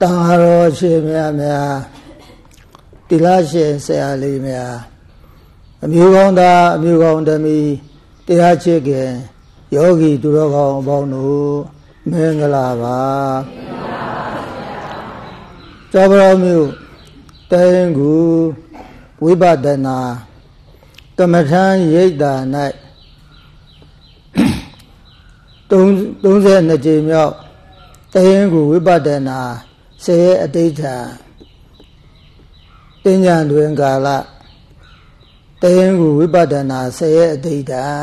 တန်ဃာတော်ရှင်များများတိလရှင်ဆရာလေးများအမျိုးကောင်းသားအမျိုးကောင်းသမီးတရားချစ်ခင်ယောဂီသူတော်ကောင်းအပေါင်းတို့မင်္ဂလာပါကျော်တော်မျိုးတဲရင်ကူဝိပဿနာကမ္မထံရိပ်တာ၌32ကြိမ်မြောက်တဲရင်ကူဝိပဿနာဆေအတိဋ္ဌာတင်ညာတွင်ကာလတဲရင်ကူဝိပဿနာဆေအတိဋ္ဌာ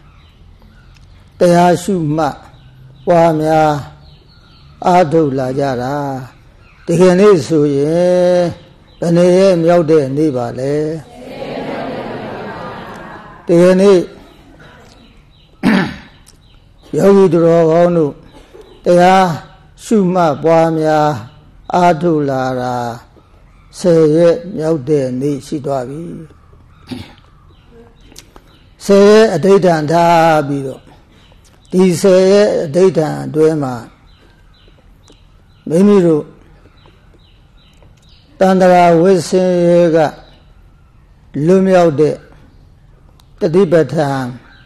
တရားရှုမှတ်ပွားများအားထုတ်လာကြတာဒီကနေ့ဆိုရင်ဘယ်နေ့ရဲ့မြောက်တဲ့နေ့ပါလဲဒီကနေ့ယောဂီတော်ကောင်းတို့တရားရှုမှတ်ပွားများအားထုတ်လာတာ10ရက်မြောက်တဲ့နေ့ရှိသွားပြီ10ရက်အဋ္ဌံထားပြီးတော့ဒီ10ရက်အဋ္ဌံအတွင်းမှာမိမိတို့တန္တရာဝိဆင်းရဲကလွတ်မြောက်တဲ့တတိပဋ္ဌာန်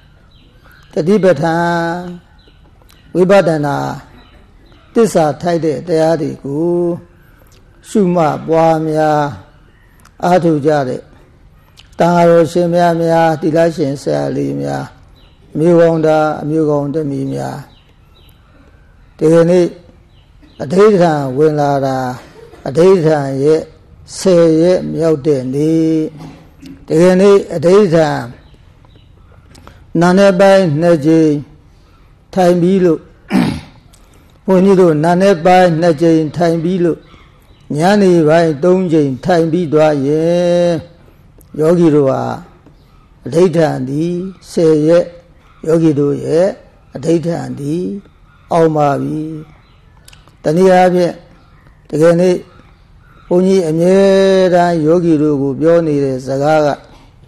ဝိပဿနာသစ္စာထိုက်တဲ့တရားတွေကိုရှုမှတ်ပွားများအားထုတ်ကြတဲ့တန်ဃာတော်ရှင်များတိလရှင်ဆရာလေးများမျိုးကောင်းသားအမျိုးကောင်းသမီးများဒီကနေ့အဋ္ဌံဝင်လာတာအဋ္ဌံရဲ့10ရက်မြောက်တဲ့နေ့ဒီကနေ့အဋ္ဌံနာနဲ့ပိုင်း2ကြိမ်ထိုင်ပြီးလို့ဘုန်းကြီးတို့နာနဲ့ပိုင်း2ကြိမ်ထိုင်ပြီးလို့ညနေပိုင်း3ကြိမ်ထိုင်ပြီးသွားရင်ယောဂီတို့ဟာအဋ္ဌံဒီ10ရက်ယောဂီတို့ရဲ့အဋ္ဌံဒီအောင်ပါပြီတနည်းအားဖြင့်တကယ်နေ့ဘုန်းကြီးအမြဲတမ်းယောဂီတို့ကိုပြောနေတဲ့စကားက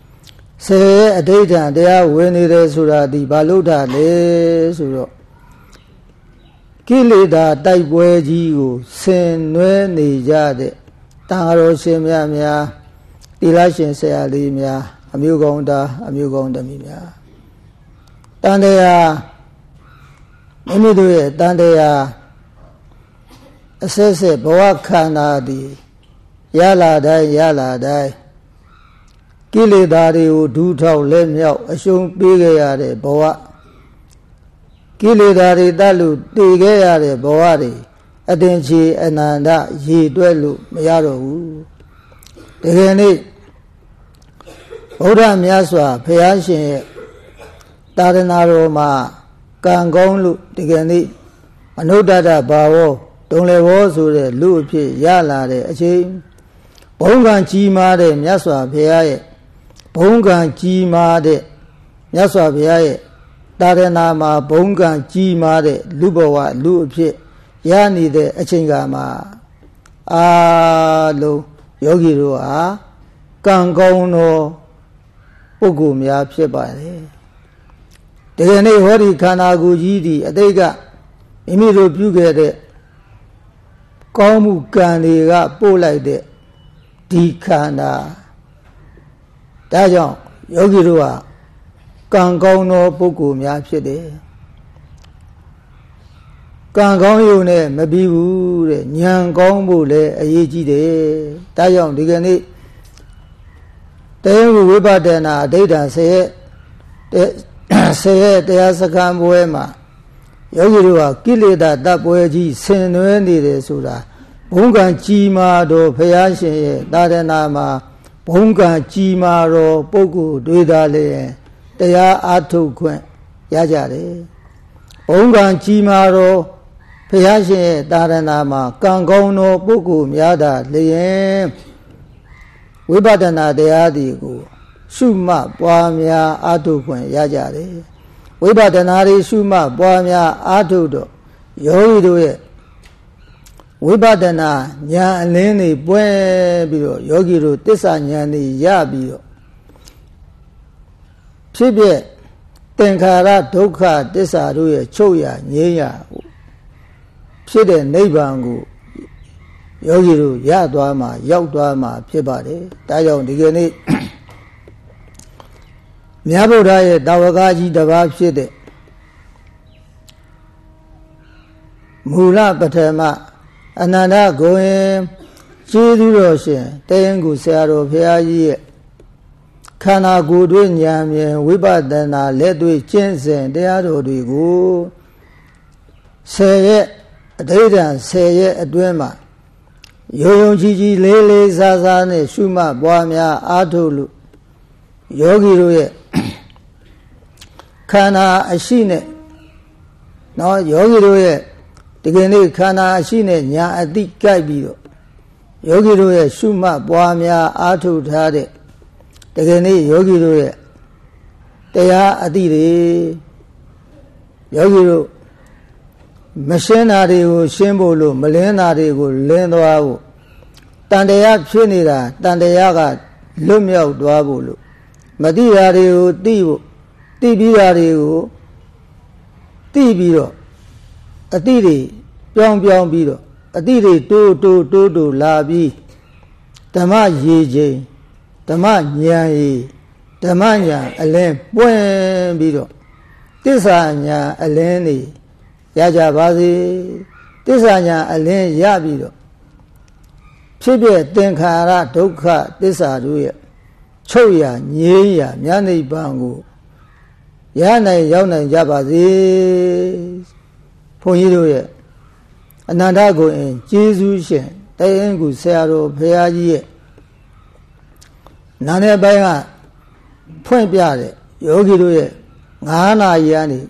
10ရက်အဋ္ဌံတရားဝင်နေတယ်ဆိုတာဒီဘာလို့တာလဲဆိုတော့ကိလေသာတိုက်ပွဲကြီးကိုဆင်နွှဲနေကြတဲ့တန်ဃာတော်ရှင်များတိလရှင်ဆရာလေးများအမျိုးကောင်းသားအမျိုးကောင်းသမီးများတန်တရားမိမိတို့ရဲ့တန်တရားအဆက်ဆက်ဘဝခန္ဓာသည်ရလာတိုင်းကိလေသာတွေကိုဒူးထောက်လက်မြောက်အရှုံးပေးခဲ့ရတဲ့ဘဝကိလေသာတွေတတ်လို့တည်ခဲ့ရတဲ့ဘဝတွေအတင်ချေအနန္တရေတွက်လို့မရတော့ဘူးဒီကနေ့ဗုဒ္ဓမြတ်စွာဘုရားရှင်ရဲ့သာသနာတော်မှာကံကောင်းလို့ဒီကနေ့မနုဿတဘာဝဒုံလေဘောဆိုတဲ့လူအဖြစ်ရလာတဲ့အချိန်ဘုံကံကြီးမားတဲ့မြတ်စွာဘုရားရဲ့ဘုံကံကြီးမားတဲ့မြတ်စွာဘုရားရဲ့သာသနာမှာဘုံကံကြီးမားတဲ့လူဘဝလူအဖြစ်ရနေတဲ့အချိန်ကမှာအားလုံးယောဂီတို့ဟာကံကောင်းသောပုဂ္ဂိုလ်များဖြစ်ပါတယ်ဒီကနေ့ဟောဒီခန္ဓာကိုယ်ကြီးဒီအတိတ်ကမိမိတို့ပြုခဲ့တဲ့ကောင်းမှုကံတွေကပို့လိုက်တဲ့ဒီခန္ဓာဒါကြောင့်ယောဂီတို့ဟာကံကောင်းသောပုဂ္ဂိုလ်များဖြစ်တယ်ကံကောင်းရုံနဲ့မပြီးဘူးတဲ့ဉာဏ်ကောင်းဖို့လည်းအရေးကြီးတယ်ဒါကြောင့်ဒီကနေ့တရားဝိပဿနာအဋ္ဌံ10ရက်တရားစခန်းပွဲမှာယောဂီတို့ဟာကိလေသာတပ်ပွဲကြီးဆင်နွှဲနေတယ်ဆိုတာဘုံကံကြီးမားတော်ဘုရားရှင်ရဲ့သာသနာမှာဘုံကံကြီးမားတော်ပုဂ္ဂိုလ်တွေသာလေတရားအားထုတ်ခွင့်ရကြတယ်ဘုံကံကြီးမားတော်ဘုရားရှင်ရဲ့သာသနာမှာကံကောင်းသောပုဂ္ဂိုလ်များသာလျင်ဝိပဿနာတရားတွေကိုရှုမှတ်ပွားများအားထုတ်ခွင့်ရကြတယ်ဝိပဿနာတွေရှုမှတ်ပွားများအားထုတ်တော့ယောဂီတို့ရဲ့ဝိပဿနာဉာဏ်အလင်းတွေပွင့်ပြီးတော့ယောဂီတို့သစ္စာဉာဏ်တွေရပြီးတော့ဖြစ်ပြသင်္ခါရဒုက္ခသစ္စာတို့ရဲ့ချုပ်ရငြိမ်းရဖြစ်တဲ့နိဗ္ဗာန်ကိုယောဂီတို့ရသွားမှာရောက်သွားမှာဖြစ်ပါတယ်ဒါကြောင့်ဒီကနေ့မြတ်ဗုဒ္ဓရဲ့တာဝကကြီးတစ်ပါးဖြစ်တဲ့မူလပထမအနန္တဂုဏ်ကျေးဇူးတော်ရှင်တယင်ကူဆရာတော်ဘုရားကြီးရဲ့ခန္ဓာကိုယ်တွင်ဉာဏ်မြင်ဝိပဿနာလက်တွေ့ကျင့်စဉ်တရားတော်တွေကို10ရက်အဋ္ဌိဒံ10ရက်အတွင်းမှာယုံယုံကြည်ကြည်လေးလေးစားစားနဲ့ရှုမှတ်ပွားများအားထုတ်လို့ယောဂီတို့ရဲ့ခန္ဓာအရှိနဲ့နော်ယောဂီတို့ရဲ့ဒီကနေ့ခန္ဓာအရှိနဲ့ညာအတိကြိုက်ပြီးတော့ယောဂီတို့ရဲ့ရှုမှတ်ပွားများအားထုတ်ထားတဲ့ဒီကနေ့ယောဂီတို့ရဲ့တရားအတိတွေယောဂီတို့မရှင်းတာတွေကိုရှင်းဖို့လို့မလင်းတာတွေကိုလင်းသွားဖို့တန်တရားဖြစ်နေတာတန်တရားကလွတ်မြောက်သွားဖို့လို့မသိတာတွေကိုသိဖို့သိပြီးတာတွေကိုသိပြီးတော့အတိတွေပြောင်းပြီးတော့အတိတွေတိုးလာပြီးဓမ္မရေချိန်ဓမ္မဉာဏ်ရည်ဓမ္မဉာဏ်အလင်းပွင့်ပြီးတော့သစ္စာဉာဏ်အလင်းနေရကြပါစေသစ္စာဉာဏ်အလင်းရပြီးတော့ဖြစ်ပြသင်္ခါရဒုက္ခသစ္စာတို့ရဲ့ချုပ်ရငြိမ်းရမြတ်နိဗ္ဗာန်ကိုရနိုင်ရောက်နိုင်ကြပါစေဘုန်းကြီးတို့ရဲ့အနန္တကိုယ်ကျေးဇူးရှင်တယင်ကူဆရာတော်ဘုရားကြီးရဲ့နာနဲ့ပိုင်းကဖွင့်ပြတဲ့ယောဂီတို့ရဲ့9နာရီကနေ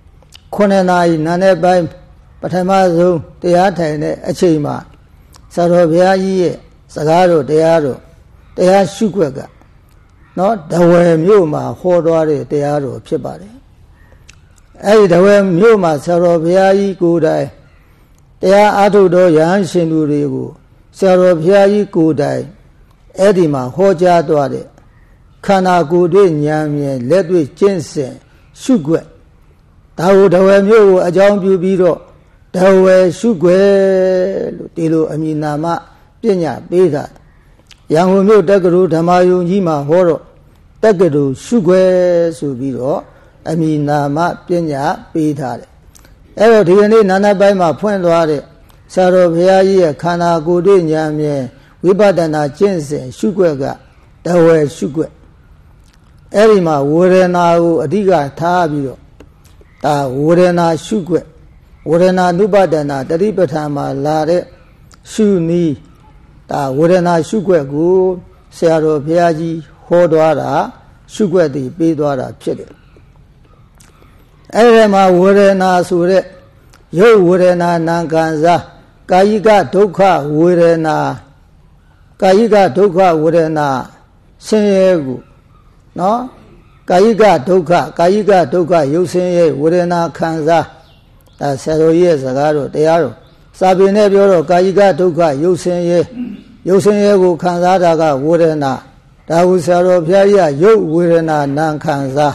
9နာရီနာနဲ့ပိုင်းပထမဆုံးတရားထိုင်တဲ့အချိန်မှာဆရာတော်ဘုရားကြီးရဲ့စကားတော်တရားတော်တရားရှုွက်ကနော်တဝယ်မြို့မှာဟောသွားတဲ့တရားတော်ဖြစ်ပါတယ်အဲဒီတဝယ်မြို့မှာဆရာတော်ဘုရားကြီးကိုယ်တိုင်တရားအားထုတ်တော်ရဟန်းရှင်သူတွေကိုဆရာတော်ဘုရားကြီးကိုယ်တိုင်အဲ့ဒီမှာဟောကြားသွားတဲ့ခန္ဓာကိုယ်တွေ့ဉာဏ်မြင်လက်တွေ့ကျင့်စဉ်ရှုွက်ဒါကိုတဝယ်မြို့ကိုအကြောင်းပြုပြီးတော့တဝယ်ရှုွက်လို့ဒီလိုအမည်နာမပညာပေးတာရန်ကုန်မြို့တက္ကသိုလ်ဓမ္မယုံကြီးမှာဟောတော့တက္ကသိုလ်ရှုွက်ဆိုပြီးတော့အမည်နာမပညာပေးထားတယ်အဲ့တော့ဒီကနေ့နာနာပိုင်းမှာဖွင့်သွားတဲ့ဆရာတော်ဘုရားကြီးရဲ့ခန္ဓာကိုယ်တွေ့ဉာဏ်မြင်ဝိပဿနာကျင့်စဉ်ရှုွက်ကတဝယ်ရှုွက်အဲ့ဒီမှာဝေဒနာကိုအဓိကထားပြီးတော့ဒါဝေဒနာရှုွက်ဝေဒနာနုပဒနာတတိပဋ္ဌာန်မှာလာတဲ့ရှုနည်းဒါဝေဒနာရှုွက်ကိုဆရာတော်ဘုရားကြီးဟောသွားတာရှုွက်တည်ပေးသွားတာဖြစ်တယ်အဲ့ဒီမှာဝေဒနာဆိုတဲ့ရုပ်ဝေဒနာနာခံစားကာယိကဒုက္ခဝေဒနာကာယိကဒုက္ခဝေဒနာဆင်းရဲကိုနော်ကာယိကဒုက္ခရုပ်ဆင်းရဲဝေဒနာခံစားဒါဆရာတော်ရဲ့စကားတော့တရားတော်စာပေနဲ့ပြောတော့ကာယိကဒုက္ခရုပ်ဆင်းရဲကိုခံစားတာကဝေဒနာဒါကိုဆရာတော်ဘုရားကြီးကရုပ်ဝေဒနာနာခံစား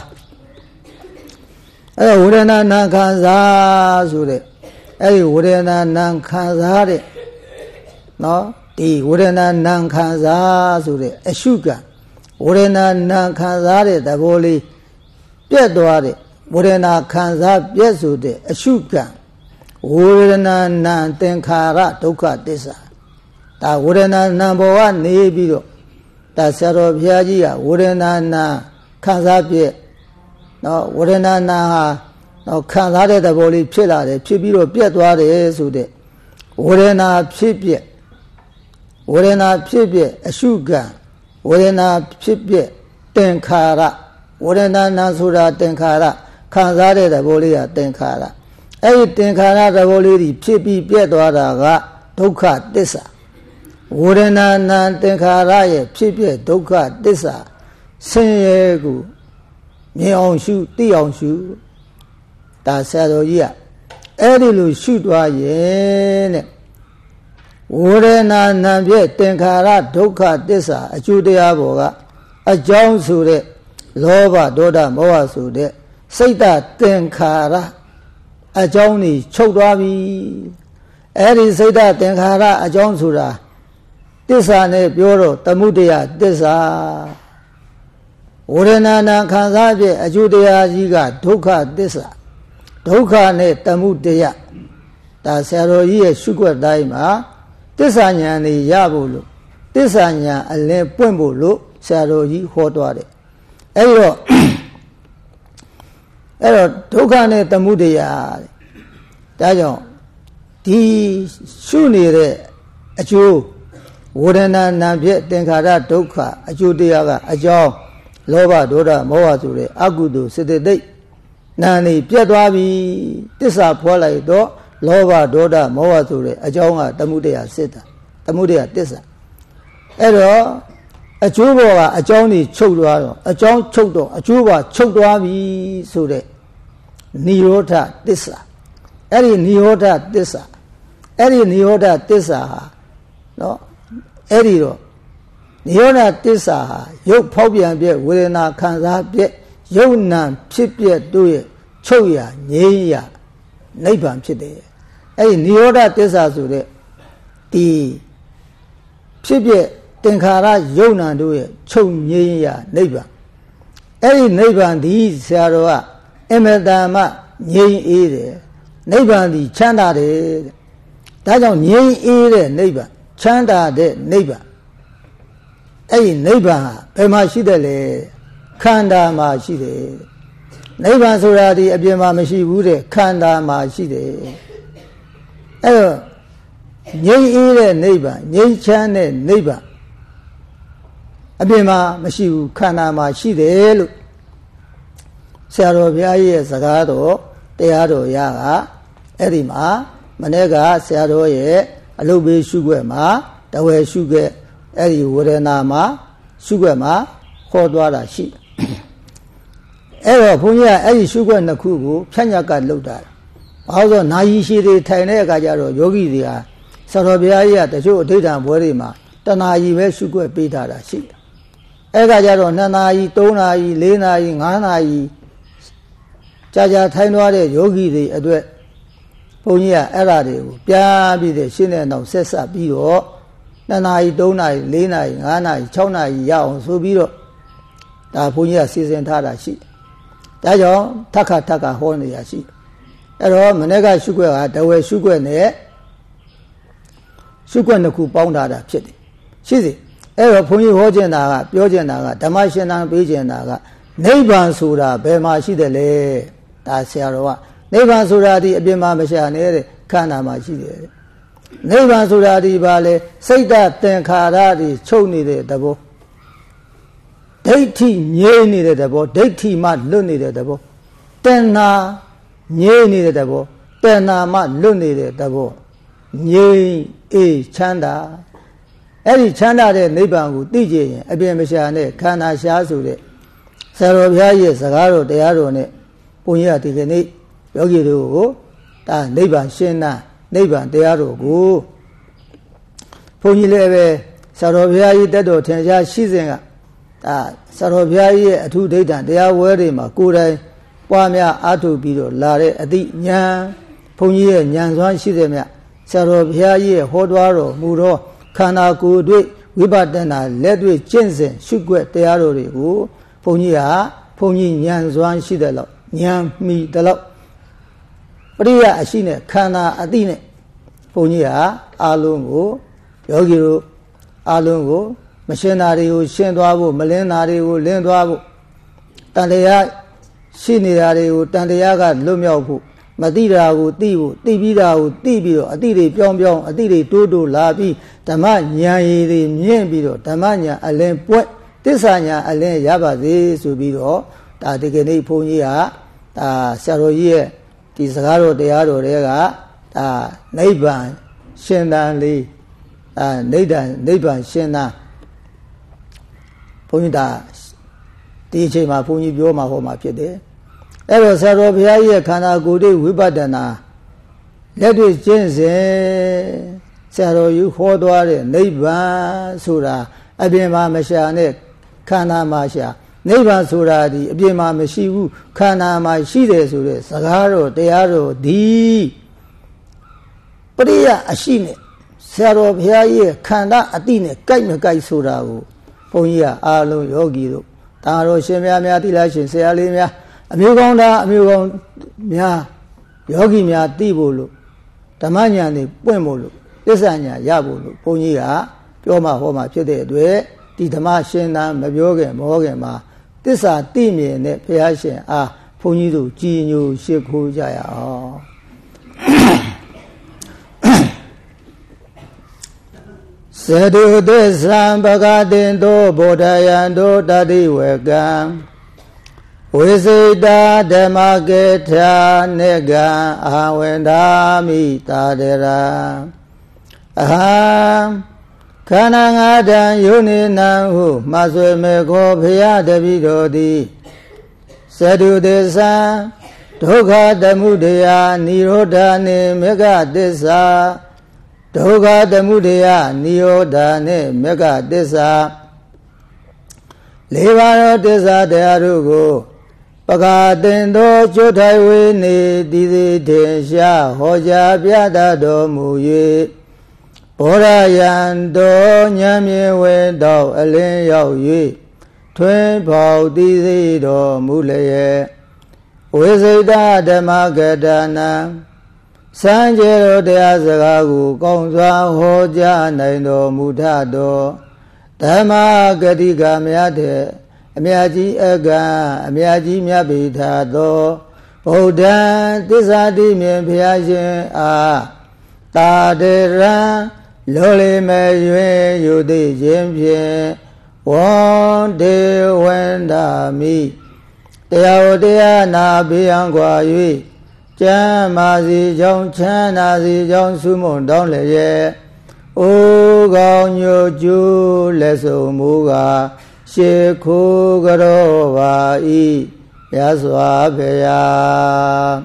အဲ့ဝေဒနာနာခံစားဆိုတဲ့အဲ့ဒီဝေဒနာနာခံစားတဲ့နော်ဒီဝေဒနာနာခံစားဆိုတဲ့အရှုကံဝေဒနာနာခံစားတဲ့သဘောလေးပြတ်သွားတဲ့ဝေဒနာခံစားပြတ်ဆိုတဲ့အရှုကံဝေဒနာနာသင်္ခါရဒုက္ခသစ္စာဒါဝေဒနာနာဘောကနေပြီးတော့ဒါဆရာတော်ဘုရားကြီးကဝေဒနာနာခံစားပြတ်နော်ဝေဒနာနာဟာနော်ခံစားတဲ့သဘောလေးဖြစ်လာတယ်ဖြစ်ပြီးတော့ပြတ်သွားတယ်ဆိုတဲ့ဝေဒနာဖြစ်ပြက်အရှုကံဝေဒနာဖြစ်ပြက်သင်္ခါရဝေဒနာနာဆိုတာသင်္ခါရခံစားတဲ့သဘောလေးကသင်္ခါရအဲ့ဒီသင်္ခါရသဘောလေးကြီးဖြစ်ပြီးပြတ်သွားတာကဒုက္ခသစ္စာဝေဒနာနာသင်္ခါရရဲ့ဖြစ်ပြက်ဒုက္ခသစ္စာဆင်းရဲကိုမြင်အောင်ရှုသိအောင်ရှုဒါဆရာတော်ကြီးကအဲ့ဒီလိုရှုသွားရဲ့တဲ့ဝေဒနာနာပြည့်သင်္ခါရဒုက္ခသစ္စာအကျိုးတရားပေါ်ကအကြောင်းဆိုတဲ့လောဘဒေါသမောဟဆိုတဲ့စိတ်တသင်္ခါရအကြောင်းကြီးချုပ်သွားပြီအဲ့ဒီစိတ်ဓာတ်သင်္ခါရအကြောင်းဆိုတာသစ္စာနဲ့ပြောတော့သမုဒယသစ္စာဝေဒနာနာခံစားဖြင့်အကျိုးတရားကြီးကဒုက္ခသစ္စာဒုက္ခနဲ့သမုဒယဒါဆရာတော်ကြီးရဲ့ရှုွက်တိုင်းမှာသစ္စာဉာဏ်နေရဖို့လို့သစ္စာဉာဏ်အလင်းပွင့်ဖို့လို့ဆရာတော်ကြီးဟောသွားတယ်အဲ့တော့ဒုက္ခနဲ့သမုဒယဒါကြောင့်ဒီရှုနေတဲ့အကျိုးဝေဒနာနာဖြင့်သင်္ခါရဒုက္ခအကျိုးတရားကအကြောင်းလောဘဒေါသမောဟဆိုတဲ့အကုသိုလ်စေတသိက်နာနေပြတ်သွားပြီတစ္ဆာဖွာလိုက်တော့လောဘဒေါသမောဟဆိုတဲ့အကြောင်းကသမုဒယစစ်တာသမုဒယတစ္ဆာအဲ့တော့အကျိုးဘောကအကြောင်းကြီးချုပ်သွားတော့အကြောင်းချုပ်တော့အကျိုးဘောချုပ်သွားပြီဆိုတဲ့နိရောဓတစ္ဆာအဲ့ဒီနိရောဓတစ္ဆာအဲ့ဒီနိရောဓတစ္ဆာဟာနော်အဲ့ဒီတော့နိရောဓတစ္ဆာဟာရုပ်ဖောက်ပြန်ပြည့်ဝေဒနာခံစားပြည့်ယုံနာဖြစ်ပြည့်တို့ရဲ့ချုပ်ရငြိမ်းရနိဗ္ဗာန်ဖြစ်တယ်အဲ့ဒီနိရောဓတစ္ဆာဆိုတဲ့ဒီဖြစ်ပြည့်သင်္ခါရယုံနာတို့ရဲ့ချုပ်ငြိမ်းရနိဗ္ဗာန်အဲ့ဒီနိဗ္ဗာန်ဒီဆရာတော်ကအမတန်မှငြိမ်းအေးတယ်နိဗ္ဗာန်ဒီချမ်းသာတယ်ဒါကြောင့်ငြိမ်းအေးတဲ့နိဗ္ဗာန်ချမ်းသာတဲ့နိဗ္ဗာန်အဲ့ဒီနိဗ္ဗာန်ဟာဘယ်မှာရှိတယ်လဲခန္ဓာမှာရှိတယ်နိဗ္ဗာန်ဆိုတာဒီအပြင်မှာမရှိဘူးတဲ့ခန္ဓာမှာရှိတယ်အဲ့တော့ငြိမ်းအေးတဲ့နိဗ္ဗာန်ငြိမ်းချမ်းတဲ့နိဗ္ဗာန်အပြင်မှာမရှိဘူးခန္ဓာမှာရှိတယ်လို့ဆရာတော်ဘုရားကြီးရဲ့စကားတော်တရားတော်ရကအဲ့ဒီမှာမနေ့ကဆရာတော်ရဲ့အလုပ်ပေးရှုွက်မှာတဝယ်ရှုွက်အဲ့ဒီဝေဒနာမှာရှုွက်မှာခေါ်သွားတာရှိအဲ့တော့ဘုန်းကြီးကအဲ့ဒီရှုွက်နှစ်ခုကိုဖြန့်ညက်ကလှုပ်တာဘာလို့ဆိုနာယီရှိတွေထိုင်တဲ့အခါကျတော့ယောဂီတွေကဆရာတော်ဘုရားကြီးကတချို့အဋ္ဌိဋ္ဌံဘွဲတွေမှာတဏှာကြီးပဲရှုွက်ပေးထားတာရှိတယ်အဲ့ကကြတော့2နာရီ3နာရီ4နာရီ5နာရီကြာထိုင်သွားတဲ့ယောဂီတွေအတွက်ဘုန်းကြီးကအဲ့ဓာတွေကိုပြန်ပြီးတဲ့ရှင်းတဲ့နောက်ဆက်ဆက်ပြီးတော့2နာရီ3နာရီ4နာရီ5နာရီ6နာရီရအောင်ဆိုပြီးတော့ဒါဘုန်းကြီးကစီစဉ်ထားတာရှိဒါကြောင့်ထပ်ခါဟောနေရရှိအဲ့တော့မနေ့ကရှုွက်ကတဝယ်ရှုွက်နဲ့ရှုွက်နှစ်ခုပေါင်းထားတာဖြစ်တယ်ရှိစေအဲ့တော့ဘုန်းကြီးဟောကျင်တာကပြောကျင်တာကဓမ္မရှင်းတန်းပေးကျင်တာကနိဗ္ဗာန်ဆိုတာဘယ်မှာရှိတယ်လဲဒါဆရာတော်ကနိဗ္ဗာန်ဆိုတာဒီအပြင်မှာမရှာနေတဲ့ခန္ဓာမှာရှိတယ်နိဗ္ဗာန်ဆိုတာဒီပါလေစိတ်ဓာတ်သင်္ခါရတွေချုပ်နေတဲ့သဘောဒိဋ္ဌိငြိမ်းနေတဲ့သဘောဒိဋ္ဌိမှလွတ်နေတဲ့သဘောတဏှာငြိမ်းနေတဲ့သဘောတဏှာမှလွတ်နေတဲ့သဘောငြိမ်းအေးချမ်းသာအဲ့ဒီချမ်းသာတဲ့နိဗ္ဗာန်ကိုသိကြရင်အပြင်မရှာနဲ့ခန္ဓာရှားဆိုတဲ့ဆရာတော်ဘုရားရဲ့စကားတော်တရားတော်နဲ့ဘုန်းကြီးကဒီကနေ့ယောဂီတို့ကိုဒါနိဗ္ဗာန်ရှင်းတာနိဗ္ဗာန်တရားတော်ကိုဘုန်းကြီးလည်းပဲဆရာတော်ဘုရားကြီးတက်တော်ထင်ရှားရှိစဉ်ကဒါဆရာတော်ဘုရားကြီးရဲ့အထုဒိဋ္ဌံတရားဝဲတွေမှာကိုယ်တိုင်ပွားများအားထုတ်ပြီးတော့လာတဲ့အတိဉာဏ်ဘုန်းကြီးရဲ့ဉာဏ်စွမ်းရှိတဲ့မြတ်ဆရာတော်ဘုရားကြီးရဲ့ဟောတော်တော်မူတော့ခန္ဓာကိုယ်တွေ့ဝိပဿနာလက်တွေ့ကျင့်စဉ်ရှုွက်တရားတော်တွေကိုဘုန်းကြီးကဘုန်းကြီးဉာဏ်စွမ်းရှိတဲ့လောက်ဉာဏ်မီတဲ့လောက်ပရိယအရှိနဲ့ခန္ဓာအတိနဲ့ဘုန်းကြီးကအာလုံးကိုယောဂီတို့အာလုံးကိုမရှင်းတာတွေကိုရှင်းသွားဖို့မလင်းတာတွေကိုလင်းသွားဖို့တန်တရားရှိနေတာတွေကိုတန်တရားကလွတ်မြောက်ဖို့မသိတာကိုသိဖို့သိပြီးတာကိုသိပြီးတော့အတိတွေပြောင်းအတိတွေတိုးလာပြီးဓမ္မဉာဏ်ရည်တွေမြင့်ပြီးတော့ဓမ္မဉာဏ်အလင်းပွက်သစ္စာဉာဏ်အလင်းရပါစေဆိုပြီးတော့ဒါဒီကနေ့ဘုန်းကြီးကဒါဆရာတော်ကြီးရဲ့ဒီစကားတော်တရားတော်တွေကဒါနိဗ္ဗာန်ရှင်သန်လေးနိဗ္ဗာန်ရှင်သန်ဘုန်းကြီးဒါဒီအချိန်မှာဘုန်းကြီးပြောမှာဟောမှာဖြစ်တယ်အဲ့တော့ဆရာတော်ဘုရားကြီးရဲ့ခန္ဓာကိုယ်တွေဝိပဿနာလက်တွေ့ကျင့်စဉ်ဆရာတော်ကြီးဟောသွားတဲ့နိဗ္ဗာန်ဆိုတာအပြင်မှာမရှာနဲ့ခန္ဓာမှာရှာနိဗ္ဗာန်ဆိုတာဒီအပြင်မှာမရှိဘူးခန္ဓာမှာရှိတယ်ဆိုတဲ့စကားတော်တရားတော်ဒီပရိယအရှိနဲ့ဆရာတော်ဘုရားကြီးရဲ့ခန္ဓာအတိနဲ့ကြိုက်မကြိုက်ဆိုတာကိုဘုန်းကြီးကအားလုံးယောဂီတို့တာတော်ရှင်များတိလားရှင်ဆရာလေးများအမျိုးကောင်းသားအမျိုးကောင်းများယောဂီများသိဖို့လို့ဓမ္မဉာဏ်တွေပွင့်ဖို့လို့သစ္စာဉာဏ်ရဖို့လို့ဘုန်းကြီးကပြောမှဟောမှဖြစ်တဲ့အတွက်ဒီဓမ္မရှင်သာမပြောခင်မဟောခင်မှာသစ္စာသိမြင်တဲ့ဘုရားရှင်အားဘုန်းကြီးတို့ကြည်ညိုရှိခိုးကြရအောင်သတုသစ္ဆံပဂတိန္တောဗောဓယံတောတတိဝေကံဝိစေတာဓမ္မကေထာနေကံအာဝန္ဒာမိတာတရာအဟံခန္ဓာငါးတံယုနေနံဟုမှဆွေမေခောဘုရားတပည့်တော်သည်သတုသစ္ဆံဒုက္ခသမုဒယနိရောဓနေမေဃသစ္စာဒုက္ခသမုဒယနိရောဓနေမေဃသစ္စာလေးပါးသောသစ္စာတရားတို့ကိုပဂတင်သောကျွတ်ထိုင်ဝေနေတည်သေးထင်ရှားဟောကြားပြသတော်မူ၍ဘောရယံတော်ဉာဏ်မြင်ဝေတော်အလင်းရောက်၍ထွင်းပေါတည်သေးတော်မူလျက်ဝိစိတဓမ္မကတနာစံကြေတော်တရားစကားကိုကောင်းစွာဟောကြားနိုင်တော်မူထသောဓမ္မဂတိကမြတ်တဲ့အမြတ်ကြီးအကံအမြတ်ကြီးမြတ်ပေထသောဗုဒ္ဓံသစ္စာတိမြင်ဘုရားရှင်အားတာတေရံလောလီမဲ့၍ယူသိခြင်းဖြင့်ဝန္တေဝန္ဒာမိတရားဝတရားနာဘေးရန်ကွာ၍ကျမ်းမာစီကြောင့်ချမ်းသာစီကြောင့်ဆုမွန်တောင်းလျက်အိုကောင်းညိုကျူးလက်ဆုံမူကားရှေခိုးကြောပါဤမြတ်စွာဘုရား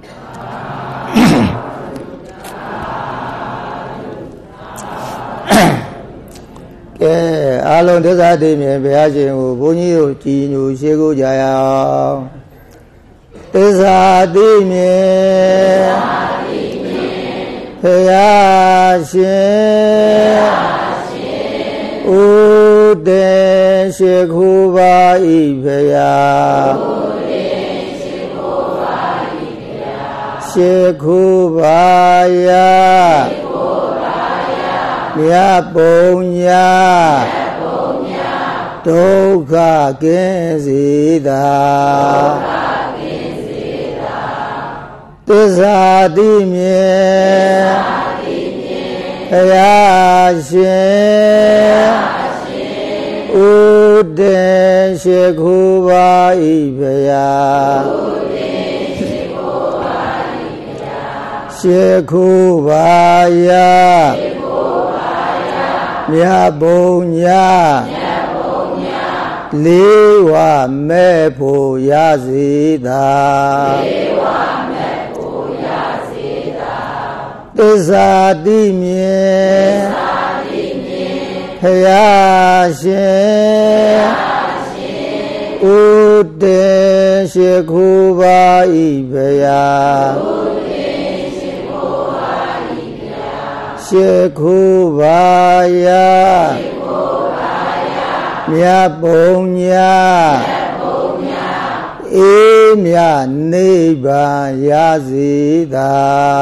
ကဲအားလုံးသစ္စာသိမြင်ဘုရားရှင်ကိုဘုန်းကြီးတို့ကြည်ညိုရှိခိုးကြရအောင်သစ္စာသိမြင်ဘုရားရှင်ဥဒေရှိခိုးပါဤဘုရားရှိခိုးပါယမြတ်ပုံညာဒုက္ခကင်းစေသာသစ္စာသိမြင်ဘုရားရှင်ဥဒေရှိခိုးပါဤဘုရားရှိခိုးပါယမြတ်ပုံညာလေးဝမဲ့ဖို့ရစေသာသစ္စာတိမြင်ဘုရားရှင်ဥဒေရှိခိုးပါဤဘုရားရှိခိုးပါယမြတ်ပုံညာအေးမြနိဗ္ဗာန်ရစေသာ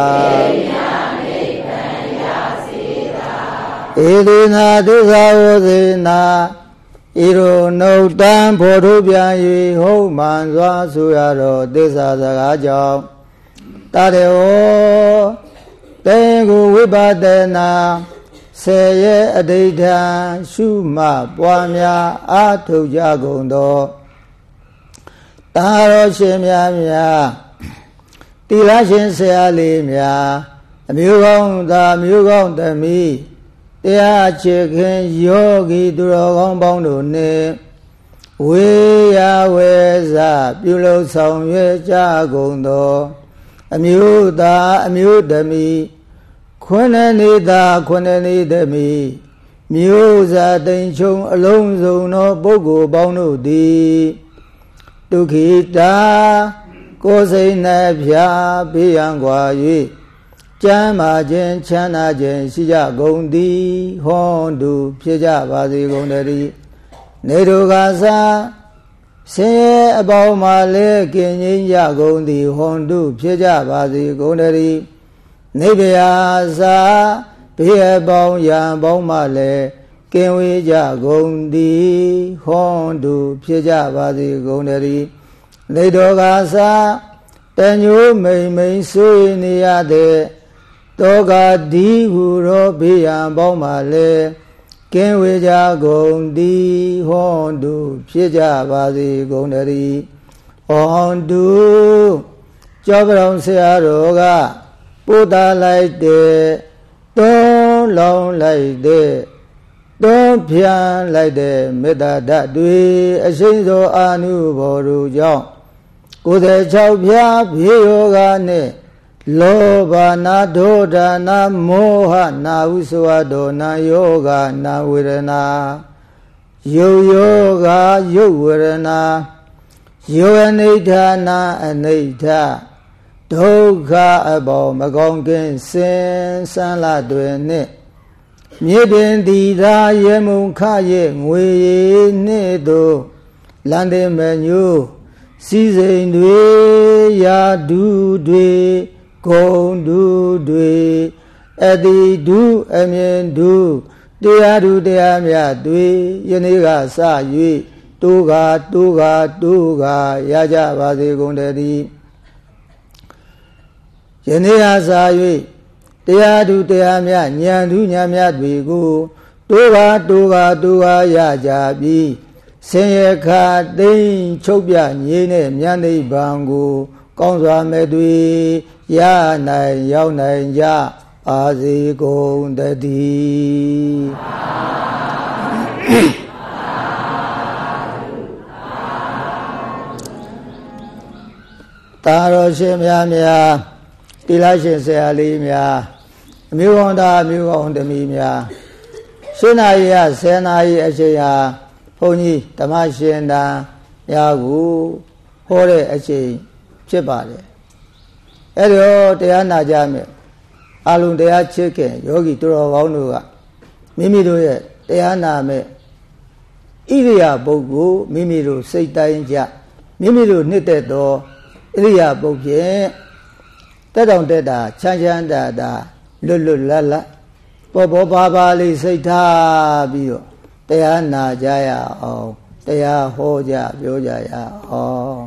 ဧရိနာသစ္စာဝသေနာဤရိုနှုတ်တံဖော်ထုတ်ပြန်၍ဟုတ်မှန်စွာဆိုရသောသစ္စာစကားကြောင့်တရေဟောတေကိုဝိပဿနာဆေရဲ့အဋ္ဌံရှုမှတ်ပွားများအားထုတ်ကြကုန်သောတာတော်ရှင်များတိလရှင်ဆရာလေးများအမျိုးကောင်းသားမျိုးကောင်းသမီးတရားချစ်ခင်ယောဂီသူတော်ကောင်းပေါင်းတို့နှင့်ဝေယဝေဇပြုလုပ်ဆောင်ရွယ်ကြကုန်သောအမျိုးသားအမျိုးသမီးခွန်းနေသားခွန်းနေသမီးမျိုးစားတိမ်ချုံအလုံးစုံသောပုဂ္ဂိုလ်ပေါင်းတို့သည်ဒုက္ခိတာကိုယ်စိတ်နှဖျားဘေးရန်ကွာ၍ကျမ်းမာခြင်းချမ်းသာခြင်းရှိကြကုန်သည်ဟွန်တူဖြစ်ကြပါစေကုန်တည်းနေတို့ကစားဆင်းရဲအပေါင်းမှလည်းကင်းငြိမ်းကြကုန်သည်ဟွန်တူဖြစ်ကြပါစေကုန်တည်းနေဗျာစာဘေးအပေါင်းရန်ပေါင်းမှလည်းကင်းဝေးကြကုန်သည်ဟွန်တူဖြစ်ကြပါစေကုန်တည်းနေတော်ကစားတညိုးမိန်မိန်ဆွေးနေရတဲ့တောကဒီဟုရောဘေးရန်ပေါင်းမှလည်းကင်းဝေးကြကုန်သည်ဟွန်တူဖြစ်ကြပါစေကုန်တည်းဟွန်တူကျောပရောင်ဆရာတော်ကပို့တာလိုက်တဲ့တွန်းလောင်းလိုက်တဲ့တွန်းပြန်လိုက်တဲ့မေတ္တာဓာတ်တွေအရှိန်သောအာနုဘော်တို့ကြောင့်96ပြားဘေးယောဂနဲ့လောဘနာဒေါသနာမောဟနာဟုဆိုအပ်သောနာယောဂနာဝေဒနာယုတ်ယောဂယုတ်ဝေဒနာယောအနိဋ္ဌာနာအနိဋ္ဌဒုက္ခအပေါင်းမကောင်းကင်းစင်စမ်းလာတွင်နှင့်မြေပြင်တီသာရေမုံခရဲ့ငွေရည်နှင့်တို့လန်တဲ့မညို့စီစိန်တွေရာဒူတွေဂုံဒူတွေအတိဒူအမြင်ဒူတရားဒူတရားမြတ်တွေယနေ့ကစ၍တိုးကရကြပါစေကုန်တည်းယနေ့ကစ၍တရားဒူတရားမြတ်ဉာဏ်ဒူဉာဏ်မြတ်တွေကိုတိုးကရကြပြီးဆင်းရဲခါသိမ့်ချုပ်ပြငြိမ်းတဲ့မြတ်နိဗ္ဗာန်ကိုကောင်းစွာမဲ့တွေရနိုင်ရောက်နိုင်ကြပါစေကုန်တည်းတာတော်ရှင်များတိလရှင်ဆရာလေးများအမျိုးကောင်းသားအမျိုးကောင်းသမီးများ8 နာရီက10 နာရီအချိန်ဟာဘုန်းကြီးဓမ္မရှင်တန်ရာကိုဟောတဲ့အချိန်ဖြစ်ပါတယ်အဲ့တော့တရားနာကြမယ်အလုံးတရားချစ်ခင်ယောဂီသူတော်ကောင်းတို့ကမိမိတို့ရဲ့တရားနာမဲ့ဣရိယာပုဂ္ဂိုလ်မိမိတို့စိတ်တိုင်းကြမိမိတို့နှစ်သက်သောဣရိယာပုဂ္ဂိုလ်တက်တောင်တက်တာချမ်းသာလွတ်လပ်ပေါ်ပါလေးစိတ်ထားပြီးတော့တရားနာကြရအောင်တရားဟောကြပြောကြရအောင်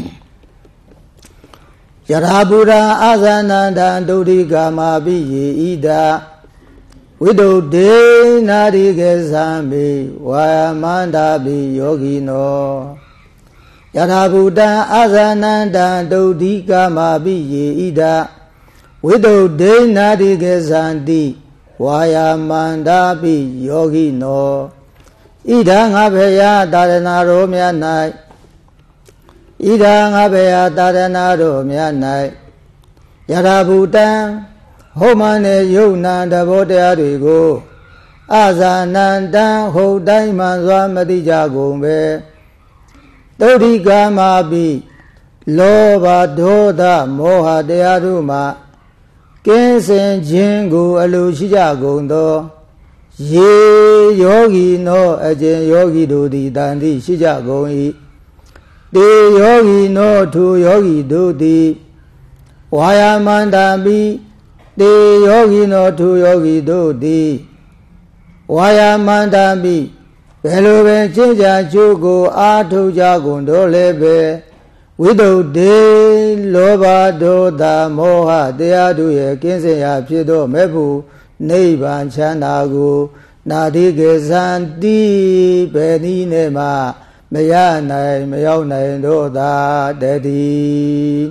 ယထာဘူရာအာဇာနန္တံဒုဋ္ဌိကာမပိယေဣဒဝိတုဒ္ဓေနာရိကေသံမေဝါယမန္တာပိယောဂီနောယထာဘူတံအာဇာနန္တံဒုဋ္ဌိကာမပိယေဣဒဝိတုဒ္ဓေနာရိကေသံတိဝါယမန္တာပိယောဂီနောဣဒံငါဘေယတာရဏရောမြတ်၌ဣဒံငါဘေယတာရဏရောမြတ်၌ယထာဘူတံဟောမနေယုံနာတဘောတရားတွေကိုအာဇာနန္တံဟုတ်တိုင်းမှန်စွာမတိကြကုန်ပဲသုဒ္ဓိကာမပိလောဘဒေါသမောဟတရားတို့မှကင်းစင်ခြင်းကိုအလိုရှိကြကုန်သောယေယောဂီနောအကျင့်ယောဂီတို့သည်တန်တိရှိကြကုန်၏တေယောဂီနောထိုယောဂီတို့သည်ဝါယမန္တာပိတေယောဂီနောထိုယောဂီတို့သည်ဝါယမန္တာပိဘယ်လိုပဲကျင့်ကြကျိုးကိုအားထုတ်ကြကုန်တော့လည်းပဲဝိတုဒ္ဓေလောဘဒေါသမောဟတရားတို့ရဲ့ကင်းစင်ရာဖြစ်သောမဲ့ဖို့နိဗ္ဗာန်ချမ်းသာကိုနာတိကေသံတိဘယ်နည်းနဲ့မှမရနိုင်မရောက်နိုင်တော့သာတည်း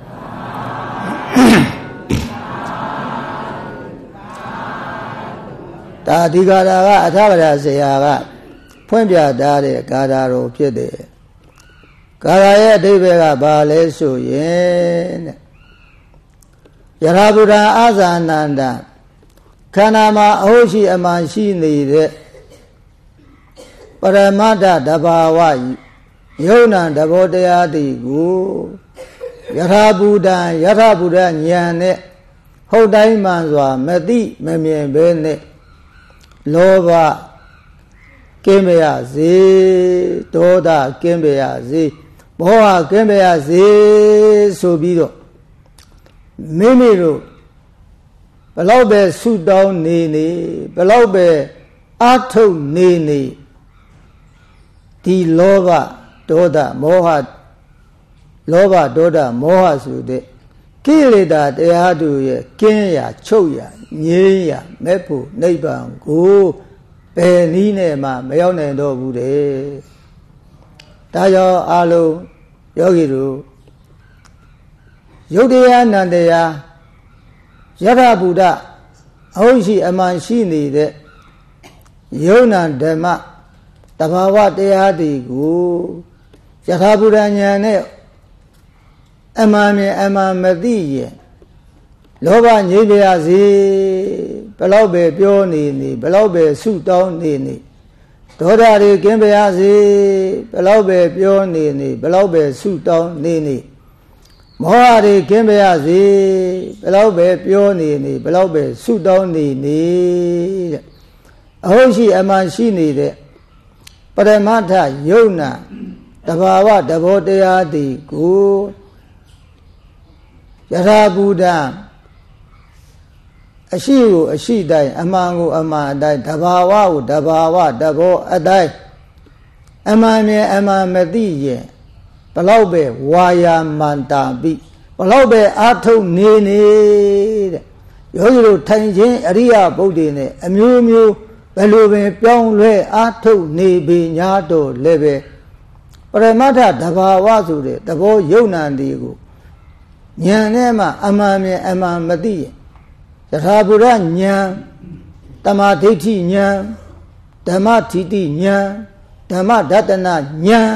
ဒါဒီကာရာကအထဗရာဆရာကဖွင့်ပြထားတဲ့ကာရာတော်ဖြစ်တယ်ကာရာရဲ့အဓိပ္ပာယ်ကဘာလဲဆိုရင်ယထာဘူရာအာဇာနန္တခန္ဓာမှာအဟုတ်ရှိအမှန်ရှိနေတဲ့ပရမတ္ထတဘာဝယုံနာတဘောတရားတိကိုယထာဘူတဉာဏ်နဲ့ဟဟုတ်တိုင်းမှန်စွာမသိမမြင်ဘဲနဲ့လောဘကင်းပါရစေဒေါသကင်းပါရစေမောဟကင်းပါရစေဆိုပြီးတော့မိမိတို့ဘလောက်ပဲဆုတောင်းနေနေဘလောက်ပဲအာထုတ်နေနေဒီလောဘဒေါသမောဟလောဘဒေါသမောဟဆိုတဲ့ကိလေသာတရားတို့ရဲ့ကင်းရာချုပ်ရာငြိမ်းရာမဲ့ဖို့နိဗ္ဗာန်ကိုဘယ်နည်းနဲ့မှမရောက်နိုင်တော့ဘူးတဲ့ဒါကြောင့်အလုံးယောဂီတို့ယုတ်တရားနန္တရားယထာဘုဒ္ဓအဟုတ်ရှိအမှန်ရှိနေတဲ့ယုံနာဓမ္မတဘာဝတရားတွေကိုယထာဘုဒ္ဓဉာဏ်နဲ့အမှန်မြင်အမှန်မသိရင်လောဘငြိမ်းပါရစေဘယ်လောက်ပဲပြောနေနေဘယ်လောက်ပဲဆုတောင်းနေနေဒေါသတွေကင်းပါရစေဘယ်လောက်ပဲပြောနေနေဘယ်လောက်ပဲဆုတောင်းနေနေမောဟတွေကင်းပါရစေဘယ်လောက်ပဲပြောနေနေဘယ်လောက်ပဲဆုတောင်းနေနေတဲ့အဟုတ်ရှိအမှန်ရှိနေတဲ့ပရမတ္ထယုံနာတဘာဝတဘောတရားဒီကိုယထာဘုဒ္ဓအရှိကိုအရှိတိုင်းအမှန်ကိုအမှန်အတိုင်းတဘာဝကိုတဘာဝတဘောအတိုင်းအမှန်မြင်အမှန်မသိရင်ဘလောက်ပဲဝါယာမန္တာပိဘလောက်ပဲအာထုတ်နေနေတဲ့ယောဂီတို့ထိုင်ခြင်းအရိယဘုဒ္ဓေနဲ့အမျိုးမျိုးဘယ်လိုပင်ပြောင်းလဲအာထုတ်နေပြီညာတော့လည်းပဲပရမတ္ထတဘာဝဆိုတဲ့သဘောယုံနာတီကိုဉာဏ်နဲ့မှအမှန်မြင်အမှန်မသိရင်ယထာဘုရားဉာဏ်တမာဒိဋ္ဌိဉာဏ်ဓမ္မဋ္ဌိတိဉာဏ်ဓမ္မဒတနာဉာဏ်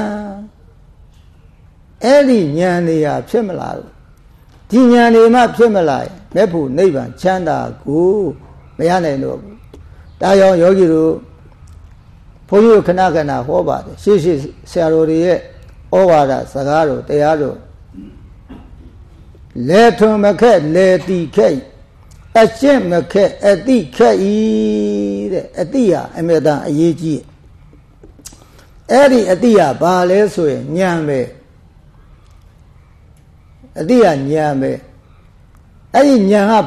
အဲ့ဒီဉာဏ်တွေဟာဖြစ်မလားဒီဉာဏ်တွေမှဖြစ်မလားမဲ့ဖို့နိဗ္ဗာန်ချမ်းသာကိုမရနိုင်တော့ဘူးဒါကြောင့်ယောဂီတို့ဘုန်းကြီးတို့ခဏခဏဟောပါတယ်ရှေ့ရှေ့ဆရာတော်တွေရဲ့ဩဝါဒစကားတော်တရားတော်လေထွန်မခက်လေတီခက်အရှင်းမခက်အတိခက်ဤတဲ့အတိဟာအမြဲတမ်းအရေးကြီးအဲ့ဒီအတိဟာဘာလဲဆိုရင်ဉာဏ်ပဲအတိဟာဉာဏ်ပဲအဲ့ဒီဉာဏ်ဟာ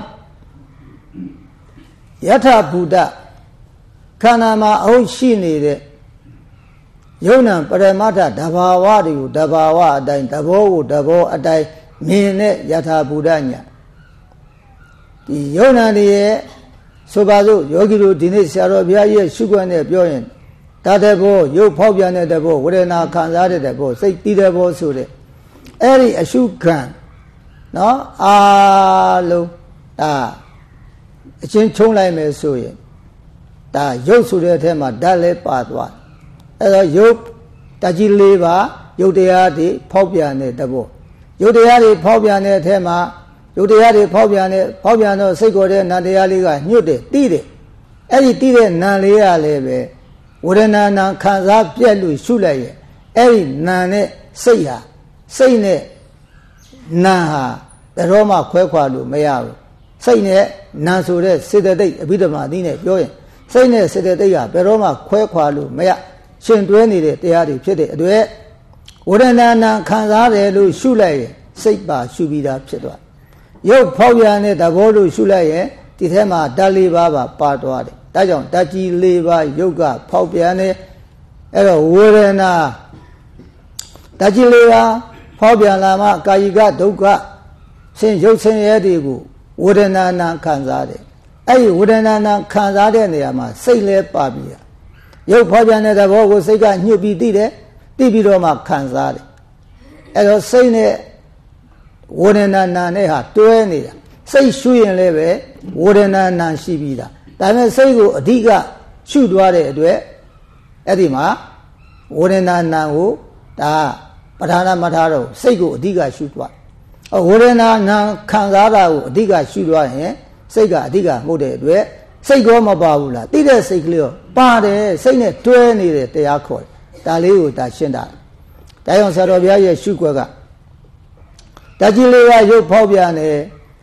ယထာဘုဒ္ဓခန္ဓာမှာအဟုတ်ရှိနေတဲ့ယုံနာပရမတ္ထတဘာဝတွေကိုတဘာဝအတိုင်းတဘောကိုတဘောအတိုင်းမြင်တဲ့ယထာဘုဒ္ဓညာဒီယုံနာတွေရဲ့ဆိုပါစို့ယောဂီတို့ဒီနေ့ဆရာတော်ဘုရားရဲ့ရှုခွင့်နဲ့ပြောရင်ဒါတဲ့ဘောရုပ်ဖောက်ပြန်တဲ့ဘောဝေဒနာခံစားတဲ့ဘောစိတ်တည်တဲ့ဘောဆိုတဲ့အဲ့ဒီအရှုခံနော်အာလုံးဒါအချင်းချုံးလိုက်မယ်ဆိုရင်ဒါရုပ်ဆိုတဲ့အထက်မှာဓာတ်လည်းပါသွားအဲ့တော့ရုပ်တကြီး၄ပါးရုပ်တရားတွေဖောက်ပြန်တဲ့တဘောရုပ်တရားတွေဖောက်ပြန်တဲ့အထက်မှာရုပ်တရားတွေဖောက်ပြန်တော့စိတ်ကိုယ်တဲ့နာတရားလေးကညှို့တယ်တီးတယ်အဲ့ဒီတီးတဲ့နာလေးကလည်းပဲဝေဒနာနာခံစားပြက်လို့ရှုလိုက်ရဲ့အဲ့ဒီနာနဲ့စိတ်ဟာစိတ်နဲ့နာဟာဘယ်တော့မှခွဲခွာလို့မရဘူးစိတ်နဲ့နာဆိုတဲ့စေတသိက်အဘိဓမ္မာနည်းနဲ့ပြောရင်စိတ်နဲ့စေတသိက်ကဘယ်တော့မှခွဲခွာလို့မရရှင်တွဲနေတဲ့တရားတွေဖြစ်တဲ့အတွက်ဝေဒနာနာခံစားတယ်လို့ရှုလိုက်ရင်စိတ်ပါရှုပြီးသားဖြစ်သွားရုပ်ဖောက်ပြန်တဲ့သဘောလို့ရှုလိုက်ရင်ဒီထဲမှာဓာတ်၄ပါးပါသွားတယ်ဒါကြောင့်ဓာတ်ကြီး၄ပါးရုပ်ကဖောက်ပြန်တယ်အဲ့တော့ဝေဒနာဓာတ်ကြီး၄ပါးဖောက်ပြန်လာမှကာယိကဒုက္ခဆင်းရုပ်ဆင်းရဲတွေကိုဝေဒနာနာခံစားတယ်အဲ့ဒီဝေဒနာနာခံစားတဲ့နေရာမှာစိတ်လဲပါပြီးတာရုပ်ဖောက်ပြန်တဲ့သဘောကိုစိတ်ကညှို့ပြီးသိတယ်သိပြီးတော့မှခံစားတယ်အဲ့တော့စိတ်နဲ့ဝေဒနာနာနဲ့ဟာတွဲနေတာစိတ်ရှုရင်လည်းပဲဝေဒနာနာရှိပြီးတာဒါပေမဲ့စိတ်ကိုအဓိကရှုသွားတဲ့အတွက်အဲ့ဒီမှာဝေဒနာနာကိုဒါပဋ္ဌာန်းမထားတော့စိတ်ကိုအဓိကရှုသွားဝေဒနာနာခံစားတာကိုအဓိကရှုသွားရင်စိတ်ကအဓိကမဟုတ်တဲ့အတွက်စိတ်ကောမပါဘူးလားသိတဲ့စိတ်ကလေးရောပါတယ်စိတ်နဲ့တွဲနေတဲ့တရားခေါ်တယ်ဒါလေးကိုဒါရှင်းတာဒါကြောင့်ဆရာတော်ဘုရားရဲ့ရှုွက်ကဓာတ်ကြီးလေးကရုပ်ဖောက်ပြန်တယ်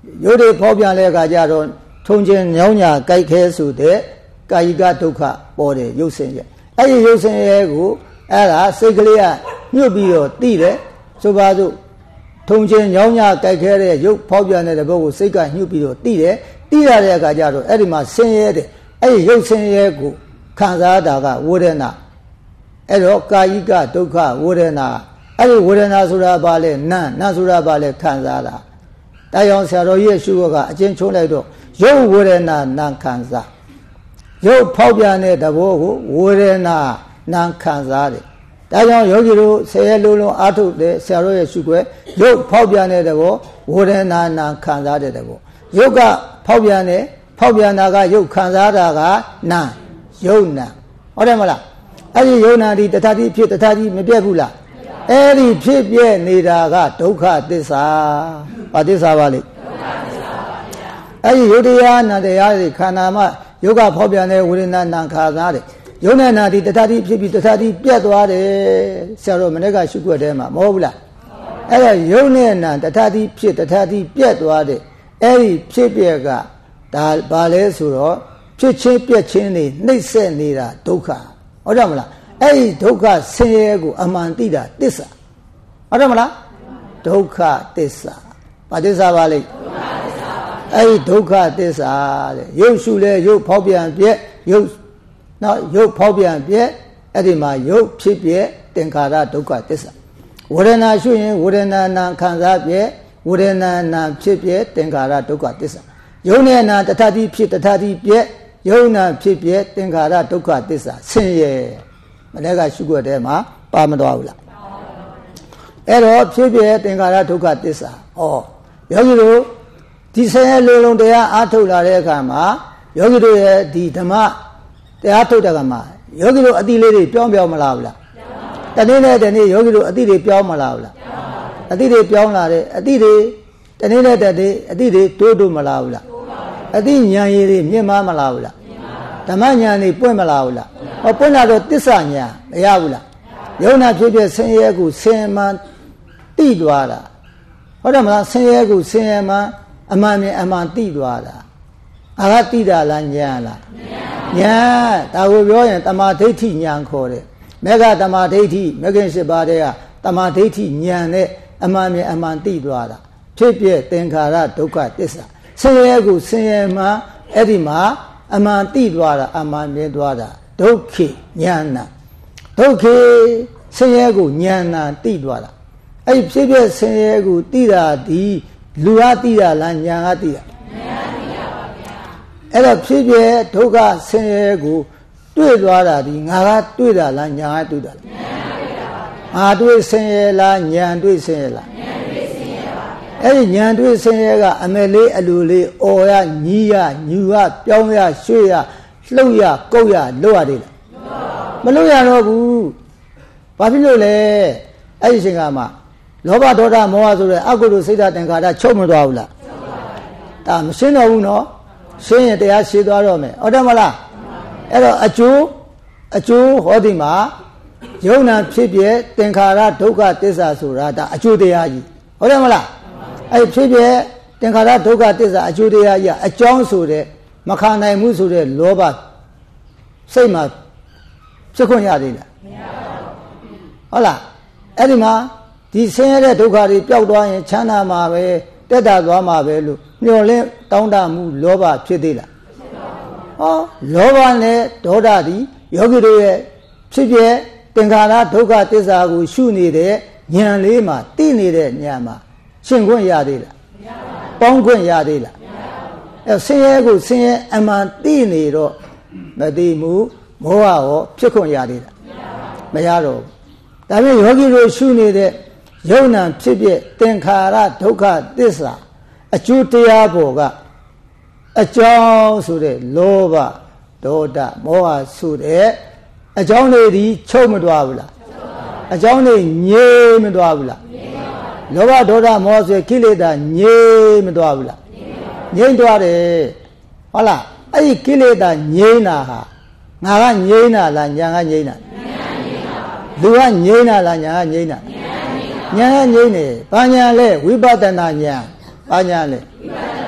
ရုပ်တွေဖောက်ပြန်တဲ့အခါကျတော့ထုံချင်းညောင်းညာကြိုက်ခဲဆိုတဲ့ကာယကဒုက္ခပေါ်တယ်ရုပ်ဆင်းရဲအဲ့ဒီရုပ်ဆင်းရဲကိုအဲ့ဒါစိတ်ကလေးကညှို့ပြီးတော့သိတယ်ဆိုပါစို့ထုံချင်းညောင်းညာကြိုက်ခဲတဲ့ရုပ်ဖောက်ပြန်တဲ့ဘက်ကိုစိတ်ကညှို့ပြီးတော့သိတယ်သိရတဲ့အခါကျတော့အဲ့ဒီမှာဆင်းရဲတယ်အဲ့ဒီရုပ်ဆင်းရဲကိုခံစားတာကဝေဒနာအဲ့တော့ကာယကဒုက္ခဝေဒနာအဲ့ဒီဝေဒနာဆိုတာဘာလဲနာဆိုတာဘာလဲခံစားတာဒါကြောင့်ဆရာတော်ကြီးရဲ့ရှုကအကျဉ်းချုံးလိုက်တော့ရုပ်ဝေဒနာနာခံစားရုပ်ဖောက်ပြန်တဲ့သဘောကိုဝေဒနာနာခံစားတယ်ဒါကြောင့်ယောဂီတို့ဆယ်ရလုံးလုံးအားထုတ်တဲ့ဆရာတော်ရဲ့ရှုွယ်ရုပ်ဖောက်ပြန်တဲ့သဘောဝေဒနာနာခံစားတဲ့သဘောရုပ်ကဖောက်ပြန်တယ်ဖောက်ပြန်တာကရုပ်ခံစားတာကနာယုံနာဟုတ်တယ်မလားအဲ့ဒီယုံနာဒီတထတိဖြစ်တထတိမပြတ်ဘူးလားအဲ့ဒီဖြစ်ပြနေတာကဒုက္ခသစ္စာဘာသစ္စာပါလဲဒုက္ခသစ္စာပါဗျာအဲ့ဒီယုတ်တရားနာတရားတွေခန္ဓာမှာယုတ်ကဖောက်ပြန်တဲ့ဝေဒနာနာခံစားတယ်ယုံနဲ့နာဒီတထတိဖြစ်ပြီးတထတိပြတ်သွားတယ်ဆရာတော်မနေ့ကရှုွက်ထဲမှာမဟုတ်ဘူးလားအဲ့ဒါယုံနဲ့နာတထတိဖြစ်တထတိပြတ်သွားတယ်အဲ့ဒီဖြစ်ပြကဒါဘာလဲဆိုတော့ဖြစ်ချင်းပြက်ချင်းနေနှိမ့်ဆက်နေတာဒုက္ခဟုတ်တယ်မလားအဲ့ဒီဒုက္ခဆင်းရဲကိုအမှန်သိတာသစ္စာဟုတ်တယ်မလားဒုက္ခသစ္စာဘာသစ္စာပါလဲဒုက္ခသစ္စာပါအဲ့ဒီဒုက္ခသစ္စာတဲ့ရုပ်ရှုလဲရုပ်ဖောက်ပြန်ပြက်ရုပ်နော်ရုပ်ဖောက်ပြန်ပြက်အဲ့ဒီမှာရုပ်ဖြစ်ပြက်သင်္ခါရဒုက္ခသစ္စာဝေဒနာရှုရင်ဝေဒနာနာခံစားပြက်ဝေဒနာနာဖြစ်ပြက်သင်္ခါရဒုက္ခသစ္စာယုံနဲ့နာတထတိဖြစ်တထတိပြက်ယုံနာဖြစ်ပြက်သင်္ခါရဒုက္ခသစ္စာဆင်းရဲမနေ့ကရှုွက်ထဲမှာပါမသွားဘူးလားအဲ့တော့ဖြစ်ပြသင်္ခါရဒုက္ခသစ္စာဟောယောဂီတို့ဒီဆင်းရဲလုံးလုံးတရားအားထုတ်လာတဲ့အခါမှာယောဂီတို့ရဲ့ဒီဓမ္မတရားထုတ်တဲ့အခါမှာယောဂီတို့အတိလေးတွေပြောင်းမလာဘူးလားတနေ့နဲ့တနေ့ယောဂီတို့အတိတွေပြောင်းမလာဘူးလားအတိတွေပြောင်းလာတယ်အတိတွေတနေ့နဲ့တနေ့အတိတွေတိုးမလာဘူးလားအတိဉာဏ်ရည်တွေမြင့်မားမလာဘူးလားဓမ္မဉာဏ်တွေပွင့်မလာဘူးလားဟောပွင့်လာတော့သစ္စာဉာဏ်မရဘူးလားယုံနာဖြစ်ဖြစ်ဆင်းရဲကိုဆင်းရဲမှတိသွားတာဟုတ်တယ်မလားဆင်းရဲကိုဆင်းရဲမှအမှန်မြင်အမှန်တိသွားတာအာကတိတာလားဉာဏ်လားဉာဏ်ဒါကိုပြောရင်တမာဒိဋ္ဌိဉာဏ်ခေါ်တယ်မေဃတမာဒိဋ္ဌိမဂ္ဂင်၈ပါးတည်းကတမာဒိဋ္ဌိဉာဏ်နဲ့အမှန်မြင်အမှန်တိသွားတာဖြစ်ပြသင်္ခါရဒုက္ခသစ္စာဆင်းရဲကိုဆင်းရဲမှအဲ့ဒီမှာအမှန်တိသွားတာအမှန်မြင်သွားတာဒုက္ခဉာဏ်နာဒုက္ခဆင်းရဲကိုဉာဏ်နာတိသွားတာအဲ့ဖြစ်ပြဆင်းရဲကိုတိတာဒီလူကတိတာလားဉာဏ်ကတိတာဉာဏ်တိတာပါဗျာအဲ့တော့ဖြစ်ပြဒုက္ခဆင်းရဲကိုတွေ့သွားတာဒီငါကတွေ့တာလားဉာဏ်ကတွေ့တာလားဉာဏ်တွေ့တာပါဗျာငါတွေ့ဆင်းရဲလားဉာဏ်တွေ့ဆင်းရဲလားဉာဏ်တွေ့ဆင်းရဲပါဗျာအဲ့ဒီဉာဏ်တွေ့ဆင်းရဲကအမေလေးအလူလေးအော်ရညီးရညူရပြောင်းရရွှေ့ရလှုပ်ရကုတ်ရလွတ်ရသေးလားမလွတ်ရတော့ဘူးဘာဖြစ်လို့လဲအဲ့ဒီအချိန်ကမှလောဘဒေါသမောဟဆိုတဲ့အကုသိုလ်စိတ်ဓာတ်သင်္ခါရချုပ်မသွားဘူးလားဒါမရှင်းတော့ဘူးနော်ရှင်းရင်တရားရှင်းသွားတော့မယ်ဟုတ်တယ်မလားအဲ့တော့အကျိုးဟောဒီမှာယုံနာဖြစ်ပြသင်္ခါရဒုက္ခသစ္စာဆိုတာဒါအကျိုးတရားကြီးဟုတ်တယ်မလားအဲ့ဖြစ်ပြသင်္ခါရဒုက္ခသစ္စာအကျိုးတရားကြီးအကြောင်းဆိုတဲ့မခံနိုင်မှုဆိုတဲ့လောဘစိတ်မှာဖြစ်ခွင့်ရသေးလားမရပါဘူးဟုတ်လားအဲ့ဒီမှာဒီဆင်းရဲတဲ့ဒုက္ခတွေပျောက်သွားရင်ချမ်းသာမှာပဲတက်တာသွားမှာပဲလို့မျှော်လင့်တောင်းတမှုလောဘဖြစ်သေးလားဟောလောဘနဲ့ဒေါသသည်ယောဂီတို့ရဲ့ဖြစ်ပြသင်္ခါရဒုက္ခသစ္စာကိုရှုနေတဲ့ဉာဏ်လေးမှာသိနေတဲ့ဉာဏ်မှာရှင်းခွင့်ရသေးလားမရပါဘူးပေါင်းခွင့်ရသေးလားမရပါဘူးအဲဆင်းရဲကိုဆင်းရဲအမှန်သိနေတော့မသိမှုမောဟရောဖြစ်ခွင့်ရသေးလားမရတော့ဘူးဒါပေမဲ့ယောဂီတို့ရှုနေတဲ့ယုံနာဖြစ်ပြသင်္ခါရဒုက္ခသစ္စာအကျိုးတရားပေါ်ကအကြောင်းဆိုတဲ့လောဘဒေါသမောဟဆိုတဲ့အကြောင်းတွေဒီချုပ်မသွားဘူးလားအကြောင်းတွေငြိမ်းမသွားဘူးလားလောဘဒေါသမောဟဆိုကိလေသာငြိမ်းမသွားဘူးလားငြိမ်းသွားတယ်ဟုတ်လားအဲ့ဒီကိလေသာငြိမ်းတာဟာငါကငြိမ်းတာလားညာကငြိမ်းတာလူကငြိမ်းတာလားညာကငြိမ်းတာညာကငြိမ်းနေဘာညာလဲဝိပဿနာညာဘာညာလဲဝိပဿနာ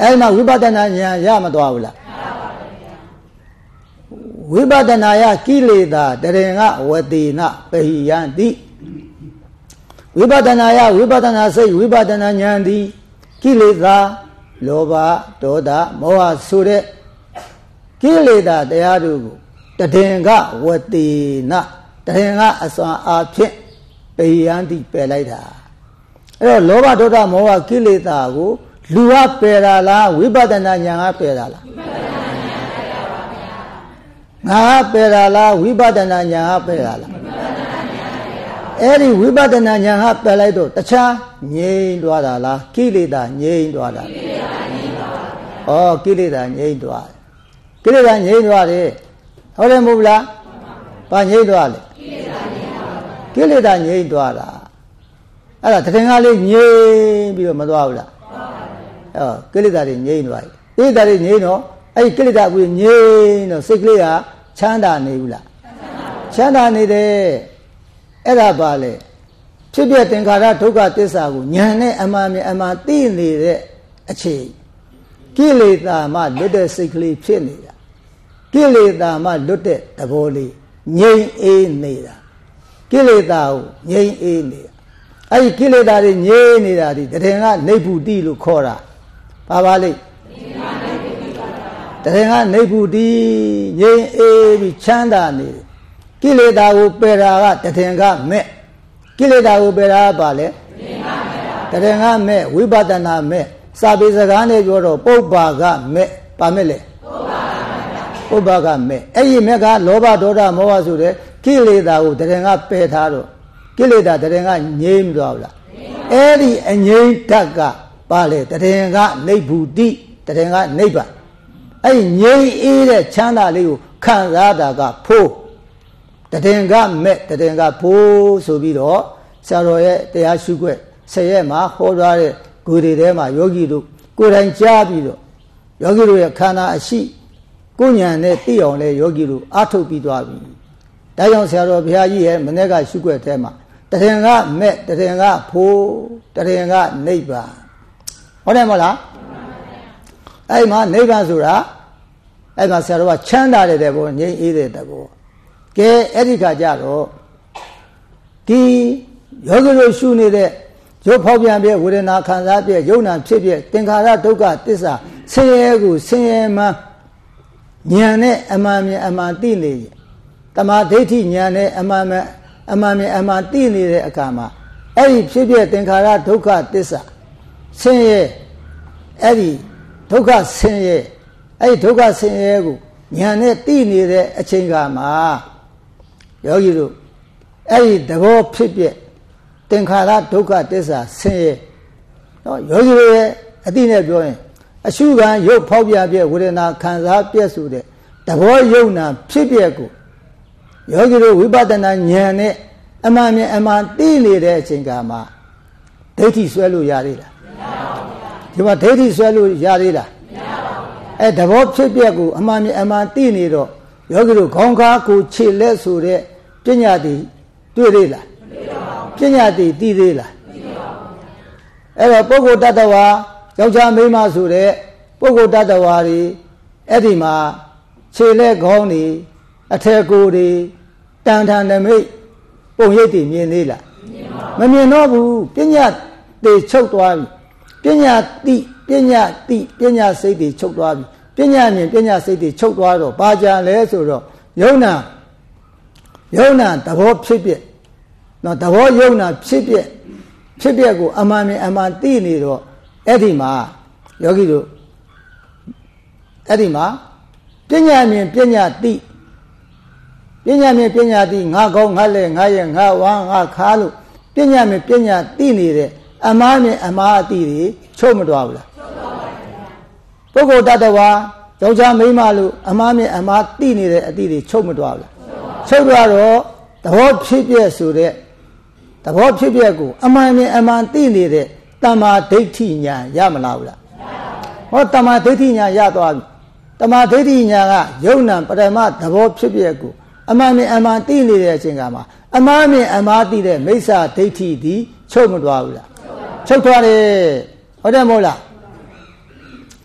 အဲ့မှာဝိပဿနာဉာဏ်ရမသွားဘူးလားဝိပဿနာယကိလေသာတရင်ကဝတိနပဟိယံတိဝိပဿနာယဝိပဿနာစိတ်ဝိပဿနာဉာဏ်သည်ကိလေသာလောဘဒေါသမောဟဆိုတဲ့ကိလေသာတရားတို့ကိုတရင်ကဝတိနတရင်ကအစွမ်းအားဖြင့်ပဟိယံတိပယ်လိုက်တာအဲ့တော့လောဘဒေါသမောဟကိလေသာကိုလူကပယ်တာလားဝိပဿနာဉာဏ်ကပယ်တာလားငါပယ်တာလားဝိပဿနာဉာဏ်ကပယ်တာလားအဲ့ဒီဝိပဿနာဉာဏ်ကပယ်လိုက်တော့တခြားငြိမ်သွားတာလားကိလေသာငြိမ်သွားတာဩကိလေသာငြိမ်သွားတယ်ကိလေသာငြိမ်သွားတယ်ဟုတ်တယ်မဟုတ်လားဘာငြိမ်သွားလဲကိလေသာငြိမ်သွားတာအဲ့ဒါတခင်ကလေးငြိမ်ပြီးတော့မသွားဘူးလားကိလေသာတွေငြိမ်သွားပြီကိလေသာတွေငြိမ်တော့အဲ့ဒီကိလေသာကိုငြိမ်တော့စိတ်ကလေးကချမ်းသာနေဘူးလားချမ်းသာနေတယ်အဲ့ဒါပါလေဖြစ်ပြသင်္ခါရဒုက္ခသစ္စာကိုဉာဏ်နဲ့အမှန်မြင်အမှန်သိနေတဲ့အခြေကိလေသာမှလွတ်တဲ့စိတ်ကလေးဖြစ်နေတာကိလေသာမှလွတ်တဲ့သဘောလေးငြိမ်အေးနေတာကိလေသာကိုငြိမ်အေးနေတာအဲ့ဒီကိလေသာတွေငြိမ်နေတာဒီတရင်ကနိဗ္ဗုတိလို့ခေါ်တာပါလိမ့်တရင်ကနိဗ္ဗုတိငြိမ်အေးပြီးချမ်းသာနေတယ်ကိလေသာကိုပယ်တာကတရင်ကမဲ့ကိလေသာကိုပယ်တာကပါလေတရင်ကမဲ့ဝိပဿနာမဲ့စာပေစကားနဲ့ပြောတော့ပုပ္ပါကမဲ့ပါမဲ့လေပုပ္ပါကမဲ့အဲ့ဒီမဲ့ကလောဘဒေါသမောဟဆိုတဲ့ကိလေသာကိုတရင်ကပယ်ထားတော့ကိလေသာတရင်ကငြိမ်းသွားဘူးလားအဲ့ဒီအငြိမ်းဓာတ်ကပါလေတရင်ကနိဗ္ဗုတိတရင်ကနိဗ္ဗာန်အဲ့ဒီငြိမ်းအေးတဲ့ချမ်းသာလေးကိုခံစားတာကဖို့တရင်ကမဲ့တရင်ကဖို့ဆိုပြီးတော့ဆရာတော်ရဲ့တရားရှုခွက်10ရက်မှာဟောထားတဲ့ဂုတွေထဲမှာယောဂီတို့ကိုယ်တိုင်ကြားပြီးတော့ယောဂီတို့ရဲ့ခန္ဓာအရှိကိုဉာဏ်နဲ့သိအောင်လဲယောဂီတို့အားထုတ်ပြီးသွားပြီဒါကြောင့်ဆရာတော်ဘုရားကြီးရဲ့မနေ့ကရှုခွက်ထဲမှာတရင်ကမဲ့တရင်ကဖို့တရင်ကနိဗ္ဗာန်ဟုတ်တယ်မဟုတ်လားအဲ့မှာနိဗ္ဗာန်ဆိုတာအဲ့မှာဆရာတော်ကချမ်းသာတဲ့ဘောငြိမ်းအေးတဲ့ဘောကဲအဲ့ဒီခါကျတော့ဒီယောဂီတို့ရှုနေတဲ့ရုပ်ဖောက်ပြန်ပြဝေဒနာခံစားပြယုံနာဖြစ်ပြသင်္ခါရဒုက္ခသစ္စာဆင်းရဲကိုဆင်းရဲမှဉာဏ်နဲ့အမှန်မြင်အမှန်သိနေတမာဒိဋ္ဌိဉာဏ်နဲ့အမှန်မြင်အမှန်သိနေတဲ့အခါမှာအဲ့ဒီဖြစ်ပြသင်္ခါရဒုက္ခသစ္စာဆင်းရဲအဲ့ဒီဒုက္ခဆင်းရဲအဲ့ဒီဒုက္ခဆင်းရဲကိုဉာဏ်နဲ့သိနေတဲ့အချိန်ခါမှာယောဂီတို့အဲ့ဒီသဘောဖြစ်ပြသင်္ခါရဒုက္ခသစ္စာဆင်းရဲနော်ယောဂီတို့ရဲ့အသိနဲ့ပြောရင်အရှုခံရုပ်ဖောက်ပြပြဝေဒနာခံစားပြဆိုတဲ့သဘောယုံနာဖြစ်ပြကိုယောဂီတို့ဝိပဿနာဉာဏ်နဲ့အမှန်မြင်အမှန်သိနေတဲ့အချိန်ကမှဒိဋ္ဌိဆွဲလို့ရသေးလားမရပါဘူးဒီမှာဒိဋ္ဌိဆွဲလို့ရသေးလားမရပါဘူးအဲသဘောဖြစ်ပြကိုအမှန်မြင်အမှန်သိနေတော့ယောဂီတို့ခေါင်းခါကိုခြေလက်ဆိုတဲ့ပညာတည်တွေ့သေးလားမတွေ့ပါဘူးပညာတည်သိသေးလားမသိပါဘူးအဲ့တော့ပုဂ္ဂိုလ်တ attva ယောက်ျားမိန်းမဆိုတဲ့ပုဂ္ဂိုလ်တ attva တွေအဲ့ဒီမှာခြေလက်ခေါင်းတွေအထက်ကိုယ်တွေတန်ထန်နမိတ်ပုံရိပ်တွေမြင်သေးလားမမြင်တော့ဘူးပညာတွေချုပ်သွားပြီပညာသိပညာစိတ်တွေချုပ်သွားပြီပညာမြင်ပညာစိတ်တွေချုပ်သွားတော့ဘာကြလဲဆိုတော့ယုံနာသဘောဖြစ်ပြနော်သဘောယုံနာဖြစ်ပြကိုအမှန်မြင်အမှန်သိနေတော့အဲ့ဒီမှာယောဂီတို့အဲ့ဒီမှာပညာမြင်ပညာသိပညာမြင်ပညာသိငါကောင်းငါလဲငါရဲ့ငါဝါငါခါလို့ပညာမြင်ပညာသိနေတဲ့အမှားမြင်အမှားအသိတွေချုပ်မသွားဘူးလားချုပ်ပါဘူးပုဂ္ဂိုလ်တ attva ယောက်ျားမိန်းမလို့အမှားမြင်အမှားသိနေတဲ့အသိတွေချုပ်မသွားဘူးလားချုပ်သွားတော့သဘောဖြစ်ပြဆိုတဲ့သဘောဖြစ်ပြကိုအမှန်မြင်အမှန်သိနေတဲ့တမ္မာဒိဋ္ဌိညာရမလားဘူးလားဟောတမ္မာဒိဋ္ဌိညာရသွားပြီတမ္မာဒိဋ္ဌိညာကယုံနာပရမသဘောဖြစ်ပြကိုအမှန်မြင်အမှန်သိနေတဲ့အချိန်ကမှာအမှားမြင်အမှားသိတဲ့မိစ္ဆာဒိဋ္ဌိဒီချုပ်မသွားဘူးလားချုပ်သွားတယ်ဟုတ်တယ်မဟုတ်လား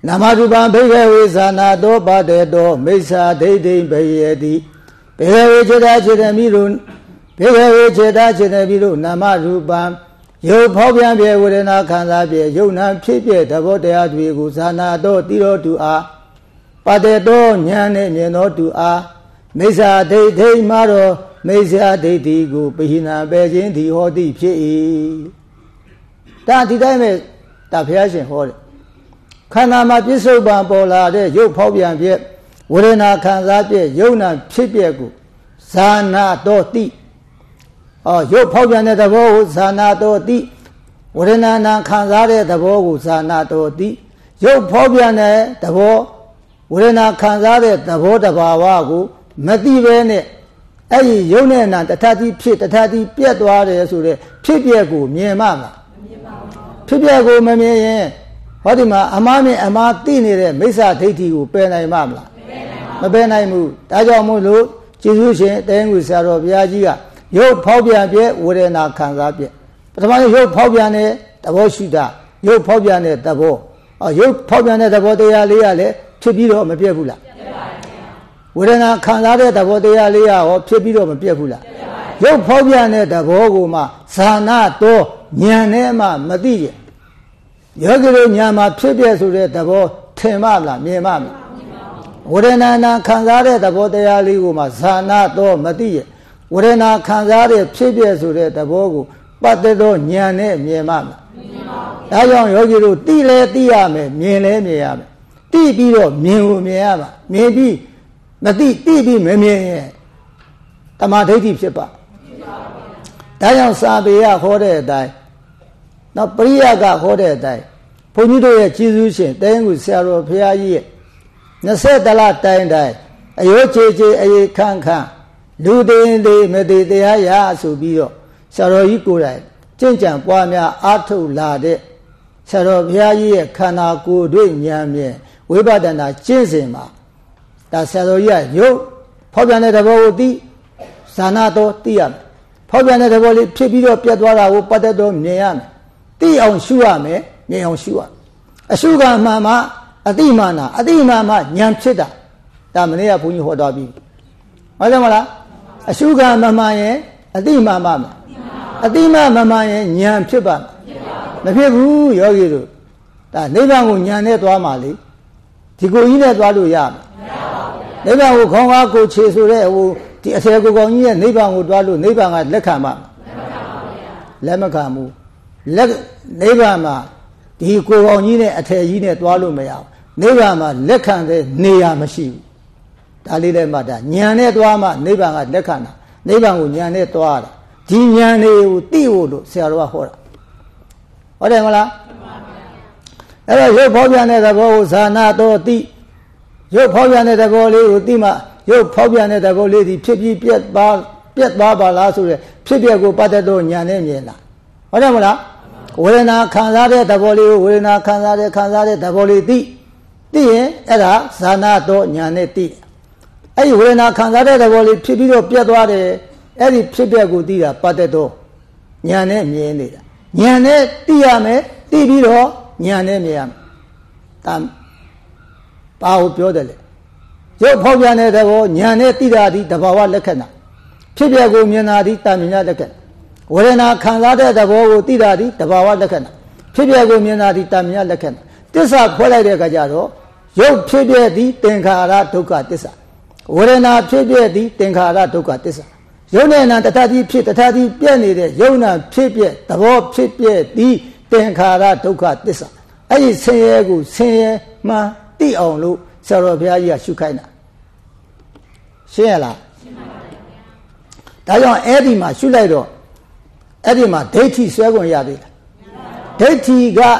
နာမရူပံဘိက္ခဝေဇာနာတောပတေတောမိစ္ဆာဒိဋ္ဌိဘယတိဘိက္ခဝေခြေတာခြေတမိတို့ဘိက္ခဝေခြေတာခြေတမိတို့နာမရူပံရုပ်ဖောက်ပြန်ပြဝေဒနာခံစားပြယုံနာဖြစ်ပြသဘောတရားတွေကိုဇာနာတောတိရောတူအားပတေတောဉာဏ်နဲ့မြင်တော်တူအားမိစ္ဆာဒိဋ္ဌိမှာတော့မိစ္ဆာဒိဋ္ဌိကိုပိဟိနာပဲခြင်းဒီဟောတိဖြစ်၏ဒါဒီတိုင်းပဲဒါဘုရားရှင်ဟောတယ်ခန္ဓာမှာပြစ္ဆုတ်ပံပေါ်လာတဲ့ရုပ်ဖောက်ပြန်ပြဝေဒနာခံစားပြယုံနာဖြစ်ပြကိုဇာနာတောတိရုပ်ဖောက်ပြန်တဲ့သဘောကိုဇာနာတောတိဝေဒနာနာခံစားတဲ့သဘောကိုဇာနာတောတိရုပ်ဖောက်ပြန်တဲ့သဘောဝေဒနာခံစားတဲ့သဘောတဘာဝကိုမသိဘဲနဲ့အဲ့ဒီယုံနဲ့နာတထတိဖြစ်တထတိပြတ်သွားတယ်ဆိုတဲ့ဖြစ်ပြကိုမြင်မှမလားမမြင်ပါဘူးဖြစ်ပြကိုမမြင်ရင်ဟောဒီမှာအမှားမြင်အမှားသိနေတဲ့မိစ္ဆာဒိဋ္ဌိကိုပယ်နိုင်မှမလားမပယ်နိုင်ဘူးဒါကြောင့်မို့လို့ကျေးဇူးရှင်တဲငွေဆရာတော်ဘုရားကြီးကရုပ်ဖောက်ပြန်ပြဝေဒနာခံစားပြပထမရုပ်ဖောက်ပြန်တဲ့သဘောရှိတာရုပ်ဖောက်ပြန်တဲ့သဘောရုပ်ဖောက်ပြန်တဲ့သဘောတရားလေးကလည်းဖြစ်ပြီးတော့မပြတ်ဘူးလားပြတ်ပါဘူးဝေဒနာခံစားတဲ့သဘောတရားလေးကရောဖြစ်ပြီးတော့မပြတ်ဘူးလားပြတ်ပါဘူးရုပ်ဖောက်ပြန်တဲ့သဘောကိုမှဇာနာတောဉာဏ်နဲ့မှမသိရယောဂီတို့ညာမှာဖြစ်ပြဆိုတဲ့သဘောထင်မှလားမြင်မှမလားဝေဒနာနာခံစားတဲ့သဘောတရားလေးကိုမှဇာနာတော့မသိရဝေဒနာခံစားတဲ့ဖြစ်ပြဆိုတဲ့သဘောကိုပတ်သက်သောဉာဏ်နဲ့မြင်မှမလားဒါကြောင့်ယောဂီတို့သိလဲသိရမယ်မြင်လဲမြင်ရမယ်သိပြီးတော့မြင်ကိုမြင်ရမှာမြင်ပြီးမသိပြီးမမြင်ရင်တမာဒိဋ္ဌိဖြစ်ပါဒါကြောင့်စာပေကဟောတဲ့အတိုင်းနောက်ပရိယကဟောတဲ့အတိုင်းဘုန်းကြီးတို့ရဲ့ကျေးဇူးရှင်တဲငူဆရာတော်ဘုရားကြီးရဲ့20လတိုင်းအယောချေချေအေခန့်ခန့်လူသိမသိတရားရဆိုပြီးတော့ဆရာတော်ကြီးကိုယ်တိုင်ကျင့်ကြံပွားများအားထုတ်လာတဲ့ဆရာတော်ဘုရားကြီးရဲ့ခန္ဓာကိုယ်တွေ့ဉာဏ်မြင်ဝိပဿနာကျင့်စဉ်မှာဒါဆရာတော်ကြီးကရုပ်ဖောက်ပြန်တဲ့သဘောကိုသိဇာနာတော်သိရမယ်ဖောက်ပြန်တဲ့သဘောလေးဖြစ်ပြီးတော့ပြတ်သွားတာကိုပတ်သက်တော့မြင်ရမယ်သိအောင်ရှုရမယ်မြင်အောင်ရှုရအရှုကမှန်မှအတိမာနာအတိမာမှဉာဏ်ဖြစ်တာဒါမနေ့ကဘုန်းကြီးဟောတော်ပြီဟုတ်တယ်မလားအရှုကမမှန်ရင်အတိမာမှအတိမာမမှန်ရင်ဉာဏ်ဖြစ်ပါမဖြစ်ဘူးယောဂီတို့ဒါနိဗ္ဗာန်ကိုဉာဏ်နဲ့သွားမှာလေဒီကိုကြီးနဲ့သွားလို့ရမှာနိဗ္ဗာန်ကိုခေါင်းကားကိုခြေဆိုတဲ့ဟိုဒီအထေကိုကောင်ကြီးရဲ့နိဗ္ဗာန်ကိုသွားလို့နိဗ္ဗာန်ကလက်ခံမှာလက်မခံဘူးလက်နိဗ္ဗာန်မှာဒီကိုကောင်ကြီးနဲ့အထေကြီးနဲ့သွားလို့မရဘူးနိဗ္ဗာန်မှာလက်ခံတဲ့နေရာမရှိဘူးဒါလေးလည်းမှတ်တာဉာဏ်နဲ့သွားမှနိဗ္ဗာန်ကလက်ခံတာနိဗ္ဗာန်ကိုဉာဏ်နဲ့သွားတာဒီဉာဏ်တွေကိုသိဖို့လို့ဆရာတော်ကဟောတာဟုတ်တယ်မလားအဲ့တော့ရုပ်ဖောက်ပြန်တဲ့သဘောကိုဇာနာတော်သိရုပ်ဖောက်ပြန်တဲ့သဘောလေးကိုသိမှရုပ်ဖောက်ပြန်တဲ့သဘောလေးဒီဖြစ်ပြီးပြတ်သွားပါလားဆိုရယ်ဖြစ်ပြကိုပတ်သက်တော့ဉာဏ်နဲ့မြင်လာဟုတ်တယ်မလားဝေဒနာခံစားတဲ့သဘောလေးကိုဝေဒနာခံစားတဲ့သဘောလေးသိရင်အဲ့ဒါဇာနာတော်ဉာဏ်နဲ့သိအဲ့ဒီဝေဒနာခံစားတဲ့သဘောလေးဖြစ်ပြီးတော့ပြတ်သွားတယ်အဲ့ဒီဖြစ်ပြကိုသိတာပတ်သက်တော့ဉာဏ်နဲ့မြင်နေတာဉာဏ်နဲ့သိရမယ်သိပြီးတော့ဉာဏ်နဲ့မြင်ရမယ်ဒါဘာကိုပြောတယ်လဲရုပ်ဖောက်ပြန်တဲ့သဘောဉာဏ်နဲ့သိတာဒီတဘာဝလက္ခဏာဖြစ်ပြကိုမြင်တာဒီတဏှာလက္ခဏာဝေဒနာခံစားတဲ့သဘောကိုသိတာဒီတဘာဝလက္ခဏာဖြစ်ပြကိုမြင်တာဒီတဏှာလက္ခဏာသစ္စာဖွဲ့လိုက်တဲ့အခါကျတော့ရုပ်ဖြစ်ပြသည်သင်္ခါရဒုက္ခသစ္စာဝေဒနာဖြစ်ပြသည်သင်္ခါရဒုက္ခသစ္စာယုံနဲ့နာတထတိဖြစ်တထတိပြည့်နေတဲ့ယုံနာဖြစ်ပြသဘောဖြစ်ပြသည်သင်္ခါရဒုက္ခသစ္စာအဲ့ဒီဆင်းရဲကိုဆင်းရဲမှသိအောင်လို့ဆရာတော်ဘုရားကြီးကရှုခိုင်းတာရှင်းရလားရှင်းပါပါဘုရားဒါကြောင့်အဲ့ဒီမှာရှုလိုက်တော့အဲ့ဒီမှာဒိဋ္ဌိဆွဲခွင့်ရသေးလားဒိဋ္ဌိ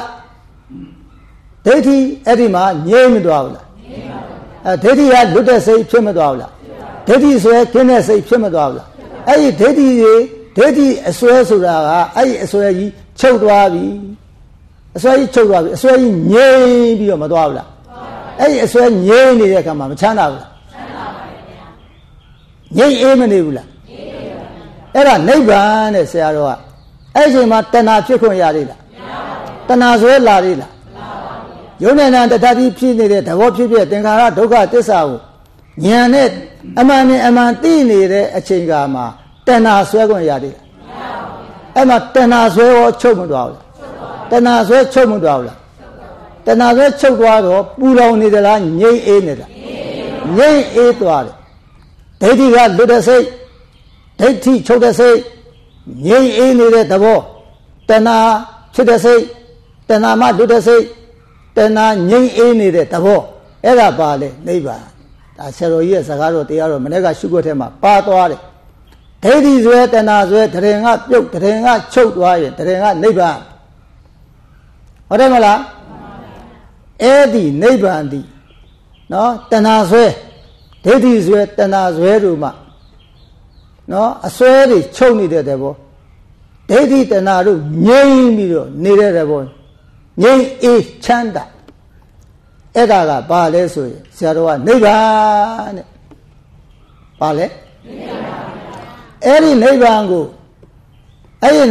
အဲ့ဒီမှာငြိမ့်မသွားဘူးလားငြိမ့်ပါဘူးဒိဋ္ဌိကလွတ်တဲ့စိတ်ဖြစ်မသွားဘူးလားဒိဋ္ဌိဆွဲခင်းတဲ့စိတ်ဖြစ်မသွားဘူးလားအဲ့ဒီဒိဋ္ဌိအစွဲဆိုတာကအဲ့ဒီအစွဲကြီးချုပ်သွားပြီအစွဲကြီးချုပ်သွားပြီအစွဲကြီးငြိမ့်ပြီးတော့မသွားဘူးလားအဲ့ဒီအစွဲငြိမ့်နေတဲ့အခါမှာမချမ်းသာဘူးလားချမ်းသာပါဗျာငြိမ့်အေးမနေဘူးလားငြိမ့်အေးပါဗျာအဲ့ဒါနိဗ္ဗာန်တဲ့ဆရာတော်ကအဲ့ဒီအချိန်မှာတဏှာဖြစ်ခွင့်ရသေးလားမရပါဘူးတဏှာဆွဲလာသေးလားမလာပါဘူးယုံနဲ့နာတထတိဖြစ်နေတဲ့သဘောဖြစ်သင်္ခါရဒုက္ခသစ္စာကိုဉာဏ်နဲ့အမှန်နဲ့အမှန်သိနေတဲ့အချိန်ကမှာတဏှာဆွဲခွင့်ရသေးတယ်အဲ့မှာတဏှာဆွဲရောချုပ်မသွားဘူးတဏှာဆွဲချုပ်မသွားဘူးလားတဏှာဆွဲချုပ်သွားတော့ပူလောင်နေသလားငြိမ့်အေးနေလားငြိမ့်အေးသွားတယ်ဒိဋ္ဌိကလွတ်တဲ့စိတ်ဒိဋ္ဌိချုပ်တဲ့စိတ်ငြိမ့်အေးနေတဲ့သဘောတဏှာဖြစ်တဲ့စိတ်တဏှာမှလွတ်တဲ့စိတ်တဏှာငြိမ့်အေးနေတဲ့သဘောအဲ့ဒါပါလေနိဗ္ဗာန်ဒါဆရာတော်ကြီးရဲ့စကားတော်တရားတော်မနေ့ကရှုခွက်ထဲမှာပါသွားတယ်ဒိဋ္ဌိဆွဲတဏှာဆွဲတရင်ကပြုတ်တရင်ကချုပ်သွားရင်တရင်ကနိဗ္ဗာန်ဟုတ်တယ်မလားအဲ့ဒီနိဗ္ဗာန်ဒီနော်တဏှာဆွဲဒိဋ္ဌိဆွဲတဏှာဆွဲတို့မှနော်အစွဲတွေချုပ်နေတဲ့တဲ့ဘောဒိဋ္ဌိတဏှာတို့ငြိမ့်ပြီးတော့နေတဲ့တဲ့ဘောငြိမ့်အေးချမ်းသာအဲ့ဒါကဘာလဲဆိုရင်ဆရာတော်ကနိဗ္ဗာန်တဲ့ဘာလဲအဲ့ဒီနိဗ္ဗာန်ကိုရချင်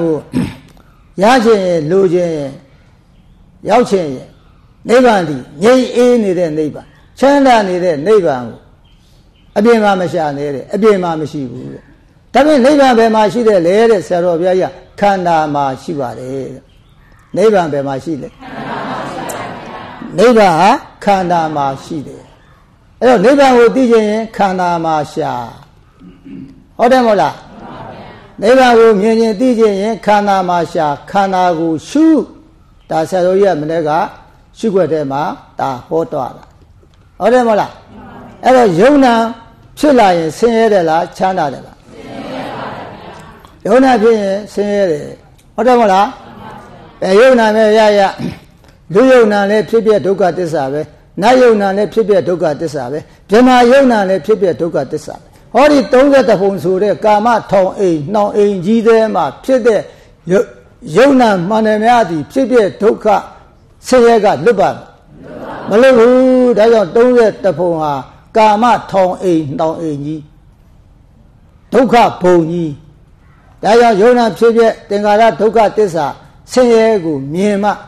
ရင်လိုချင်ရင်ရောက်ချင်ရင်နိဗ္ဗာန်ဒီငြိမ့်အေးနေတဲ့နိဗ္ဗာန်ချမ်းသာနေတဲ့နိဗ္ဗာန်ကိုအပြင်မှာမရှာနေတဲ့အပြင်မှာမရှိဘူးတဲ့ဒါပေမဲ့နိဗ္ဗာန်ဘယ်မှာရှိတယ်လဲတဲ့ဆရာတော်ဘုရားကြီးခန္ဓာမှာရှိပါတယ်တဲ့နိဗ္ဗာန်ဘယ်မှာရှိလဲနိဗ္ဗာန်ဟာခန္ဓာမှာရှိတယ်အဲ့တော့နိဗ္ဗာန်ကိုသိချင်ရင်ခန္ဓာမှာရှာဟုတ်တယ်မဟုတ်လားနိဗ္ဗာန်ကိုမြင်ရင်သိချင်ရင်ခန္ဓာမှာရှာခန္ဓာကိုရှုဒါဆရာတော်ကြီးကမနေ့ကရှုွက်ထဲမှာဒါဟောတော့တာဟုတ်တယ်မဟုတ်လားအဲ့တော့ယုံနာဖြစ်လာရင်ဆင်းရဲတယ်လားချမ်းသာတယ်လားဆင်းရဲပါဗျာယုံနာဖြစ်ရင်ဆင်းရဲတယ်ဟုတ်တယ်မဟုတ်လားယုံနာနဲ့ရလူယုံနာလည်းဖြစ်ပြဒုက္ခသစ္စာပဲနတ်ယုံနာလည်းဖြစ်ပြဒုက္ခသစ္စာပဲဗြဟ္မာယုံနာလည်းဖြစ်ပြဒုက္ခသစ္စာပဲဟောဒီ30ပုံဆိုတဲ့ကာမထောင်အိမ်နှောင်အိမ်ကြီးထဲမှာဖြစ်တဲ့ယုံနာမှန်တယ်များသည်ဖြစ်ပြဒုက္ခဆင်းရဲကလွတ်ပါမလွတ်ဘူးဒါကြောင့်30ပုံဟာကာမထောင်အိမ်နှောင်အိမ်ကြီးဒုက္ခဘုံကြီးဒါကြောင့်ယုံနာဖြစ်ပြသင်္ခါရဒုက္ခသစ္စာဆင်းရဲကိုမြင်မှ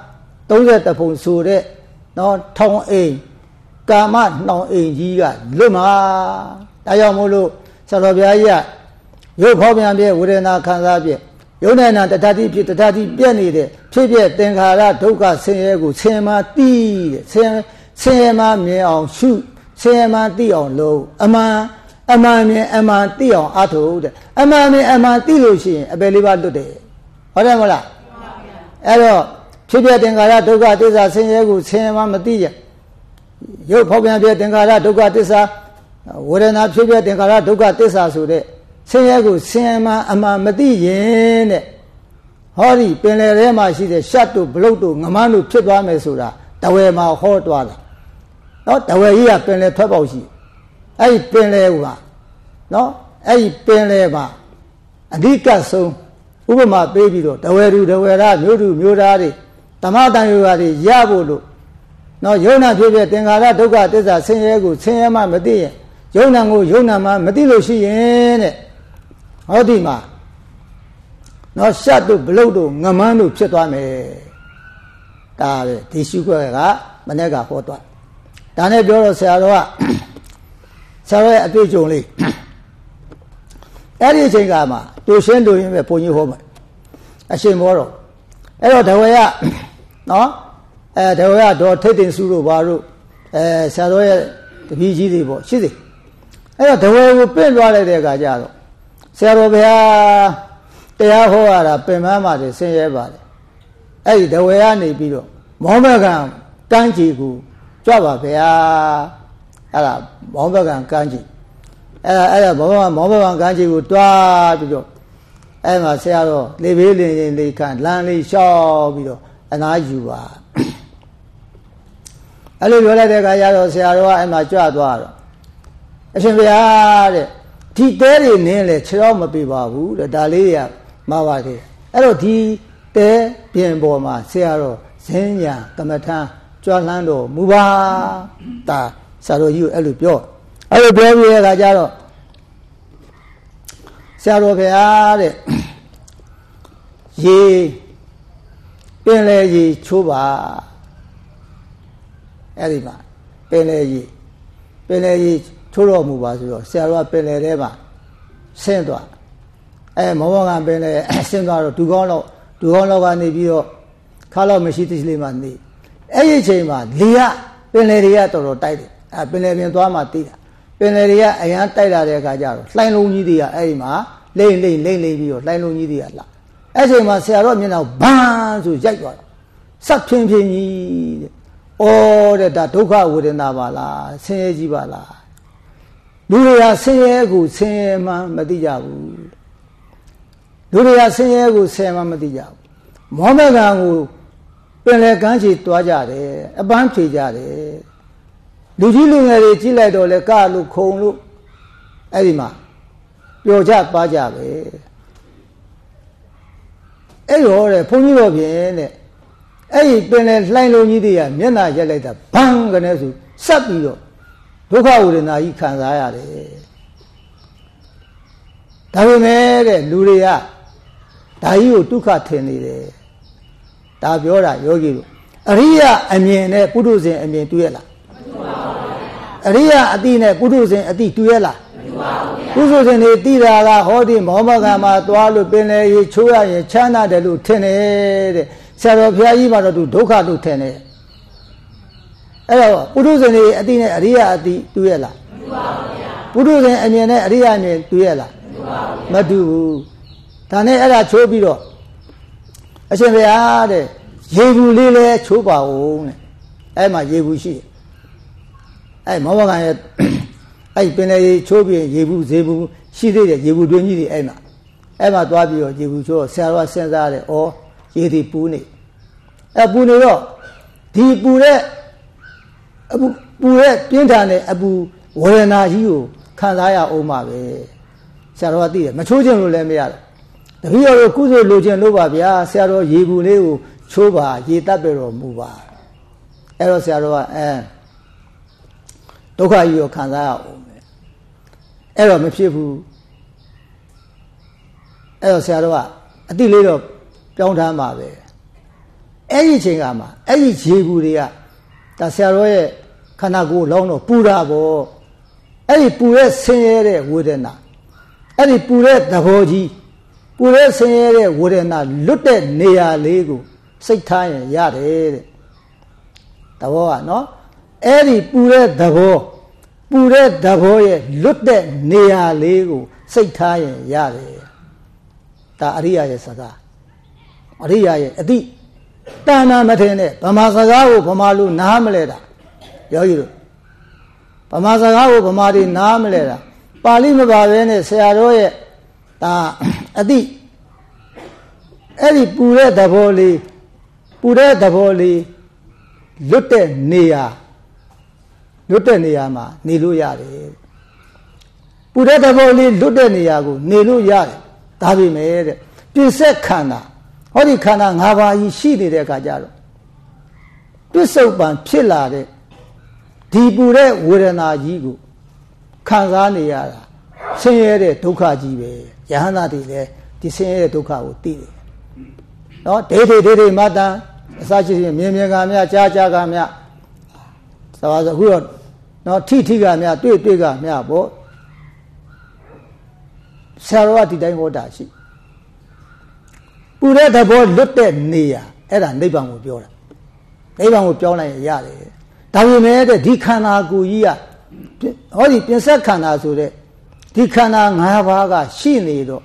30ပုံဆိုတဲ့နော်ထောင်အိမ်ကာမနှောင်အိမ်ကြီးကလွတ်မှာဒါကြောင့်မို့လို့ဆရာတော်ဘုရားကြီးကရုပ်ဖော်ပြန်ပြဝေဒနာခံစားပြယုံနဲ့နာတထတိဖြစ်တထတိပြက်နေတဲ့ဖြစ်ပြသင်္ခါရဒုက္ခဆင်းရဲကိုဆင်းရဲမှသိတဲ့ဆင်းရဲမှမြင်အောင်ရှုဆင်းရဲမှသိအောင်လုပ်အမှန်မြင်အမှန်သိအောင်အားထုတ်တဲ့အမှန်မြင်အမှန်သိလို့ရှိရင်အပယ်လေးပါးလွတ်တယ်ဟုတ်တယ်မဟုတ်လားအဲ့တော့ဖြစ်ပြသင်္ခါရဒုက္ခသစ္စာဆင်းရဲကိုဆင်းရဲမှမသိရရုပ်ဖော်ပြန်ပြသင်္ခါရဒုက္ခသစ္စာဝေဒနာဖြစ်ပြသင်္ခါရဒုက္ခသစ္စာဆိုတဲ့ဆင်းရဲကိုဆင်းရဲမှအမှန်မသိရင်တဲ့ဟောဒီပင်လယ်ထဲမှာရှိတဲ့ရှတ်တို့ဘလုတ်တို့ငမန်းတို့ဖြစ်သွားမယ်ဆိုတာတဝယ်မှာဟောသွားတာနော်တဝယ်ကြီးကပင်လယ်ထွက်ပေါက်ရှိအဲ့ဒီပင်လယ်ကနော်အဲ့ဒီပင်လယ်မှာအဓိကဆုံးဥပမာပေးပြီးတော့တဝယ်သူတဝယ်သားမျိုးသူမျိုးသားတွေဓမ္မတန်ယောဂါတွေရဖို့လို့နော်ယုံနာဖြစ်ဖြစ်သင်္ခါရဒုက္ခသစ္စာဆင်းရဲကိုဆင်းရဲမှမသိရင်ယုံနာကိုယုံနာမှမသိလို့ရှိရင်တဲ့ဟောဒီမှာနော်ရှတ်တို့ဘလုတ်တို့ငမန်းတို့ဖြစ်သွားမယ်ဒါပဲဒီရှုခွက်ကမနေ့ကဟောသွားဒါနဲ့ပြောတော့ဆရာတော်ရဲ့အတွေ့အကြုံလေးအဲ့ဒီအချိန်ကမှတူရှင်းတူရင်းပဲဘုန်းကြီးဟောမယ်အရှင်ဘောတော်အဲ့တော့တဝေရနော်တဝေရတော်ထိတ်တင်စုတို့ဘာတို့ဆရာတော်ရဲ့တပည့်ကြီးတွေပေါ့ရှိသေးအဲ့တော့တဝေကိုပြင့်သွားလိုက်တဲ့အခါကျတော့ဆရာတော်ဘုရားတရားဟောရတာပင်မပါတယ်ဆင်းရဲပါတယ်အဲ့ဒီတဝေကနေပြီးတော့မောဘကံကမ်းခြေကိုကြွပါဗျာအဲ့ဒါမောဘကံကမ်းခြေအဲ့ဒါမောဘကံကမ်းခြေကိုတွားပြီးတော့အဲ့မှာဆရာတော်လေဘေးလင်းရင်လေခန့်လမ်းလေးလျှောက်ပြီးတော့အနာယူပါအဲ့လိုပြောလိုက်တဲ့အခါကျတော့ဆရာတော်ကအဲ့မှာကြွသွားတော့အရှင်ဘုရားတဲ့ဒီတဲတွေနင်းလေခြေတော်မပြပါဘူးတဲ့ဒါလေးတွေကမှားပါတယ်အဲ့တော့ဒီတဲပြင်ပေါ်မှာဆရာတော်ဇင်းညာကမ္မထံကြွလှမ်းတော်မူပါဒါဆရာတော်ကြီးကိုအဲ့လိုပြောပြီးတဲ့အခါကျတော့ဆရာတော်ဘုရားတဲ့ရေပင်လေရေချိုးပါအဲ့ဒီမှာပင်လေကြီးထိုးတော်မူပါဆိုတော့ဆရာတော်ကပင်လေထဲမှာဆင်းသွားမောမောကပင်လေဆင်းသွားတော့ဒူကောင်းလောက်ကနေပြီးတော့ခါလောက်မရှိသေးလေးမှနေအဲ့ဒီအချိန်မှာလေကပင်လေတွေကတော်တော်တိုက်တယ်ပင်လေပြင်သွားမှသိတာပင်လေတွေကအရန်တိုက်လာတဲ့အခါကျတော့လှိုင်းလုံးကြီးတွေကအဲ့ဒီမှာလိမ့်ပြီးတော့လှိုင်းလုံးကြီးတွေကလာအဲ့ချိန်မှာဆရာတော်မျက်နှာဘန်းဆိုရိုက်သွားတာစက်ဖြင်းကြီးတဲ့။အော်တဲ့ဒါဒုက္ခဝေဒနာပါလားဆင်းရဲကြီးပါလားလူတွေကဆင်းရဲကိုဆင်းရဲမှမသိကြဘူးလူတွေကဆင်းရဲကိုဆင်းရဲမှမသိကြဘူးမောဟကံကိုပင်လေကမ်းခြေတွားကြတယ်အပန်းဖြေကြတယ်လူကြီးလူငယ်တွေကြည့်လိုက်တော့လေကလို့ခုံလို့အဲ့ဒီမှာပျော်ကြပါကြပဲအဲ့ရောတဲ့ဘုန်းကြီးတော်ဖြင့်တဲ့အဲ့ဒီပင်လေလှိုင်းလုံးကြီးတွေကမျက်နှာရက်လိုက်တာဘန်းကနေဆိုစပ်ပြီးတော့ဒုက္ခဝေဒနာကြီးခံစားရတယ်ဒါပေမဲ့တဲ့လူတွေကဒါကြီးကိုဒုက္ခထင်နေတယ်ဒါပြောတာယောဂီတို့အရိယအမြင်နဲ့ပုထုဇဉ်အမြင်တွေ့ရလားအရိယအတိနဲ့ပုထုဇဉ်အတိတွေ့ရလားပုထုဇဉ်တွေတိတာကဟောဒီမောဟကံမှာသွားလို့ပင်လေရေချိုးရရင်ချမ်းသာတယ်လို့ထင်တယ်တဲ့ဆရာတော်ဘုရားကြီးမှာတော့သူဒုက္ခလို့ထင်တယ်အဲ့တော့ပုထုဇဉ်တွေအတိနဲ့အရိယအတိတွေ့ရလားပုထုဇဉ်အမြင်နဲ့အရိယအမြင်တွေ့ရလားမတူဘူးဒါနဲ့အဲ့ဒါချိုးပြီးတော့အရှင်ဘုရားတဲ့ရေဘူးလေးလဲချိုးပါဦးတဲ့အဲ့မှာရေဘူးရှိတယ်အဲ့မောဟကံရဲ့အဲ့ပင်လေရေချိုးပြီးရေဘူးဈေးဘူးရှိသေးတယ်ရေဘူးတွင်းကြီးတွေအဲ့မှာသွားပြီးတော့ရေဘူးချိုးဆရာတော်စဉ်းစားတယ်ဩရေဒီပူနေအဲ့ပူနေတော့ဒီပူတဲ့အပူရဲ့ပြင်းထန်တဲ့အပူဝေဒနာကြီးကိုခံစားရအောင်ပါပဲဆရာတော်ကသိတယ်မချိုးခြင်းလို့လည်းမရဘူးတပည့်တော်တို့ကုသိုလ်လိုခြင်းလို့ပါဗျာဆရာတော်ရေဘူးလေးကိုချိုးပါရေတတ်ပြတော်မူပါအဲ့တော့ဆရာတော်ကဒုက္ခကြီးကိုခံစားရအောင်ပဲအဲ့တော့မဖြစ်ဘူးအဲ့တော့ဆရာတော်ကအတိလေးတော့ပြောင်းထားမှာပဲအဲ့ဒီအချိန်ကမှအဲ့ဒီရေဘူးတွေကဒါဆရာတော်ရဲ့ခန္ဓာကိုယ်လောင်းတော့ပူတာပေါ့အဲ့ဒီပူရဲ့ဆင်းရဲတဲ့ဝေဒနာအဲ့ဒီပူတဲ့သဘောကြီးပူတဲ့ဆင်းရဲတဲ့ဝေဒနာလွတ်တဲ့နေရာလေးကိုစိတ်ထားရင်ရတယ်တဲ့သဘောကနော်အဲ့ဒီပူတဲ့သဘောရဲ့လွတ်တဲ့နေရာလေးကိုစိတ်ထားရင်ရတယ်ဒါအရိယာရဲ့စကားအရိယာရဲ့အတိတဏ္ဍာမထင်နဲ့ဗမာစကားကိုဗမာလူနားမလဲတာယောဂီတို့ဗမာစကားကိုဗမာတွေနားမလဲတာပါဠိမပါဘဲနဲ့ဆရာတော်ရဲ့ဒါအတိအဲ့ဒီပူတဲ့သဘောလေးလွတ်တဲ့နေရာမှာနေလို့ရတယ်ပူတဲ့သဘောလေးလွတ်တဲ့နေရာကိုနေလို့ရတယ်ဒါပေမဲ့တဲ့ပြစ္ဆက်ခန္ဓာဟောဒီခန္ဓာ၅ပါးကြီးရှိနေတဲ့အခါကျတော့ပစ္စုပန်ဖြစ်လာတဲ့ဒီပူတဲ့ဝေဒနာကြီးကိုခံစားနေရတာဆင်းရဲတဲ့ဒုက္ခကြီးပဲယဟန္တာတွေလည်းဒီဆင်းရဲတဲ့ဒုက္ခကိုသိတယ်နော်ဒိဋ္ဌိမတ္တအစရှိရင်မြင်ကမြကြားကမြသဘာဝအခုတော့နော်ထိကမြတွေ့ကမြပေါ့ဆရာတော်ကဒီတိုင်းဟောတာရှိပူတဲ့သဘောလွတ်တဲ့နေရာအဲ့ဒါနိဗ္ဗာန်ကိုပြောတာနိဗ္ဗာန်ကိုပြောလိုက်ရင်ရတယ်ဒါပေမဲ့ဒီခန္ဓာကိုယ်ကြီးကဟောဒီပြင်ဆက်ခန္ဓာဆိုတဲ့ဒီခန္ဓာ၅ပါးကရှိနေတော့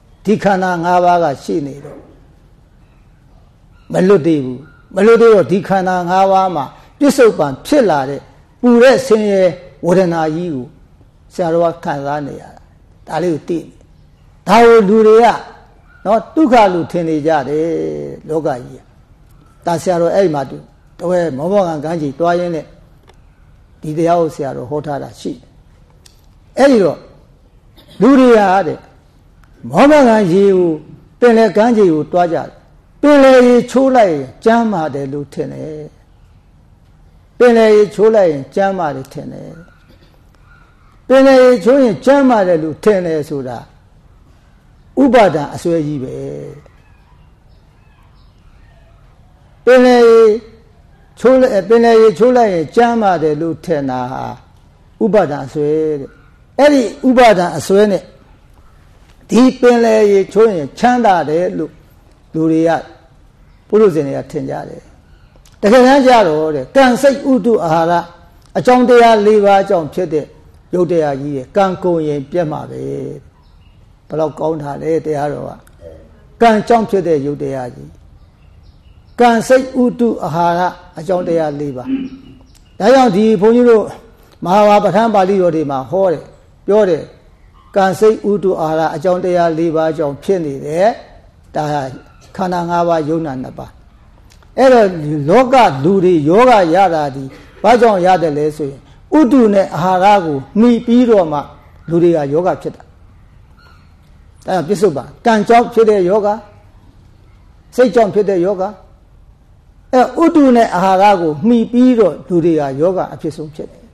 မလွတ်သေးဘူးမလွတ်သေးတော့ဒီခန္ဓာ၅ပါးမှာပြစ္ဆုတ်ပံဖြစ်လာတဲ့ပူတဲ့ဆင်းရဲဝေဒနာကြီးကိုဆရာတော်ကခံစားနေရတာဒါလေးကိုသိနေဒါကိုလူတွေကနော်ဒုက္ခလို့ထင်နေကြတယ်လောကကြီးဒါဆရာတော်အဲ့ဒီမှာတဝဲမောဟကံကမ်းခြေတွားရင်းနဲ့ဒီတရားကိုဆရာတော်ဟောထားတာရှိအဲ့ဒီတော့လူတွေကတဲ့မောဟကံရေကိုပင်လေကမ်းခြေကိုတွားကြတယ်ပင်လေရေချိုးလိုက်ရင်ကျမ်းမာတယ်လို့ထင်တယ်ပင်လေရေချိုးလိုက်ရင်ကျမ်းမာတယ်ထင်တယ်ပင်လေရေချိုးရင်ကျမ်းမာတယ်လို့ထင်တယ်ဆိုတာဥပါဒံအစွဲကြီးပဲပင်လေရေချိုးလိုက်ပင်လေရေချိုးလိုက်ရင်ကျမ်းပါတယ်လို့ထင်တာဟာဥပါဒံအစွဲတဲ့အဲ့ဒီဥပါဒံအစွဲနဲ့ဒီပင်လေရေချိုးရင်ချမ်းသာတယ်လို့လူတွေကပုရုဇဉ်တွေကထင်ကြတယ်တကယ်တမ်းကျတော့တဲ့ကံစိတ်ဥတုအာဟာရအကြောင်းတရား၄ပါးအကြောင်းဖြစ်တဲ့ရုပ်တရားကြီးရဲ့ကံကုန်ရင်ပြတ်မှာပဲဘယ်တော့ကောင်းတာလဲတရားတော်ကကံကြောင့်ဖြစ်တဲ့ရုပ်တရားကြီးကံစိတ်ဥတုအာဟာရအကြောင်းတရား၄ပါးဒါကြောင့်ဒီဘုန်းကြီးတို့မဟာဝါပဋ္ဌာန်းပါဠိတော်တွေမှာဟောတယ်ပြောတယ်ကံစိတ်ဥတုအာဟာရအကြောင်းတရား၄ပါးအကြောင်းဖြစ်နေတယ်ဒါခန္ဓာ၅ပါးယုံနာ၂ပါးအဲ့တော့လောကလူတွေယောဂရတာဒီဘာကြောင့်ရတယ်လဲဆိုရင်ဥတုနဲ့အာဟာရကိုမှီပြီးတော့မှလူတွေကယောဂဖြစ်တာဒါပြစ္ဆုတ်ပါကံကြောင့်ဖြစ်တဲ့ယောဂစိတ်ကြောင့်ဖြစ်တဲ့ယောဂဥတုနဲ့အာဟာရကိုမှီပြီးတော့လူတွေကယောဂအဖြစ်ဆုံးဖြစ်တယ်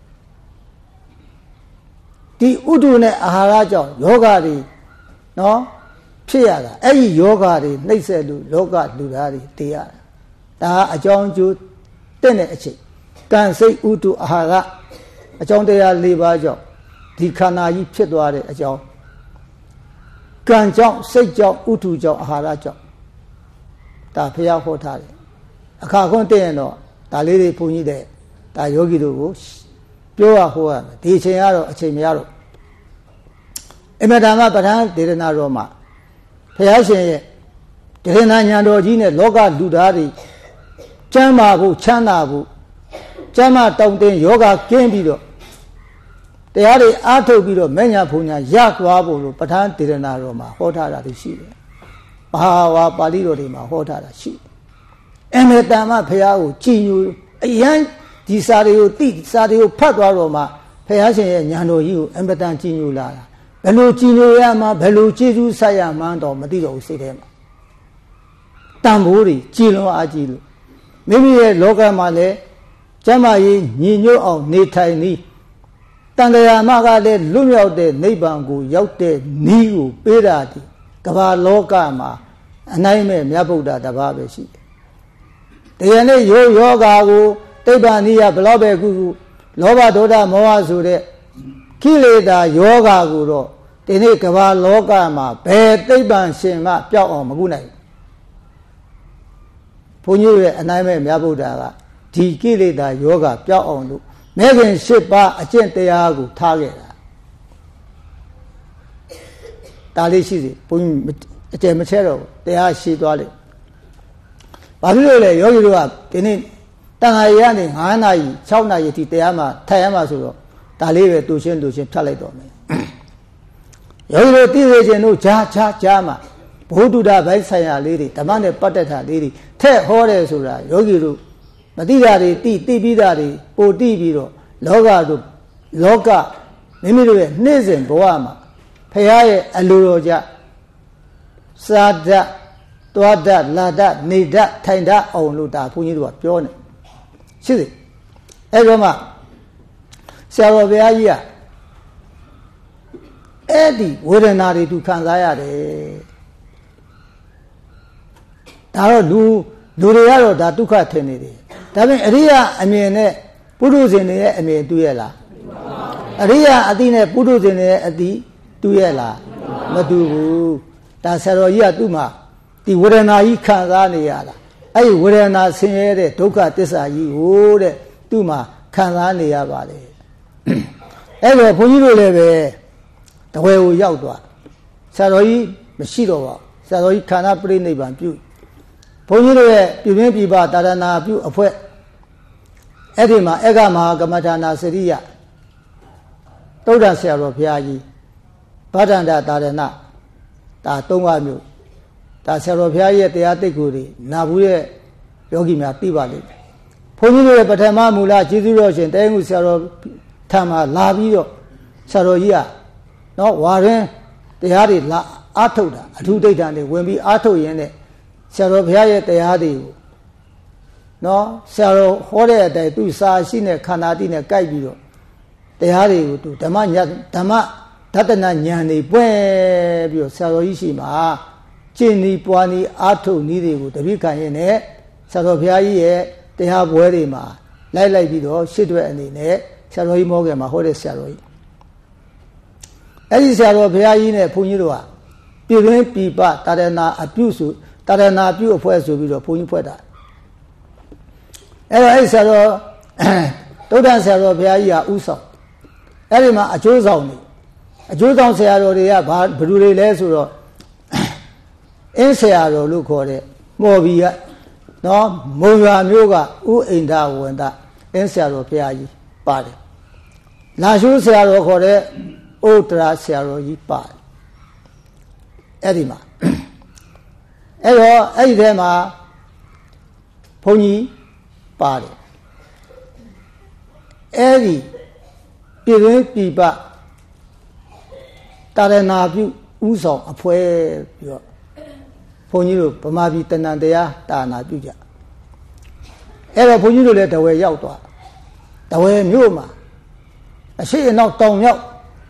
ဒီဥတုနဲ့အာဟာရကြောင့်ယောဂတွေနော်ဖြစ်ရတာအဲ့ဒီယောဂတွေနှိမ့်ဆက်လို့လောကလူသားတွေတည်ရတာဒါအကြောင်းကျိုးတဲ့တဲ့အချိန်ကံစိတ်ဥတုအာဟာရအကြောင်းတရား၄ပါးကြောင့်ဒီခန္ဓာကြီးဖြစ်သွားတဲ့အကြောင်းကံကြောင့်စိတ်ကြောင့်ဥတုကြောင့်အာဟာရကြောင့်ဒါဖျားဟောထားတယ်အခါခွန်းတည့်ရင်တော့ဒါလေးတွေဘုန်းကြီးတဲ့ဒါယောဂီတို့ကိုပြောရဟောရမယ်ဒီအချိန်ကတော့အချိန်မရတော့အမတန်မှပဋ္ဌာန်းဒေသနာတော်မှာဘုရားရှင်ရဲ့ဒေသနာဉာဏ်တော်ကြီးနဲ့လောကလူသားတွေကျမ်းမာဖို့ချမ်းသာဖို့ကျမ်းမာတောင့်တင်းယောဂကင်းပြီးတော့တရားတွေအားထုတ်ပြီးတော့မညာဘုံညာရသွားဖို့လို့ပဋ္ဌာန်းဒေသနာတော်မှာဟောထားတာရှိတယ်မဟာဝါပါဠိတော်တွေမှာဟောထားတာရှိတယ်အမေတ္တမဘုရားကိုကြည်ညိုအယံဒီစာတွေကိုတိစာတွေကိုဖတ်သွားတော့မှဘုရားရှင်ရဲ့ဉာဏ်တော်ကြီးကိုအမတန်ကြည်ညိုလာတာဘယ်လိုကြည်ညိုရမှာဘယ်လိုကျေးဇူးဆက်ရမှန်းတော့မသိတော့ဘူးစိတ်ထဲမှာတန်ဖိုးတွေကြည်လွန်အားကြီးလို့မိမိရဲ့လောကမှာလည်းကျမ်းမာရေးညီညွတ်အောင်နေထိုင်နည်းတန်တရားမကလည်းလွတ်မြောက်တဲ့နိဗ္ဗာန်ကိုရောက်တဲ့နည်းကိုပေးတာဒီကမ္ဘာလောကမှာအနိုင်မဲ့မြတ်ဗုဒ္ဓတပါးပဲရှိတယ်တရားနဲ့ယောဂါကိုတိဗ္ဗာနိယဘလောက်ပဲကုလောဘဒေါသမောဟဆိုတဲ့ကိလေသာယောဂါကိုတော့ဒီနေ့ကမ္ဘာလောကမှာဘယ်သိဗ္ဗံရှင်မှပျောက်အောင်မကုနိုင်ဘူးဘုန်းကြီးရဲ့အနိုင်မဲ့မြတ်ဗုဒ္ဓကဒီကိလေသာယောဂါပျောက်အောင်လို့မဲခင်၈ပါးအကျင့်တရားကိုထားခဲ့တာဒါလေးရှိစီဘုန်းကြီးအကျယ်မချဲတော့တရားရှိသွားလိမ့်ဘာဖြစ်လို့လဲယောဂီတို့ကဒီနေ့တန်ခါရီကနေ9နာရီ6နာရီအထိတရားမှာထိုင်ရမှာဆိုတော့ဒါလေးပဲတူချင်းဖြတ်လိုက်တော့မယ်ယောဂီတို့သိစေခြင်းတို့ဂျာမှာဘုဒ္ဓတာဘိုက်ဆိုင်ရာလေးတွေဓမ္မနဲ့ပတ်သက်တာလေးတွေထက်ဟောတယ်ဆိုတာယောဂီတို့မသိတာတွေသိပြီးတာတွေပိုသိပြီးတော့လောကမိမိတို့ရဲ့နေ့စဉ်ဘဝမှာဖရာရဲ့အလိုတော်ကြစာဒတ်သွားဒတ်လာဒတ်နေဒတ်ထိုင်ဒတ်အောင်လို့ဒါဘုန်းကြီးတို့ကပြောနေရှိစေအဲ့တော့မှဆရာတော်ဘုရားကြီးကအဲ့ဒီဝေဒနာတွေသူခံစားရတယ်ဒါတော့လူတွေကတော့ဒါဒုက္ခထင်နေတယ်ဒါပေမဲ့အရိယာအမြင်နဲ့ပုထုဇဉ်တွေရဲ့အမြင်တူရဲ့လားအရိယာအတိနဲ့ပုထုဇဉ်တွေရဲ့အတိတူရဲ့လားမတူဘူးဒါဆရာတော်ကြီးကသူ့မှာဒီဝေဒနာကြီးခံစားနေရတာအဲ့ဒီဝေဒနာဆင်းရဲတဲ့ဒုက္ခသစ္စာကြီးကိုတဲ့သူ့မှာခံစားနေရပါတယ်အဲ့တော့ဘုန်းကြီးတို့လည်းပဲတဝဲကိုရောက်သွားဆရာတော်ကြီးမရှိတော့ပါဘူးဆရာတော်ကြီးခန္ဓာပြိဋိဘံပြုဘုန်းကြီးတို့ရဲ့ပြည်တွင်းပြည်ပတာရဏပြုအဖွဲ့အဲ့ဒီမှာအေကမဟာကမ္မထာနာစရိယသုဒ္ဓဆရာတော်ဘုရားကြီးဗဒ္ဒန္တတာရဏဒါ၃ပါးမျိုးဒါဆရာတော်ဘုရားရဲ့တရားတိတ်ကိုတွေနာဘူးရဲ့ယောဂီများသိပါလိမ့်မယ်ဘုန်းကြီးတို့ရဲ့ပထမမူလကျေးဇူးတော်ရှင်တဲငုဆရာတော်ထံမှာလာပြီးတော့ဆရာတော်ကြီးကနော်ဝါရင်တရားတွေလာအားထုတ်တာအထူးဒိဋ္ဌာန်တွေဝင်ပြီးအားထုတ်ရင်းနဲ့ဆရာတော်ဘုရားရဲ့တရားတွေကိုနော်ဆရာတော်ဟောတဲ့အတိုင်းသူစာရှိနဲ့ခန္ဓာတိနဲ့ကြိုက်ပြီးတော့တရားတွေကိုသူဓမ္မဒတနာဉာဏ်တွေပွင့်ပြီးတော့ဆရာတော်ကြီးရှိမှာကျင့်ဤပွားဤအားထုတ်ဤတွေကိုတပိခံရင်းနဲ့ဆရာတော်ဘုရားကြီးရဲ့တရားပွဲတွေမှာလိုက်ပြီးတော့ရှစ်တွဲအနေနဲ့ဆရာတော်ကြီးမောခဲ့မှာဟောတဲ့ဆရာတော်ကြီးအဲ့ဒီဆရာတော်ဘုရားကြီးနဲ့ဘုန်းကြီးတို့ကပြည်တွင်းပြည်ပတာရဏအပြုစုတာရဏပြုအဖွဲ့ဆိုပြီးတော့ဘုန်းကြီးဖွဲ့တာအဲ့တော့အဲ့ဆရာတော်တုဒ္ဒဆရာတော်ဘုရားကြီးကဥဆောင်အဲ့ဒီမှာအကျိုးဆောင်နေအကျိုးဆောင်ဆရာတော်တွေကဘယ်သူတွေလဲဆိုတော့အင်းဆရာတော်လို့ခေါ်တဲ့မော်ဘီကနော်မုံရွာမျိုးကဥအိန္ဒဝန်ဒအင်းဆရာတော်ဘုရားကြီးပါတယ်လာရှိုးဆရာတော်ခေါ်တဲ့ဥဒရာဆရာတော်ကြီးပါတယ်အဲ့ဒီမှာအဲ့တော့အဲ့ဒီထဲမှာဘုန်းကြီးပါတယ်အဲ့ဒီပြည်တွင်းပြည်ပတာရဏပြုဥဆောင်အဖွဲ့ပြီးတော့ဘုန်းကြီးတို့ဗမာပြည်တဏ္ဍတရားတာရဏပြုကြအဲ့တော့ဘုန်းကြီးတို့လည်းတဝယ်ရောက်သွားတဝယ်မြို့မှာအရှိအနောက်တောင်မြောက်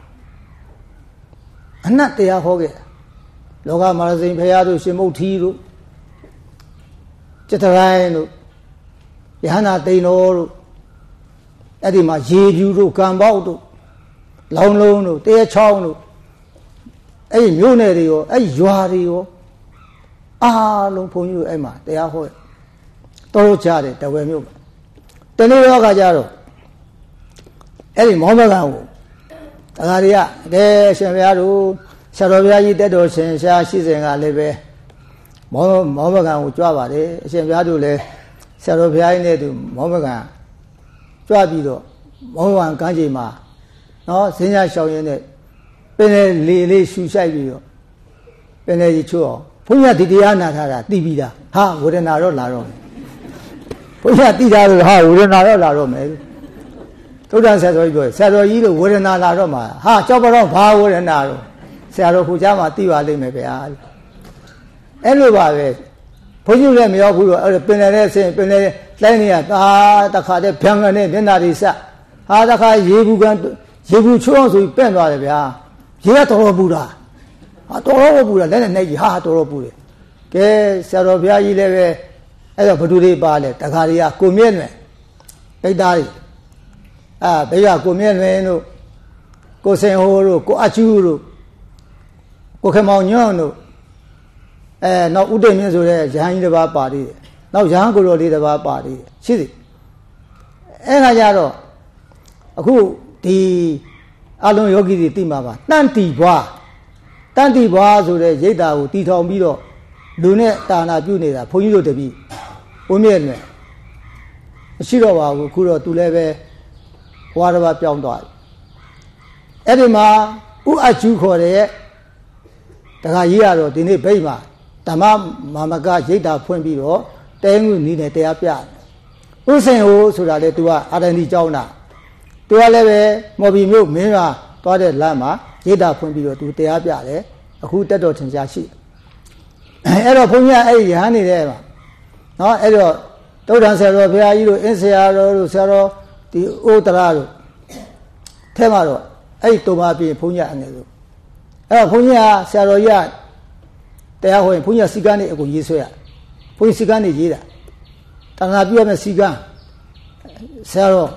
အနတ်တရားဟောခဲ့လောကမာရစိန်ဖရာတို့ရှင်မုတ်ထီတို့ကျတရိုင်းတို့ယဟနာတိန်တော်တို့အဲ့ဒီမှာရေပြူတို့ကံပေါက်တို့လောင်းလုံးတို့တဲချောင်းတို့အဲ့ဒီမြို့နယ်တွေရောအဲ့ဒီရွာတွေရောအားလုံးဘုန်းကြီးတို့အဲ့မှာတရားဟောတော်ကြတယ်တဝယ်မြို့မှာတနေ့ရောကကြတော့အဲ့ဒီမောဘကံကိုတရားတွေကရှင်ဘုရားတို့ဆရာတော်ဘုရားကြီးတက်တော်ရှင်ရှားရှိစဉ်ကလည်းပဲမောဘကံကိုကြွပါတယ်အရှင်ဘုရားတို့လည်းဆရာတော်ဘုရားကြီးနဲ့သူမောဘကံကြွပြီးတော့မောဘကံကမ်းခြေမှာနော်စင်းရရှောင်းရင်းနဲ့ပင်လေလေးရှူဆိုင်ပြီးတော့ပင်လေကြီးချိုးအောင်ဘုရားဒီတရားနာထားတာသိပြီးတာဟာဝေဒနာတော့လာတော့ဘုရားသိတာလို့ဟာဝေဒနာတော့လာတော့မယ်သုဒ္ဓဆရာတော်ကြီးပြောဆရာတော်ကြီးလို့ဝေဒနာလာတော့မှာဟာကြောက်ပါတော့ဘာဝေဒနာတော့ဆရာတော်ခုကြားမှာသိပါလိမ့်မယ်ဗျာအဲ့လိုပါပဲဘုန်းကြီးလည်းမရောက်ဘူးတော့အဲ့ပင်လည်းဆင်းပင်လည်းတိုင်းနေရတာတခါတည်းဗျံငနဲ့မျက်နာတွေဆက်ဟာတခါရေဘူးချိုးအောင်ဆိုပြီးပင့်သွားတယ်ဗျာရေကတော်ပူတာဟာတော်ပူတာလက်နဲ့နှိပ်ကြီးဟာတော်ပူတယ်ကဲဆရာတော်ဘုရားကြီးလည်းပဲအဲ့တော့ဘသူတွေပါလဲတခါတွေကကိုမြင့်လွယ်ပိတ်သားတွေဘေးကကိုမြင့်လွယ်တို့ကိုစင်ဟိုးတို့ကိုအချူးတို့ကိုခမောင်ညွန့်တို့နောက်ဥဒိမြင့်ဆိုတဲ့ရဟန်းကြီးတစ်ပါးပါသေးတယ်နောက်ရဟန်းကိုတော်လေးတစ်ပါးပါသေးတယ်ရှိသည်အဲ့ခါကျတော့အခုဒီအလုံးယောဂီတွေသိမှာပါတန်တီဘွားဆိုတဲ့ရိတ်တာကိုတီထောင်ပြီးတော့လူနဲ့တာနာပြုနေတာဘုန်းကြီးတို့တပည့်ဘုန်းမြတ်နဲ့မရှိတော့ပါဘူးခုတော့သူလည်းပဲဘွားတစ်ပါးပြောင်းသွားတယ်အဲ့ဒီမှာဥအကျူးခေါ်တဲ့တခါကြီးရတော့ဒီနေ့ဗိတ်မှာဓမ္မမာမကရိတ်တာဖွင့်ပြီးတော့တဲငွေနီးနဲ့တရားပြဥစင်ဟိုဆိုတာလေသူကအာရဏီကျောင်းတာသူကလည်းပဲမော်ဘီမြို့မင်းကသွားတဲ့လမ်းမှာရိတ်တာဖွင့်ပြီးတော့သူတရားပြတယ်အခုတက်တော်ထင်ရှားရှိအဲ့တော့ဘုန်းကြီးကအဲ့ဒီရဟန်းနေတဲ့မှာနော်အဲ့တော့တုဒ္ဒဆရာတော်ဘုရားကြီးတို့အင်းဆရာတော်တို့ဆရာတော်ဒီဩတရာတို့ထဲမှာတော့အဲ့ဒီတုံပါပြင်ဘုန်းကြီးအငယ်ဆုံးအဲ့တော့ဘုန်းကြီးကဆရာတော်ကြီးကတရားဟောရင်ဘုန်းကြီးကစီကန်းနေအကုန်ရေးဆွဲရဘုန်းကြီးစီကန်းနေရေးတာတဏှာပြုရမယ်စီကန်းဆရာတော်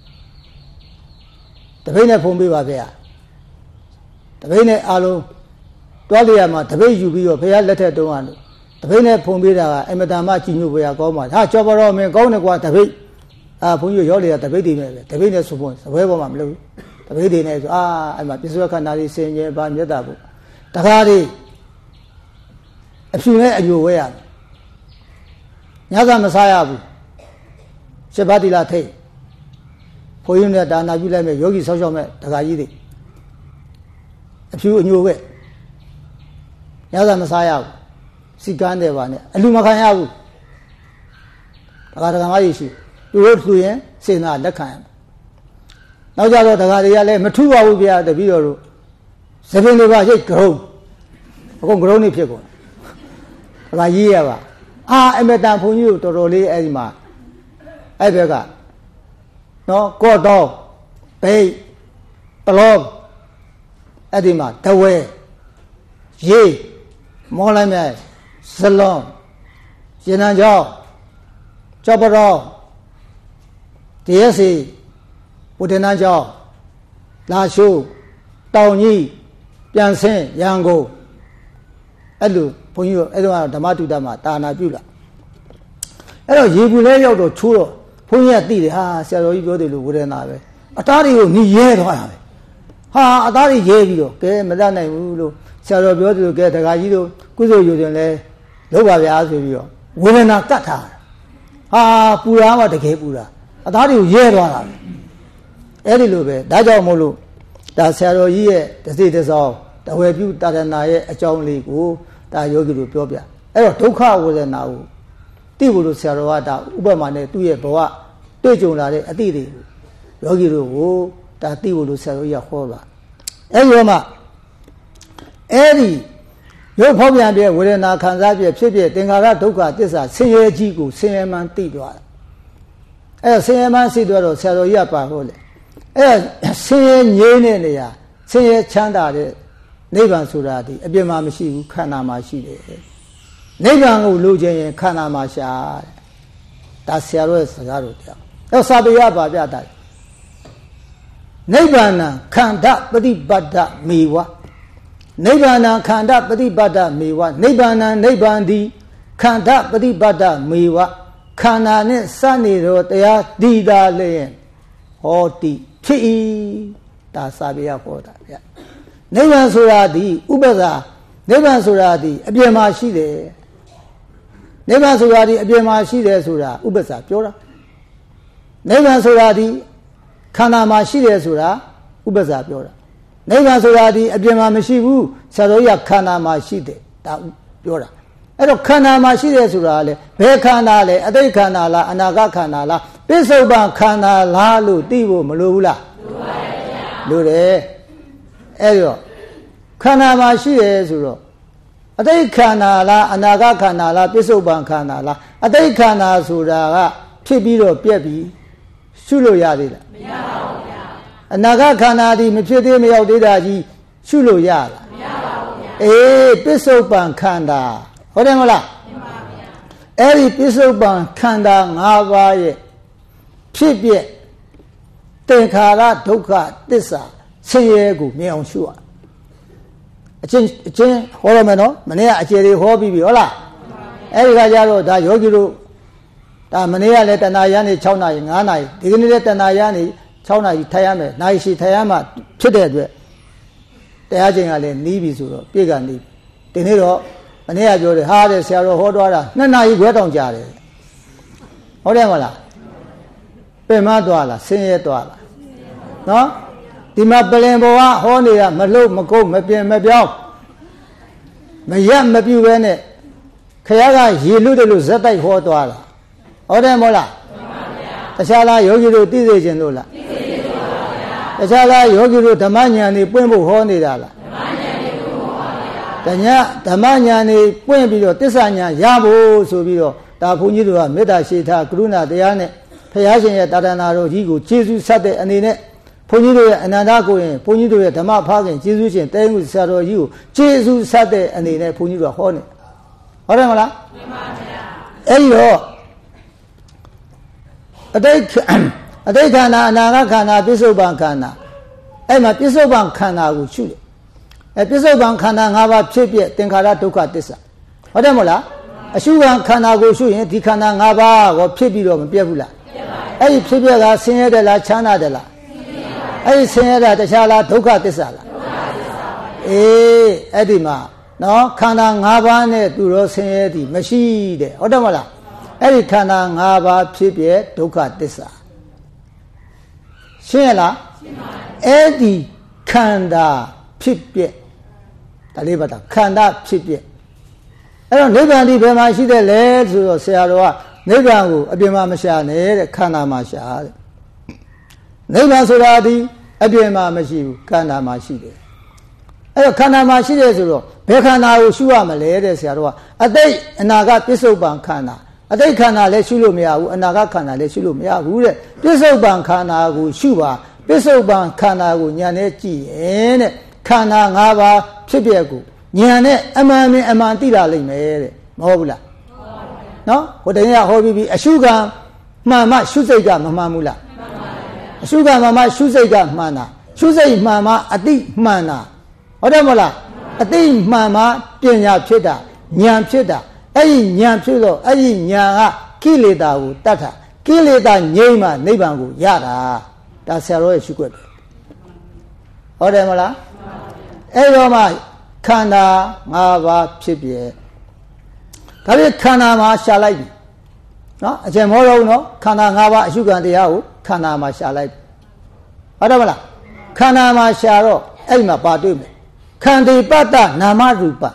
တပိတ်နဲ့ဖုံးပေးပါဗျာတပိတ်နဲ့အားလုံးတွားလျာမှာတပိတ်ယူပြီးတော့ဘုရားလက်ထက်တုံးအောင်တပိတ်နဲ့ဖုံးပေးတာကအမတန်မှကြည်ညိုဘုရားကောင်းပါဟာကြော်ပါတော့မင်းကောင်းတယ်ကွာတပိတ်ဘုန်းကြီးရောလျာတပိတ်တွေနဲ့ပဲတပိတ်နဲ့ဆိုဖို့စပွဲပေါ်မှာမလုပ်ဘူးတပိတ်တွေနဲ့ဆိုအဲ့မှာပြစ္ဆုတ်ခန္ဓာတွေဆင်ញင်ပါမြတ်တာဖို့တခါတည်းအဖြူနဲ့အညိုဝဲရတယ်ညစာမစားရဘူးရှစ်ပါးတိလာထိတ်ဘုန်းကြီးနဲ့ဒါနာပြုလိုက်မဲ့ယောဂီဆောက်ရှောက်မဲ့တခါကြီးတွေအဖြူအညိုဝဲညစာမစားရဘူးစီကန်းတယ်ပါနဲ့အလူမခံရဘူးတခါမကြီးရှိသူတို့သူရင်စေနာလက်ခံရနောက်ကြတော့တခါတွေကလည်းမထူပါဘူးဗျာတပည့်တော်တို့သပင်တွေပါရိတ်ကြုံအကုန်ကြုံနေဖြစ်ကုန်ဒါကရေးရပါအမတန်ဘုန်းကြီးတို့တော်တော်လေးအဲ့ဒီမှာအဲ့ဘက်ကနော်ကော့တောဘိတ်ပလောအဲ့ဒီမှာတဝဲရေးမောလိုက်မဲ့ဇလွန်ရင်နံကြောင်းကျော်ပတော်တရားစီဝဒနာကျော်လာရှိုးတောင်ကြီးပြန်ဆင်းရန်ကုန်အဲ့လိုဘုန်းကြီးတို့အဲ့တော့ဓမ္မတုဒ္ဒမှာတာနာပြုလာအဲ့တော့ရေဘူးလဲရောက်တော့ချိုးတော့ဘုန်းကြီးကသိတယ်ဟာဆရာတော်ကြီးပြောတယ်လို့ဝဒနာပဲအသားတွေကိုညီရဲသွားတာပဲဟာအသားတွေရဲပြီးတော့ကဲမတတ်နိုင်ဘူးလို့ဆရာတော်ပြောတယ်လို့ကဲတခါကြီးတို့ကုသိုလ်ယူတယ်လဲလုပ်ပါဗျာဆိုပြီးတော့ဝေဒနာကတ်ထားဟာပူရာမှတကယ်ပူရာအသားတွေကိုရဲသွားတာပဲအဲ့ဒီလိုပဲဒါကြောင့်မို့လို့ဒါဆရာတော်ကြီးရဲ့တစိတစောင်းတဝေပြုတာရဏရဲ့အကြောင်းလေးကိုဒါယောဂီတို့ပြောပြအဲ့တော့ဒုက္ခဝေဒနာကိုသိဖို့လို့ဆရာတော်ကဒါဥပမာနဲ့သူ့ရဲ့ဘဝတွေ့ကြုံလာတဲ့အသည့်တွေယောဂီတို့ကိုဒါသိဖို့လို့ဆရာတော်ကြီးကဟောတာအဲ့ဒီတော့မှအဲ့ဒီရုပ်ဖောက်ပြန်တဲ့ဝေဒနာခံစားပြဖြစ်ဖြစ်သင်္ခါရဒုက္ခသစ္စာဆင်းရဲကြီးကိုဆင်းရဲမှန်းသိသွားတာအဲ့ဆင်းရဲမှန်းသိတော့ဆရာတော်ကြီးကပါဟောလေအဲ့ဆင်းရဲငြိမ်းတဲ့နေရာဆင်းရဲချမ်းသာတဲ့နိဗ္ဗာန်ဆိုတာဒီအပြင်မှာမရှိဘူးခန္ဓာမှာရှိတယ်နိဗ္ဗာန်ကိုလိုချင်ရင်ခန္ဓာမှာရှာတဲ့ဒါဆရာတော်ရဲ့စကားတော်တရားအဲ့စာပေရပါပြတာနိဗ္ဗာန်ခန္ဓာပฏิပတ်တမေဝနိဗ္ဗာန်ခန္ဓာပฏิပတ်တမေဝနိဗ္ဗာန်နိဗ္ဗာန်ဒီခန္ဓာပฏิပတ်တမေဝခန္ဓာနဲ့စနေတော့တရားတည်တာလည်းဟောတိဖြစ်၏ဒါစာပေရဟောတာဗျနိဗ္ဗာန်ဆိုတာဒီဥပ္ပဇာနိဗ္ဗာန်ဆိုတာဒီအပြင်မှာရှိတယ်နိဗ္ဗာန်ဆိုတာဒီအပြင်မှာရှိတယ်ဆိုတာဥပ္ပဇာပြောတာနိဗ္ဗာန်ဆိုတာဒီခန္ဓာမှာရှိတယ်ဆိုတာဥပ္ပဇာပြောတာနိဗ္ဗာန်ဆိုတာဒီအပြင်မှာမရှိဘူးဆရာတော်ကြီးကခန္ဓာမှာရှိတယ်ဒါပြောတာအဲ့တော့ခန္ဓာမှာရှိတယ်ဆိုတာလေဘယ်ခန္ဓာလဲအတိတ်ခန္ဓာလားအနာဂတ်ခန္ဓာလားပစ္စုပန်ခန္ဓာလားလို့သိဖို့မလိုဘူးလားလိုပါရဲ့ဗျာလိုတယ်အဲ့တော့ခန္ဓာမှာရှိတယ်ဆိုတော့အတိတ်ခန္ဓာလားအနာဂတ်ခန္ဓာလားပစ္စုပန်ခန္ဓာလားအတိတ်ခန္ဓာဆိုတာကဖြစ်ပြီးတော့ပြက်ပြီးရှုလို့ရသေးလားမရပါဘူးဗျာအနာဂတ်ခန္ဓာဒီမဖြစ်သေးမရောက်သေးတာကြီးရှုလို့ရလားမရပါဘူးဗျာအေးပစ္စုပန်ခန္ဓာဟုတ်တယ်မလားမှန်ပါဗျာအဲ့ဒီပစ္စုပန်ခန္ဓာ၅ပါးရဲ့ဖြစ်ပြက်သင်္ခါရဒုက္ခသစ္စာဆင်းရဲကိုမြင်အောင်ရှုရအချင်းဟောရမယ်နော်မနေ့ကအကျေတွေဟောပြီးပြီဟုတ်လားအဲ့ဒီခါကျတော့ဒါယောဂီတို့ဒါမနေ့ကလည်းတဏှာရနေ6နာရီ9နာရီဒီကနေ့လည်းတဏှာရနေ6နာရီထိုင်ရမယ်နိုင်ရှိထိုင်ရမှဖြစ်တဲ့အတွက်တရားချိန်ကလည်းနီးပြီဆိုတော့ပြည့်ကနီးဒီနေ့တော့မနေ့ကပြောတယ်ဟာတဲ့ဆရာတော်ဟောသွားတာ2နာရီခွဲတောင်ကြာတယ်ဟုတ်တယ်မလားပင်မသွားလားဆင်းရဲသွားလားနော်ဒီမှာပလင်ဘောကဟောနေတာမလှုပ်မကုတ်မပြင်းမပြောင်းမရက်မပြူပဲနဲ့ခရကရေလွတ်တယ်လို့ဇက်တိုက်ဟောသွားတာဟုတ်တယ်မဟုတ်လားမှန်ပါဗျာတခြားလားယောဂီတို့သိစေခြင်းလို့လားသိစေခြင်းပါဗျာတခြားလားယောဂီတို့ဓမ္မဉာဏ်တွေပွင့်ဖို့ဟောနေတာလားဓမ္မဉာဏ်တွေပွင့်ဖို့ဟောနေတာဓမ္မဉာဏ်တွေပွင့်ပြီးတော့တစ္ဆာဉာဏ်ရဖို့ဆိုပြီးတော့ဒါဘုန်းကြီးတို့ကမေတ္တာရှိထားကရုဏာတရားနဲ့ဘုရားရှင်ရဲ့တာဒနာတော်ကြီးကိုကျေးဇူးဆက်တဲ့အနေနဲ့ဘုန်းကြီးတို့ရဲ့အနန္တကိုရင်ဘုန်းကြီးတို့ရဲ့ဓမ္မဖခင်ကျေးဇူးရှင်တဲမှုဆရာတော်ကြီးကိုကျေးဇူးဆက်တဲ့အနေနဲ့ဘုန်းကြီးတို့ကဟောနေဟုတ်တယ်မလားမှန်ပါဗျာအဲ့ဒီတော့အတိတ်ခန္ဓာအနာဂတ်ခန္ဓာပစ္စုပန်ခန္ဓာအဲ့မှာပစ္စုပန်ခန္ဓာကိုရှုတယ်အဲ့ပစ္စုပန်ခန္ဓာ၅ပါးဖြစ်ပြသင်္ခါရဒုက္ခသစ္စာဟုတ်တယ်မဟုတ်လားအရှုခံခန္ဓာကိုရှုရင်ဒီခန္ဓာ၅ပါးကိုဖြစ်ပြီးတော့မပြတ်ဘူးလားပြတ်ပါဘူးအဲ့ဒီဖြစ်ပြကဆင်းရဲတယ်လားချမ်းသာတယ်လားအဲ့ဒီဆင်းရဲတာတခြားလားဒုက္ခသစ္စာလားဒုက္ခသစ္စာပါအေးအဲ့ဒီမှာနော်ခန္ဓာ၅ပါးနဲ့သူတော့ဆင်းရဲသည်မရှိတဲ့ဟုတ်တယ်မဟုတ်လားအဲ့ဒီခန္ဓာ၅ပါးဖြစ်ပြဒုက္ခသစ္စာရှင်းရလားရှင်းပါပြီအဲ့ဒီခန္ဓာဖြစ်ပြဒါလေးပါတာခန္ဓာဖြစ်ပြအဲ့တော့နိဗ္ဗာန်ဒီဘယ်မှာရှိတယ်လဲဆိုတော့ဆရာတော်ကနိဗ္ဗာန်ကိုအပြင်မှာမရှာနဲ့တဲ့ခန္ဓာမှာရှာတဲ့နိဗ္ဗာန်ဆိုတာဒီအပြင်မှာမရှိဘူးခန္ဓာမှာရှိတယ်အဲ့တော့ခန္ဓာမှာရှိတယ်ဆိုတော့ဘယ်ခန္ဓာကိုရှုရမလဲတဲ့ဆရာတော်ကအတိတ်အနာဂတ်ပစ္စုပန်ခန္ဓာအတိတ်ခန္ဓာလည်းရှုလို့မရဘူးအနာဂတ်ခန္ဓာလည်းရှုလို့မရဘူးတဲ့ပစ္စုပန်ခန္ဓာကိုရှုပါပစ္စုပန်ခန္ဓာကိုဉာဏ်နဲ့ကြည့်ရင်တဲ့ခန္ဓာ၅ပါးဖြစ်ပြကိုဉာဏ်နဲ့အမှန်သိလာလိမ့်မယ်တဲ့မဟုတ်ဘူးလားနော်ဟိုတည်းကဟောပြီးအရှုခံမှန်မှရှုစိတ်ကမမှန်ဘူးလားအရှုကမှန်မှရှုစိတ်ကမှန်တာရှုစိတ်မှန်မှအတိမှန်တာဟုတ်တယ်မဟုတ်လားအတိမှန်မှပညာဖြစ်တာဉာဏ်ဖြစ်တာအဲ့ဒီဉာဏ်ဖြစ်တော့အဲ့ဒီဉာဏ်ကကိလေသာကိုတတ်တာကိလေသာငြိမ်းမှနိဗ္ဗာန်ကိုရတာဒါဆရာတော်ရဲ့ရှုွက်ပဲဟုတ်တယ်မလားအဲ့တော့မှခန္ဓာ၅ပါးဖြစ်ပြဲဒါဖြင့်ခန္ဓာမှာရှာလိုက်ပြီနော်အကျဉ်းမောတော့နော်ခန္ဓာ၅ပါးအရှုခံတရားကိုခန္ဓာမှာရှာလိုက်ဟုတ်တယ်မလားခန္ဓာမှာရှာတော့အဲ့မှာပါတွေ့မယ်ခန္တီပတ္တနာမရူပ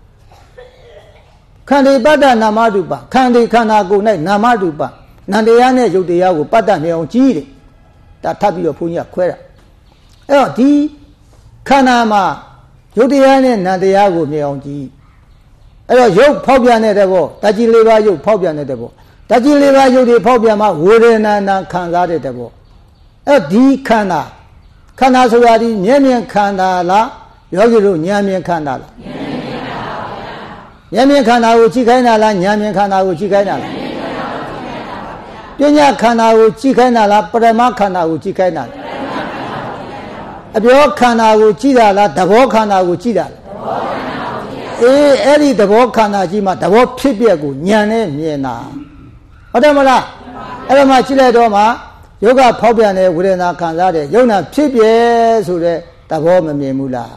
ခန္တီပတ္တနာမရူပခန္တီခန္ဓာကိုယ်၌နာမရူပနန္တရားနဲ့ယုတ်တရားကိုပတ္တနေအောင်ကြီးတယ်ဒါထပ်ပြီးတော့ဘုန်းကြီးကခွဲတာအဲ့တော့ဒီခန္ဓာမှာယုတ်တရားနဲ့နန္တရားကိုမြင်အောင်ကြီးအဲ့တော့ယုတ်ဖောက်ပြန်တဲ့ဘောဓာတ်ကြီး၄ပါးယုတ်ဖောက်ပြန်တဲ့ဘောဓာတ်ကြီး၄ပါးယုတ်တွေဖောက်ပြန်မှဝေဒနာနာခံစားတဲ့ဘောအဲ့ဒီခန္ဓာဆိုတာဒီမျက်မြင်ခန္ဓာလားယောဂီတို့ဉာဏ်မြင်ခန္ဓာလားဉာဏ်မြင်ခန္ဓာကိုကြည့်ခိုင်းတာလားဉာဏ်မြင်ခန္ဓာကိုကြည့်ခိုင်းတာလားပညာခန္ဓာကိုကြည့်ခိုင်းတာလားပရမခန္ဓာကိုကြည့်ခိုင်းတာလားအပြောခန္ဓာကိုကြည့်တာလားသဘောခန္ဓာကိုကြည့်တာလားအဲ့ဒီသဘောခန္ဓာကြီးမှသဘောဖြစ်ပြက်ကိုဉာဏ်နဲ့မြင်တာဟုတ်တယ်မလားအဲ့ဒါမှကြည့်လိုက်တော့မှယောဂဖောက်ပြန်တဲ့ဝေဒနာခံစားတဲ့ယုံနာဖြစ်ပြက်ဆိုတဲ့သဘောမမြင်ဘူးလား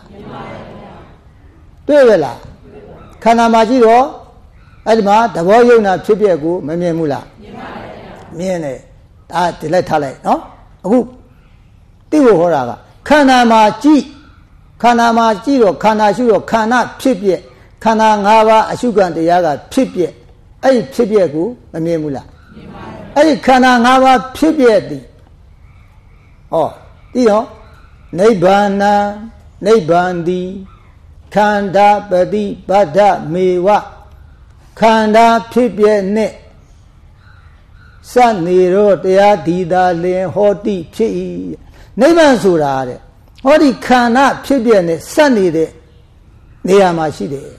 တွေ့ရလားခန္ဓာမှာကြည့်တော့အဲ့ဒီမှာသဘောယုံနာဖြစ်ပြက်ကိုမမြင်ဘူးလားမြင်တယ်ဒါဒီလိုက်ထားလိုက်နော်အခုသိဖို့ဟောတာကခန္ဓာမှာကြည့်တော့ခန္ဓာရှုတော့ခန္ဓာဖြစ်ပြက်ခန္ဓာ၅ပါးအရှုခံတရားကဖြစ်ပြက်အဲ့ဒီဖြစ်ပြက်ကိုမမြင်ဘူးလားအဲ့ဒီခန္ဓာ၅ပါးဖြစ်ပြက်သည်ဟောသိတော့နိဗ္ဗာန်နိဗ္ဗာန်သည်ခန္ဓာပฏิပတ္တမေဝခန္ဓာဖြစ်ပြက်နဲ့စနေတော့တရားဒီသာလင်ဟောတိဖြစ်၏နိဗ္ဗာန်ဆိုတာတဲ့ဟောဒီခန္ဓာဖြစ်ပြက်နဲ့စနေတဲ့နေရာမှာရှိတယ်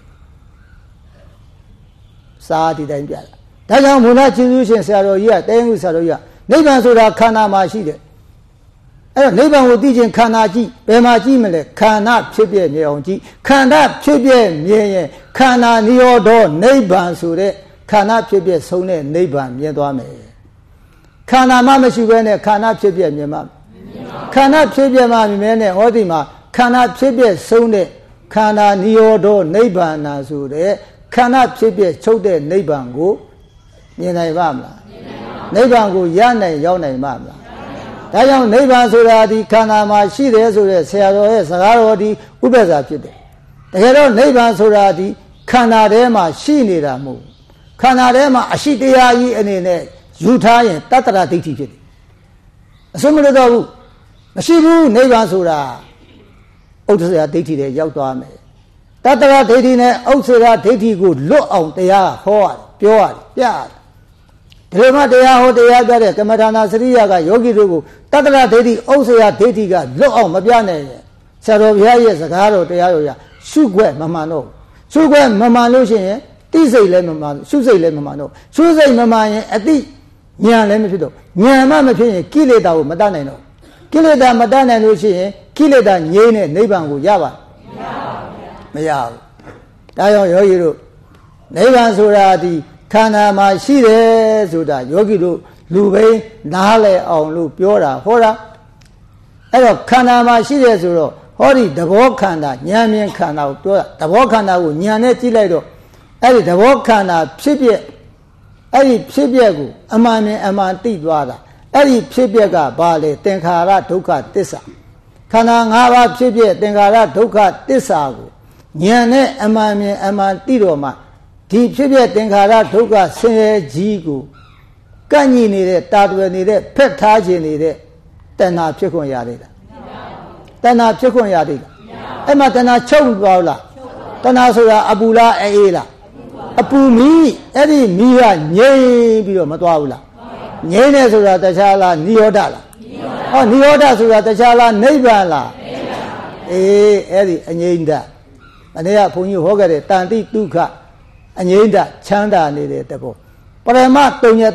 စာဒီတိုင်းပြတာဒါကြောင့်မူလကျေးဇူးရှင်ဆရာတော်ကြီးကတဲမှုဆရာတော်ကြီးကနိဗ္ဗာန်ဆိုတာခန္ဓာမှာရှိတယ်အဲ့တော့နိဗ္ဗာန်ကိုသိခြင်းခန္ဓာကြည့်ဘယ်မှာကြည့်မလဲခန္ဓာဖြစ်ပြမြင်အောင်ကြည့်ခန္ဓာဖြစ်ပြမြင်ရင်ခန္ဓာနိရောဓနိဗ္ဗာန်ဆိုတဲ့ခန္ဓာဖြစ်ပြဆုံးတဲ့နိဗ္ဗာန်မြင်သွားမယ်ခန္ဓာမှမရှိဘဲနဲ့ခန္ဓာဖြစ်ပြမြင်မှာခန္ဓာဖြစ်ပြမှမြင်နဲ့ဟောဒီမှာခန္ဓာဖြစ်ပြဆုံးတဲ့ခန္ဓာနိရောဓနိဗ္ဗာန်ဆိုတဲ့ခန္ဓာဖြစ်ပြချုပ်တဲ့နိဗ္ဗာန်ကိုမြင်နိုင်ပါမလားနိဗ္ဗာန်ကိုရနိုင်ရောက်နိုင်ပါမလားဒါကြောင့်နိဗ္ဗာန်ဆိုတာဒီခန္ဓာမှာရှိတယ်ဆိုတဲ့ဆရာတော်ရဲ့စကားတော်ဒီဥပ္ပဇ္ဇာဖြစ်တယ်တကယ်တော့နိဗ္ဗာန်ဆိုတာဒီခန္ဓာထဲမှာရှိနေတာမဟုတ်ခန္ဓာထဲမှာအရှိတရားကြီးအနေနဲ့ယူထားရင်တတ္တရဒိဋ္ဌိဖြစ်တယ်အစွန်းမလို့တော့ဘူးမရှိဘူးနိဗ္ဗာန်ဆိုတာဥဒ္ဒရာဒိဋ္ဌိတွေရောက်သွားမယ်တတ္တရဒိဋ္ဌိနဲ့ဥဒ္ဒရာဒိဋ္ဌိကိုလွတ်အောင်တရားဟောရတယ်ပြောရတယ်ပြရတယ်ဒီလိုမှတရားဟောတရားပြတဲ့ကမ္မထာနာစရိယကယောဂီတို့ကိုတတ္တရဒိဋ္ဌိဥဒ္ဒရာဒိဋ္ဌိကလွတ်အောင်မပြနိုင်ရင်ဆရာတော်ဘုရားရဲ့စကားတော်တရားတော်ရရှုွက်မမှန်တော့ရှုွက်မမှန်လို့ရှိရင်တိစိတ်လည်းမမှန်ရှုစိတ်လည်းမမှန်တော့ရှုစိတ်မမှန်ရင်အတိဉာဏ်လည်းမဖြစ်တော့ဉာဏ်မှမဖြစ်ရင်ကိလေသာကိုမတတ်နိုင်တော့ကိလေသာမတတ်နိုင်လို့ရှိရင်ကိလေသာငြိမ်းတဲ့နိဗ္ဗာန်ကိုရပါမရဘူးဒါကြောင့်ယောဂီတို့နိဗ္ဗာန်ဆိုတာဒီခန္ဓာမှာရှိတယ်ဆိုတာယောဂီတို့လူပိန်းနားလည်အောင်လို့ပြောတာဟောတာအဲ့တော့ခန္ဓာမှာရှိတယ်ဆိုတော့ဟောဒီသဘောခန္ဓာဉာဏ်မြင်ခန္ဓာကိုပြောတာသဘောခန္ဓာကိုဉာဏ်နဲ့ကြည့်လိုက်တော့အဲ့ဒီသဘောခန္ဓာဖြစ်ပြအဲ့ဒီဖြစ်ပြကိုအမှန်နဲ့အမှန်သိသွားတာအဲ့ဒီဖြစ်ပြကဘာလဲသင်္ခါရဒုက္ခသစ္စာခန္ဓာ၅ပါးဖြစ်ပြသင်္ခါရဒုက္ခသစ္စာကိုဉာဏ်နဲ့အမှန်မြင်အမှန်သိတော့မှဒီဖြစ်ပြသင်္ခါရဒုက္ခဆင်းရဲကြီးကိုကန့်ညိနေတဲ့တာတွယ်နေတဲ့ဖက်ထားခြင်းနေတဲ့တဏှာဖြစ်ခွင့်ရသေးလားတဏှာဖြစ်ခွင့်ရသေးလားအဲ့မှာတဏှာချုပ်သွားလားတဏှာဆိုတာအပူလားအေးလားအပူမီးအဲ့ဒီမီးကငြိမ့်ပြီးတော့မသွားဘူးလားငြိမ့်နေဆိုတာတခြားလားနိရောဓလားဟောနိရောဓဆိုတာတခြားလားနိဗ္ဗာန်လားအေးအဲ့ဒီအငြိမ့်တအနေကဘုန်းကြီးဟောခဲ့တဲ့တန်တိဒုက္ခအငြိမ့်တချမ်းသာနေတဲ့တဘောပရမတုံညတ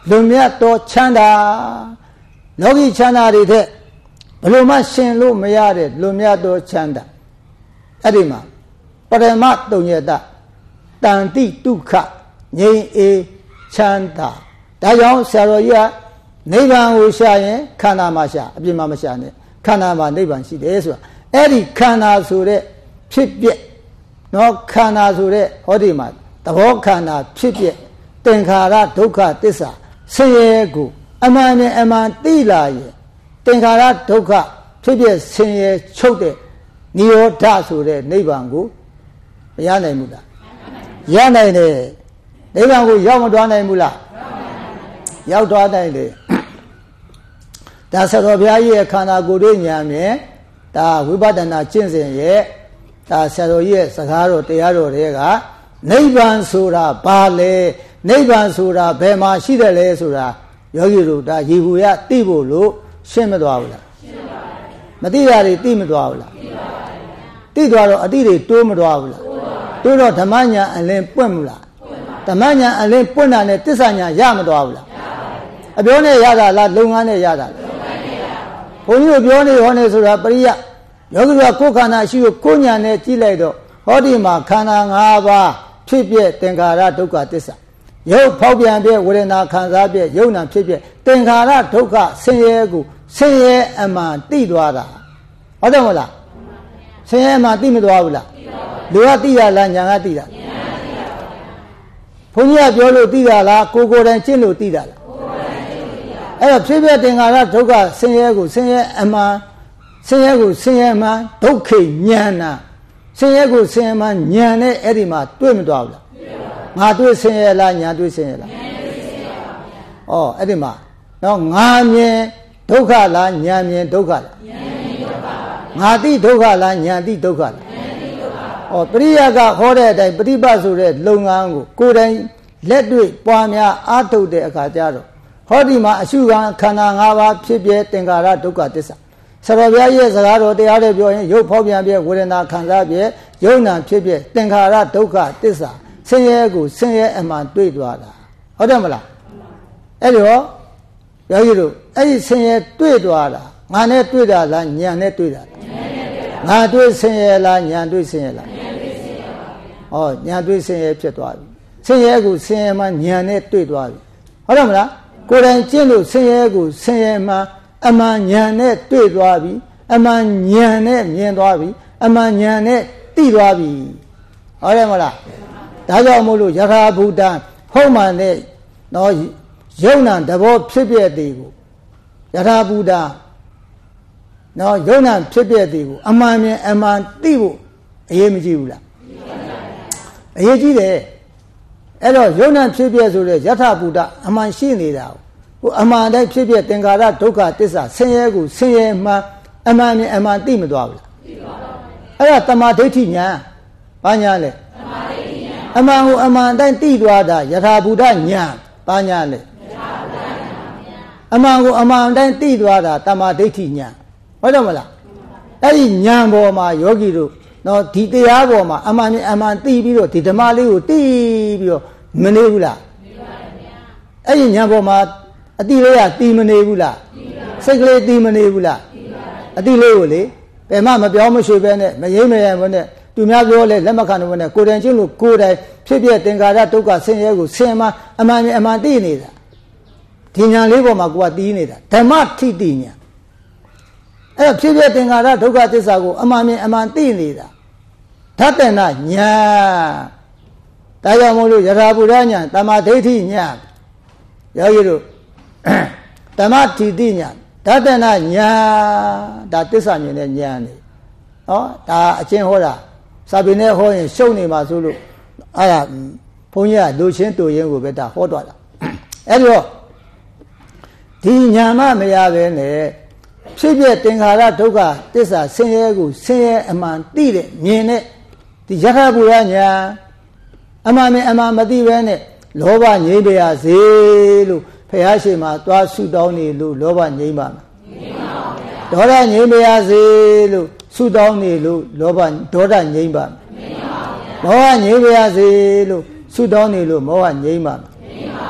လွန်မြတ်သောချမ်းသာလောကီချမ်းသာတွေတဲ့ဘယ်လိုမှရှင်လို့မရတဲ့လွန်မြတ်သောချမ်းသာအဲ့ဒီမှာပရမတုံညတတန်တိဒုက္ခငြိမ်းအေးချမ်းသာဒါကြောင့်ဆရာတော်ကြီးကနိဗ္ဗာန်ကိုရှာရင်ခန္ဓာမှာရှာအပြင်မှာမရှာနဲ့ခန္ဓာမှာနိဗ္ဗာန်ရှိတယ်ဆိုတာအဲ့ဒီခန္ဓာဆိုတဲ့ဖြစ်ပျက်နော်ခန္ဓာဆိုတဲ့ဟောဒီမှာသဘောခန္ဓာဖြစ်ပျက်သင်္ခါရဒုက္ခသစ္စာဆင်းရဲကိုအမှန်နဲ့အမှန်သိလာရင်သင်္ခါရဒုက္ခဖြစ်ပျက်ဆင်းရဲချုပ်တဲ့နိရောဓဆိုတဲ့နိဗ္ဗာန်ကိုမရနိုင်ဘူးလားရနိုင်တယ်နိဗ္ဗာန်ကိုရောက်မသွားနိုင်ဘူးလားရောက်သွားနိုင်တယ်ဒါဆရာတော်ဘုရားကြီးရဲ့ခန္ဓာကိုယ်ရဲ့ဉာဏ်ဖြင့်ဒါဝိပဿနာကျင့်စဉ်ရဲ့ဒါဆရာတော်ကြီးရဲ့စကားတော်တရားတော်တွေကနိဗ္ဗာန်ဆိုတာဘာလဲနိဗ္ဗာန်ဆိုတာဘယ်မှာရှိတယ်လဲဆိုတာယောဂီတို့ဒါရေဘူးရသိဖို့လို့ရှင်းမသွားဘူးလားရှင်းပါဘူးမသိတာတွေသိမသွားဘူးလားသိသွားတော့အတိတွေတိုးမသွားဘူးလားတိုးတော့ဓမ္မညာအလင်းပွင့်မလားဓမ္မညာအလင်းပွင့်တာနဲ့တစ္ဆာညာရမသွားဘူးလားအပြောနဲ့ရတာလားလုပ်ငန်းနဲ့ရတာလားဘုန်းကြီးတို့ပြောနေဟောနေဆိုတာပရိယယောဂီကကိုယ်ခန္ဓာရှိကိုကိုယ်ညာနဲ့ကြည့်လိုက်တော့ဟောဒီမှာခန္ဓာ၅ပါးဖြစ်ပြသင်္ခါရဒုက္ခသစ္စာရုပ်ဖောက်ပြန်ပြဝေဒနာခံစားပြယုံနာဖြစ်ပြသင်္ခါရဒုက္ခဆင်းရဲကိုဆင်းရဲအမှန်သိသွားတာဟုတ်တယ်မလားဆင်းရဲအမှန်သိမသွားဘူးလားလူကသိရလားညာကသိတာဘုန်းကြီးကပြောလို့သိတာလားကိုယ်တိုင်ကျင့်လို့သိတာလားအဲ့တော့ဖြစ်ပြသင်္ခါရဒုက္ခဆင်းရဲကိုဆင်းရဲအမှန်ဆင်းရဲကိုဆင်းရဲမှန်ဒုက္ခိဉာဏ်နာဆင်းရဲကိုဆင်းရဲမှန်ဉာဏ်နဲ့အဲ့ဒီမှာတွေ့မသွားဘူးလားငါတွေ့ဆင်းရဲလားညာတွေ့ဆင်းရဲလားဩအဲ့ဒီမှာနော်ငါမြင်ဒုက္ခလားညာမြင်ဒုက္ခလားငါသိဒုက္ခလားညာသိဒုက္ခလားဩပရိယကဟောတဲ့အတိုင်းပฏิပတ်ဆိုတဲ့လုပ်ငန်းကိုကိုယ်တိုင်လက်တွေ့ပွားများအားထုတ်တဲ့အခါကျတော့ဟောဒီမှာအရှုခံခန္ဓာ၅ပါးဖြစ်ပြသင်္ခါရဒုက္ခသစ္စာဆရာတော်ဘုရားရဲ့စကားတော်တရားတွေပြောရင်ရုပ်ဖောက်ပြန်ပြဝေဒနာခံစားပြယုံနာဖြစ်ပြသင်္ခါရဒုက္ခသစ္စာဆင်းရဲကိုဆင်းရဲအမှန်တွေ့သွားတာဟုတ်တယ်မလားအဲ့တော့ယောဂီတို့အဲ့ဒီဆင်းရဲတွေ့သွားတာငါနဲ့တွေ့တာလားညာနဲ့တွေ့တာလားငါတွေ့ဆင်းရဲလားညာတွေ့ဆင်းရဲလားဟောညာတွေ့ဆင်းရဲဖြစ်သွားပြီဆင်းရဲကိုဆင်းရဲမှညာနဲ့တွေ့သွားပြီဟုတ်တယ်မလားကိုယ်တိုင်ကျင့်လို့ဆင်းရဲကိုဆင်းရဲမှအမှန်ဉာဏ်နဲ့တွေ့သွားပြီအမှန်ဉာဏ်နဲ့မြင်သွားပြီအမှန်ဉာဏ်နဲ့သိသွားပြီဟုတ်တယ်မလားဒါကြောင့်မို့လို့ယထာဘူတံဟုတ်မှန်တဲ့နော်ယုံနာတဘောဖြစ်ပြတဲ့ကိုယထာဘူတံနော်ယုံနာဖြစ်ပြတဲ့ကိုအမှန်မြင်အမှန်သိဖို့အရေးမကြီးဘူးလားအရေးကြီးတယ်အဲ့တော့ယုံနာဖြစ်ပြဆိုတဲ့ယထာဘူတအမှန်ရှိနေတာကိုအမှန်တိုင်းဖြစ်ပြသင်္ခါရဒုက္ခသစ္စာဆင်းရဲကိုဆင်းရဲမှအမှန်မြင်အမှန်သိမသွားဘူးလားသိပါပါဘူးအဲ့ဒါတမာဒိဋ္ဌိညာဘာညာလဲတမာဒိဋ္ဌိညာအမှန်ကိုအမှန်တိုင်းသိသွားတာယထာဘူတညာဘာညာလဲယထာဘူတညာအမှန်ကိုအမှန်တိုင်းသိသွားတာတမာဒိဋ္ဌိညာဟုတ်တယ်မလားအဲ့ဒီညာပေါ်မှာယောဂီတို့နော်ဒီတရားပေါ်မှာအမှန်မြင်အမှန်သိပြီးတော့ဒီဓမ္မလေးကိုသိပြီးတော့မနေဘူးလားနေပါပါဗျာအဲ့ဒီညာပေါ်မှာအတိလေးကတီမနေဘူးလားစိတ်ကလေးတီမနေဘူးလားအတိလေးကိုလေဘယ်မှမပြောမရွှေပဲနဲ့မရိမ့်မရဘဲနဲ့သူများပြောလဲလက်မခံဘူးနဲ့ကိုယ်တိုင်ချင်းလို့ကိုယ်တိုင်ဖြစ်ပြသင်္ခါရဒုက္ခဆင်းရဲကိုဆင်းမှအမှန်အမှန်သိနေတာဒီညာလေးပေါ်မှာကိုယ်ကတီးနေတာဓမ္မထိတိညာအဲ့ဖြစ်ပြသင်္ခါရဒုက္ခသစ္စာကိုအမှန်အမှန်သိနေတာဓာတ္တနာညာဒါကြောင့်မို့လို့ယထာဘူရညာတမာဒိဋ္ဌိညာယောဂီတို့ဓမ္မထိတိညာဓာတ္တနာညာဒါသစ္စာမြင်တဲ့ညာနေနော်ဒါအချင်းဟောတာစာပေနဲ့ဟောရင်ရှုံနေမှာဆိုလို့အဲ့ဒါဘုန်းကြီးကလူချင်းတူရင်ကိုပဲဒါဟောတော့တာအဲ့တော့ဒီညာမမရပဲနဲ့ဖြစ်ပြသင်္ခါရဒုက္ခသစ္စာဆင်းရဲကိုဆင်းရဲအမှန်သိတဲ့မြင်တဲ့ဒီယထာဘူရညာအမှန်အမှန်မသိပဲနဲ့လောဘငြိမ်းပါစေလို့ဖះရှိမှာသွားဆုတောင်းနေလို့လောဘငြိမ်းပါမလားဒေါသငြိမ်းပါစေလို့ဆုတောင်းနေလို့လောဘဒေါသငြိမ်းပါမလားမောဟငြိမ်းပါစေလို့ဆုတောင်းနေလို့မောဟငြိမ်းပါမလား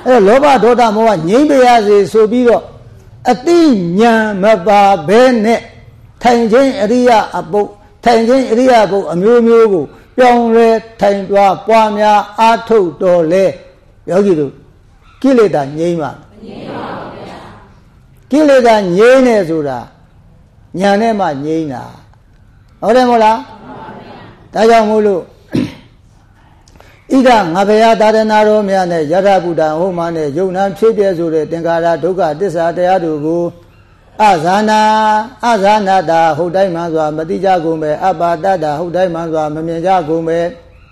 လောဘဒေါသမောဟငြိမ်းပြရစေဆိုပြီးတော့အတိညာမပါဘဲနဲ့ထိုင်ခြင်းအရိယအပုတ်ထိုင်ခြင်းအရိယပုတ်အမျိုးမျိုးကိုပြောင်းလဲထိုင်သွားပွားများအားထုတ်တော်လဲယောဂီတို့ကိလေသာငြိမ်းပါမငြိမ်းပါဘူးဗျာကိလေသာငြိမ်းနေဆိုတာညာနဲ့မှငြိမ်းတာဟုတ်တယ်မဟုတ်လားမှန်ပါဗျာဒါကြောင့်မို့လို့ဣဒငါဘုရားသာသနာတော်များနဲ့ယထာဘုဒ္ဓဟုတ်မှနဲ့ယုံနာဖြစ်ပြဆိုတဲ့သင်္ခါရဒုက္ခသစ္စာတရားတို့ကိုအဇာနာတာဟုတ်တိုင်းမှစွာမတိကြကုန်ပဲအပါတတာဟုတ်တိုင်းမှစွာမမြင်ကြကုန်ပဲ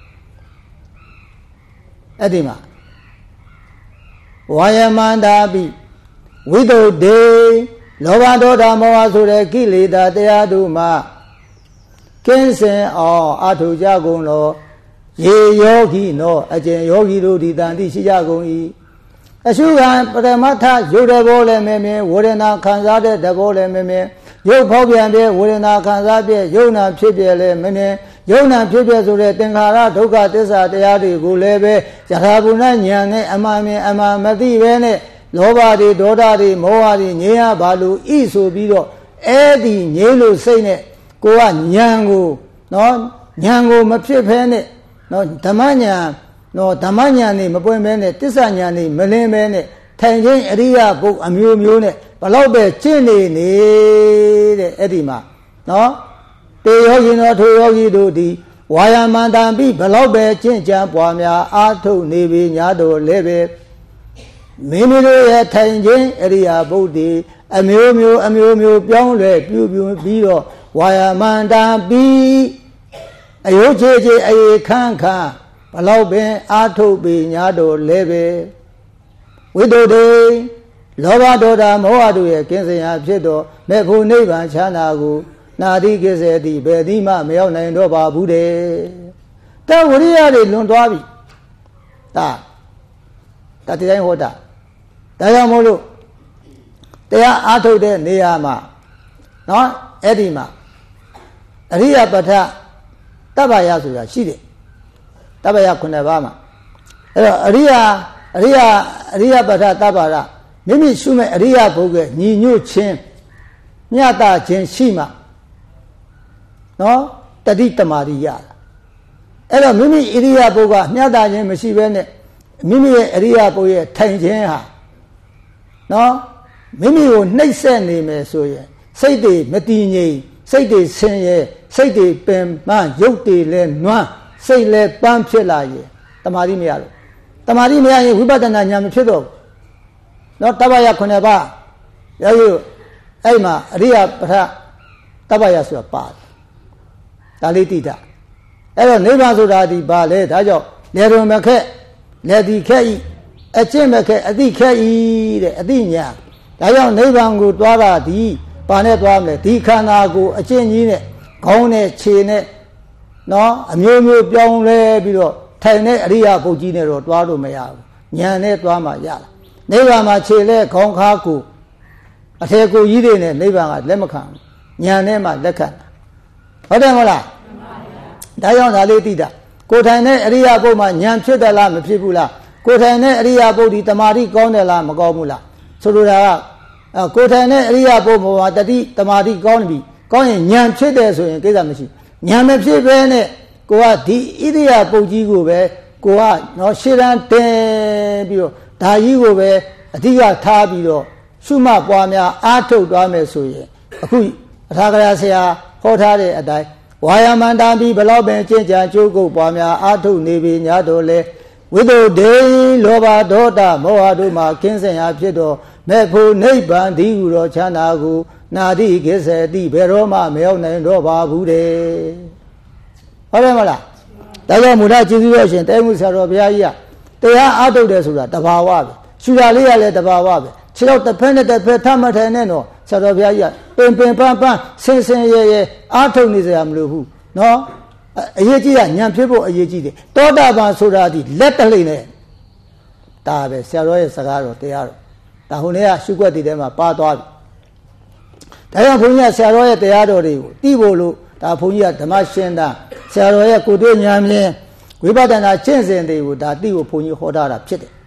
အဲ့ဒီမှာဝါယမန္တာပိဝိတုဒ္ဓေလောဘဒေါသမောဟဆိုတဲ့ကိလေသာတရားတို့မှကင်းစင်အောင်အထုကြကုန်လောရေယောဂီနောအကျင့်ယောဂီတို့ဒီတန်တိရှိကြကုန်၏အရှုခံပရမတ္ထရုပ်တဘောလည်းမင်းဝေဒနာခံစားတဲ့တဘောလည်းမင်းရုပ်ဖောက်ပြန်ပြဝေဒနာခံစားပြယုံနာဖြစ်ပြလည်းမင်းယုံနာဖြစ်ပြဆိုတဲ့သင်္ခါရဒုက္ခသစ္စာတရားတွေကိုလည်းပဲယထာဘုဏဉာဏ်နဲ့အမှန်မြင်အမှန်မသိပဲနဲ့လောဘတွေဒေါသတွေမောဟတွေငြိမ်းရပါလို့ဤဆိုပြီးတော့အဲ့ဒီငြိမ်းလို့စိတ်နဲ့ကိုကဉာဏ်ကိုနော်ဉာဏ်ကိုမဖြစ်ဖဲနဲ့နော်ဓမ္မဉာဏ်နော်ဓမ္မဉာဏ်နေမပွင့်မဲနဲ့တစ္ဆာဉာဏ်နေမလင်းမဲနဲ့ထိုင်ခြင်းအရိယဘုတ်အမျိုးမျိုးနဲ့ဘလောက်ပဲကျင့်နေတဲ့အဲ့ဒီမှာနော်တေယောဂီနောထိုယောဂီတို့ဒီဝါယမန္တံပိဘလောက်ပဲကျင့်ကြံပွားများအာထုတ်နေပြီညာတို့လည်းပဲမိမိတို့ရဲ့ထိုင်ခြင်းအရိယဘုတ်ဒီအမျိုးမျိုးပြောင်းလဲပြုပြီးတော့ဝါယမန္တံပိအယုတ်ချေအေခန်းခန်းဘလောက်ပင်အာထုတ်ပြီးညာတို့လည်းပဲဝိတုဒ္ဓေလောဘဒေါသမောဟတို့ရဲ့ကင်းစင်ရာဖြစ်တော်မဲ့ဖို့နိဗ္ဗာန်ချမ်းသာကိုနာတိကိစေတိဘယ်သည်မှမရောက်နိုင်တော့ပါဘူးတဲ့တဝရိယတွေလွန်သွားပြီဒါတရားဟောတာဒါကြောင့်မို့လို့တရားအာထုတ်တဲ့နေရာမှာနော်အဲ့ဒီမှာအရိယပဋ္ဌတပ္ပယဆိုတာရှိတယ်တပ္ပယ9ပါးမှာအဲ့တော့အရိယပဋ္ဌတပ္ပရမိမိရှုမဲ့အရိယဘုတ်ကညီညွတ်ခြင်းမျှတခြင်းရှိမှနော်တတိတမာရိယအဲ့တော့မိမိအရိယဘုတ်ကမျှတခြင်းမရှိဘဲနဲ့မိမိရဲ့အရိယဘုတ်ရဲ့ထိုင်ခြင်းဟာနော်မိမိကိုနှိပ်စက်နေမယ်ဆိုရင်စိတ်တွေမတည်ငြိမ်စိတ်တွေဆင်းရဲစိတ်တွေပင်ပန်းရုပ်တွေလည်းနွမ်းစိတ်လည်းပန်းဖြစ်လာရင်တမာတိမရတော့တမာတိမရရင်ဝိပဿနာဉာဏ်မဖြစ်တော့ဘူးနော်တပ္ပယ9ပါးရောအဲ့မှာအရိယပဋ္ဌတပ္ပယဆိုတာပါတယ်ဒါလေးတိတာအဲ့တော့နိဗ္ဗာန်ဆိုတာဒီပါလေဒါကြောင့်လေတော်မခက်လေဒီခက်ဤအကျင့်မခက်အတိခက်ဤတဲ့အတိညာဒါကြောင့်နိဗ္ဗာန်ကိုတွားတာဒီပါနဲ့တွားမယ်ဒီခန္ဓာကိုအကျင့်ကြီးနဲ့ခေါင်းနဲ့ခြေနဲ့နော်အမျိုးမျိုးပြောင်းလဲပြီးတော့ထိုင်တဲ့အရိယပုတ်ကြီးနဲ့တော့တွားလို့မရဘူးဉာဏ်နဲ့တွားမှရတာနိဗ္ဗာန်မှာခြေလဲခေါင်းခါကိုအထေကိုကြီးတွေနဲ့နိဗ္ဗာန်ကလက်မခံဘူးဉာဏ်နဲ့မှလက်ခံတာဟုတ်တယ်မဟုတ်လားမှန်ပါဗျာဒါကြောင့်ဒါလေးသိတာကိုယ်ထိုင်တဲ့အရိယပုတ်မှာဉာဏ်ဖြစ်တယ်လားမဖြစ်ဘူးလားကိုယ်ထိုင်တဲ့အရိယပုတ်ဒီတမာတိကောင်းတယ်လားမကောင်းဘူးလားဆိုလိုတာကကိုယ်ထိုင်တဲ့အရိယပုတ်မှာတတိတမာတိကောင်းပြီကောင်းရင်ဉာဏ်ဖြစ်တယ်ဆိုရင်ကိစ္စမရှိဉာဏ်မဖြစ်ဘဲနဲ့ကိုကဒီဣရိယာပုတ်ကြီးကိုပဲကိုကနော်ရှေ့တန်းတင်ပြီးတော့ဒါကြီးကိုပဲအဓိကထားပြီးတော့ရှုမှတ်ပွားများအားထုတ်သွားမယ်ဆိုရင်အခုအထာဂရဆရာဟောထားတဲ့အတိုင်းဝါယမန္တပြီးဘလောက်ပင်ကျင့်ကြံကြိုးကုပ်ပွားများအားထုတ်နေပြီညာတော့လေဝိတုဒ္ဓေလောဘဒေါသမောဟတို့မှာကင်းစင်ရာဖြစ်တော့မဲ့ဖို့နိဗ္ဗာန်ဒီဟုသောချမ်းသာကိုနာတိကိစေတိဘယ်တော့မှမရောက်နိုင်တော့ပါဘူးတဲ့ဟုတ်တယ်မလားဒါကြောင့်မူလကျေးဇူးတော်ရှင်တဲမှုဆရာတော်ဘုရားကြီးကတရားအားထုတ်တယ်ဆိုတာတဘာဝပဲရှူတာလေးရလဲတဘာဝပဲခြေတော့တစ်ဖက်နဲ့တစ်ဖက်ထမထိုင်နဲ့တော့ဆရာတော်ဘုရားကြီးကပင်ပန်းဆင်းရဲအားထုတ်နေစရာမလိုဘူးနော်အရေးကြီးကဉာဏ်ဖြစ်ဖို့အရေးကြီးတယ်တောတာပန်ဆိုတာဒီလက်တလိမ့်နဲ့ဒါပဲဆရာတော်ရဲ့စကားတော်တရားတော်ဒါဟိုနေ့ကရှုွက်တည်ထဲမှာပါသွားပြီဒါကြောင့်ဘုန်းကြီးကဆရာတော်ရဲ့တရားတော်တွေကိုသိဖို့လို့ဒါဘုန်းကြီးကဓမ္မရှင်းတာဆရာတော်ရဲ့ကိုတွေ့ဉာဏ်မြင်ဝိပဿနာကျင့်စဉ်တွေကိုဒါသိဖို့ဘုန်းကြီးဟောထားတာဖြစ်တယ်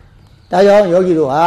ဒါကြောင့်ယောဂီတို့ဟာ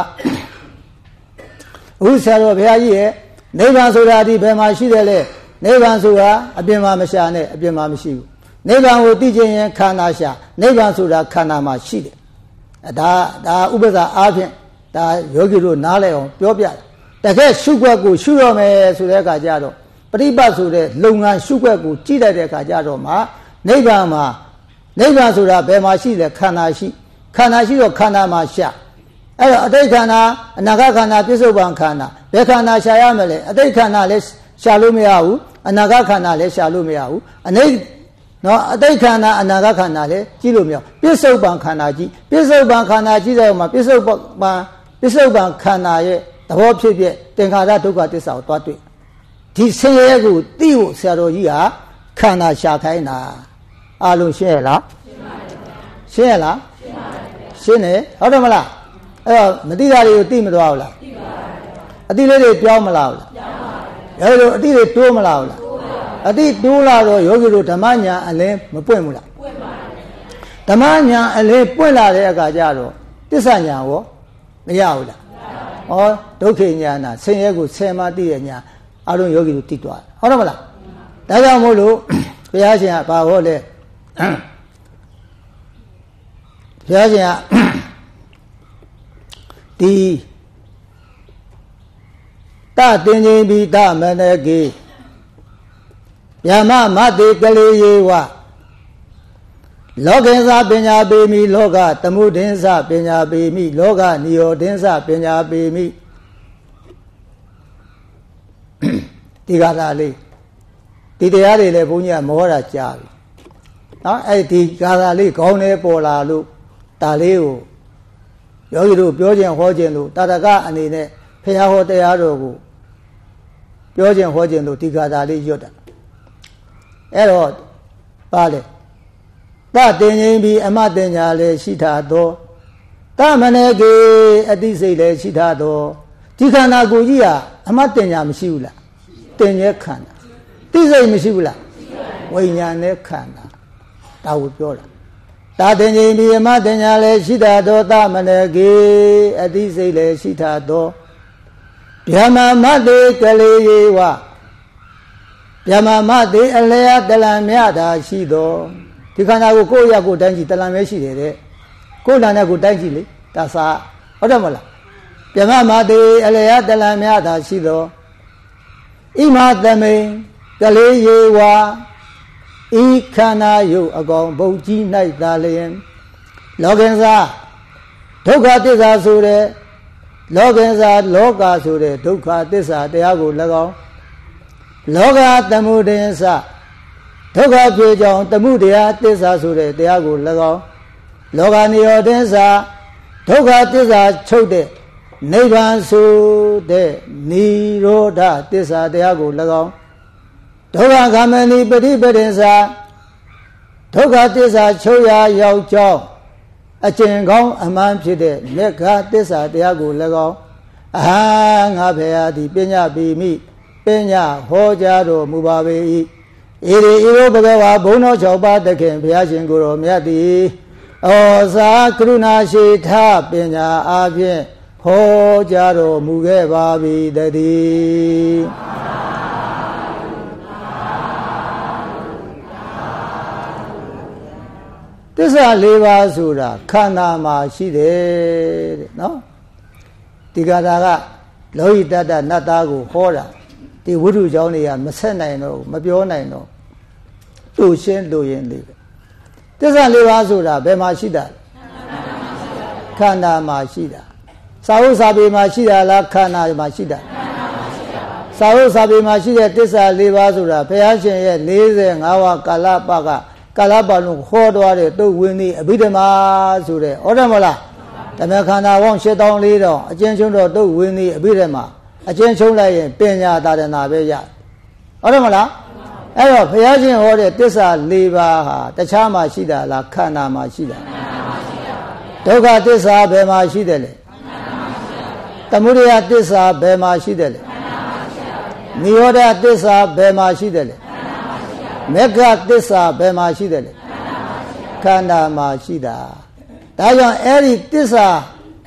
အခုဆရာတော်ဘုရားကြီးရဲ့နိဗ္ဗာန်ဆိုတာဒီဘယ်မှာရှိတယ်လဲနိဗ္ဗာန်ဆိုတာအပြင်မှာမရှာနဲ့အပြင်မှာမရှိဘူးနိဗ္ဗာန်ကိုသိခြင်းရင်ခန္ဓာရှာနိဗ္ဗာန်ဆိုတာခန္ဓာမှာရှိတယ်ဒါဥပ္ပဇာအားဖြင့်ဒါယောဂီတို့နားလည်အောင်ပြောပြတယ်တကယ်ရှုွက်ကိုရှုရမယ်ဆိုတဲ့အခါကျတော့ပရိပတ်ဆိုတဲ့လုပ်ငန်းရှုွက်ကိုကြည့်လိုက်တဲ့အခါကျတော့မှနိဗ္ဗာန်ဆိုတာဘယ်မှာရှိလဲခန္ဓာရှိတော့ခန္ဓာမှာရှာအဲ့တော့အတိတ်ခန္ဓာအနာဂတ်ခန္ဓာပြစ္ဆုတ်ပံခန္ဓာဘယ်ခန္ဓာရှာရမလဲအတိတ်ခန္ဓာလည်းရှာလို့မရဘူးအနာဂတ်ခန္ဓာလည်းရှာလို့မရဘူးအတိတ်ခန္ဓာအနာဂတ်ခန္ဓာလည်းကြည့်လို့မရဘူးပြစ္ဆုတ်ပံခန္ဓာကြည့်ပြစ္ဆုတ်ပံခန္ဓာကြည့်တဲ့မှာပြစ္ဆုတ်ပံခန္ဓာရဲ့သဘောဖြစ်ဖြစ်သင်္ခါရဒုက္ခသစ္စာကိုတွားတွေ့ဒီဆင်းရဲကိုသိဖို့ဆရာတော်ကြီးဟာခန္ဓာရှာခိုင်းတာအလုံးရှင်းရလားရှင်းရလားရှင်းတယ်ဟုတ်တယ်မလားအဲ့တော့မသိတာတွေကိုသိမသွားဘူးလားသိပါဘူးအသိလေးတွေပြောင်းမလားဘူးလားပြောင်းပါဘူးအဲ့လိုအသိတွေတိုးမလားဘူးလားအသိတိုးလာတော့ယောဂီတို့ဓမ္မညာအလင်းမပွင့်ဘူးလားပွင့်ပါတယ်ဓမ္မညာအလင်းပွင့်လာတဲ့အခါကျတော့သစ္စာညာရောမရဘူးလားဩဒုက္ခညာနာဆင်းရဲကိုဆယ်မသိတဲ့ညာအလုံးယောဂီတို့သိသွားတယ်ဟုတ်တယ်မလားဒါကြောင့်မို့လို့ဘုရားရှင်ကဘာဟောလဲဘုရားရှင်ကဒီတတင်ခြင်းပိတမနကေဗျမမတေကလေးယေဝလောကေသပညာပေမိလောကသမုဒိသပညာပေမိလောကနိယောဒိသပညာပေမိဒီကသာလေးဒီတရားတွေလည်းဘုန်းကြီးကမောတာကြားပြီနော်အဲ့ဒီကာသာလေးခေါင်းထဲပေါ်လာလို့ဒါလေးကိုယောဂီတို့ပြောခြင်းဟောခြင်းလို့တာရကအနေနဲ့ဖះဟောတရားတော်ကိုပြောခြင်းဟောခြင်းလို့ဒီကာသာလေးရွတ်တာအဲ့တော့ပါလေတတင်ငိမ့်ပြီးအမတင်ညာလည်းရှိတာတော့တမနေကေအတိစိတ်လည်းရှိတာတော့ဒီခန္ဓာကိုယ်ကြီးဟာအမတင်ညာမရှိဘူးလားတင်ရဲ့ခန္ဓာတိစိတ်မရှိဘူးလားဝိညာဉ်နဲ့ခန္ဓာဒါကိုပြောတာတာတင်ငိမ့်ပြီးအမတင်ညာလည်းရှိတာတော့တမနေကေအတိစိတ်လည်းရှိတာတော့ဗျမမတေကလေးယေဝဗျမမတေအလျာတလံမြတာရှိတော့ဒီခန္ဓာကိုကိုယ့်ရကိုယ်တိုင်းကြည့်တလံပဲရှိတယ်တဲ့ကိုယ်တန်တဲ့ကိုယ်တိုင်းကြည့်လေဒါစာဟုတ်တယ်မလားဗျမမတေအလျာတလံမြတာရှိတော့ဣမသမိန်ကလေးယေဝဤခန္ဓာယုတ်အကောင်ဘုတ်ကြီး၌သာလျင်လောကင်္စာဒုက္ခသစ္စာဆိုတဲ့လောကင်္စာလောကဆိုတဲ့ဒုက္ခသစ္စာတရားကို၎င်းလောကသမုဒိယသဒုက္ခဖြစ်ကြောင်းသမုဒယသစ္စာဆိုတဲ့တရားကို၎င်းလောကနိရောဓသဒုက္ခသစ္စာချုပ်တဲ့နိဗ္ဗာန်ဆိုတဲ့နိရောဓသစ္စာတရားကို၎င်းဒုက္ခဂမနိပฏิပဒိသဒုက္ခသစ္စာချုပ်ရာရောက်ကြောင်းအကျင့်ကောင်းအမှန်ဖြစ်တဲ့မေဃသစ္စာတရားကို၎င်းအဟံငါဖေယသည်ပညာပေမိပညာဟောကြားတော်မူပါပေ၏ဣရိဣရောဘဂဝါဘုံတော်6ပါးတခင်ဘုရားရှင်ကိုယ်တော်မြတ်သည်ဩဇာကရုဏာရှိထပညာအားဖြင့်ဟောကြားတော်မူခဲ့ပါပြီတည်းသစ္စာ၄ပါးဆိုတာခန္ဓာမှာရှိတယ်တဲ့နော်ဒီကတာကလောဟိတတ္တနတ်သားကိုဟောတာဒီဝိတုကြောင့်တွေကမဆက်နိုင်တော့မပြောနိုင်တော့သူ့ရှင်းလို့ရင်လေးပဲသစ္စာ၄ပါးဆိုတာဘယ်မှာရှိတာခန္ဓာမှာရှိတာစာဟုတ်စာပေမှာရှိတာလားခန္ဓာမှာရှိတာစာဟုတ်စာပေမှာရှိတဲ့သစ္စာ၄ပါးဆိုတာဘုရားရှင်ရဲ့45ဝါကာလပတ်ကကာလပတ်လုံးဟောတော်တဲ့တုတ်ဝင်းဒီအဘိဓမ္မာဆိုတဲ့ဟုတ်တယ်မလားဓမ္မခန္ဓာပေါင်း8400အကျဉ်းချုပ်တော့တုတ်ဝင်းဒီအဘိဓမ္မာအကျဉ်းချုပ်လိုက်ရင်ပညာသာသနာပဲရဟုတ်တယ်မလားအဲ့တော့ဘုရားရှင်ဟောတဲ့သစ္စာ၄ပါးဟာတခြားမှာရှိတာလားခန္ဓာမှာရှိတာဒုက္ခသစ္စာဘယ်မှာရှိတယ်လဲသမုဒယသစ္စာဘယ်မှာရှိတယ်လဲနိရောဓသစ္စာဘယ်မှာရှိတယ်လဲမေဃသစ္စာဘယ်မှာရှိတယ်လဲခန္ဓာမှာရှိတာဒါကြောင့်အဲ့ဒီသစ္စာ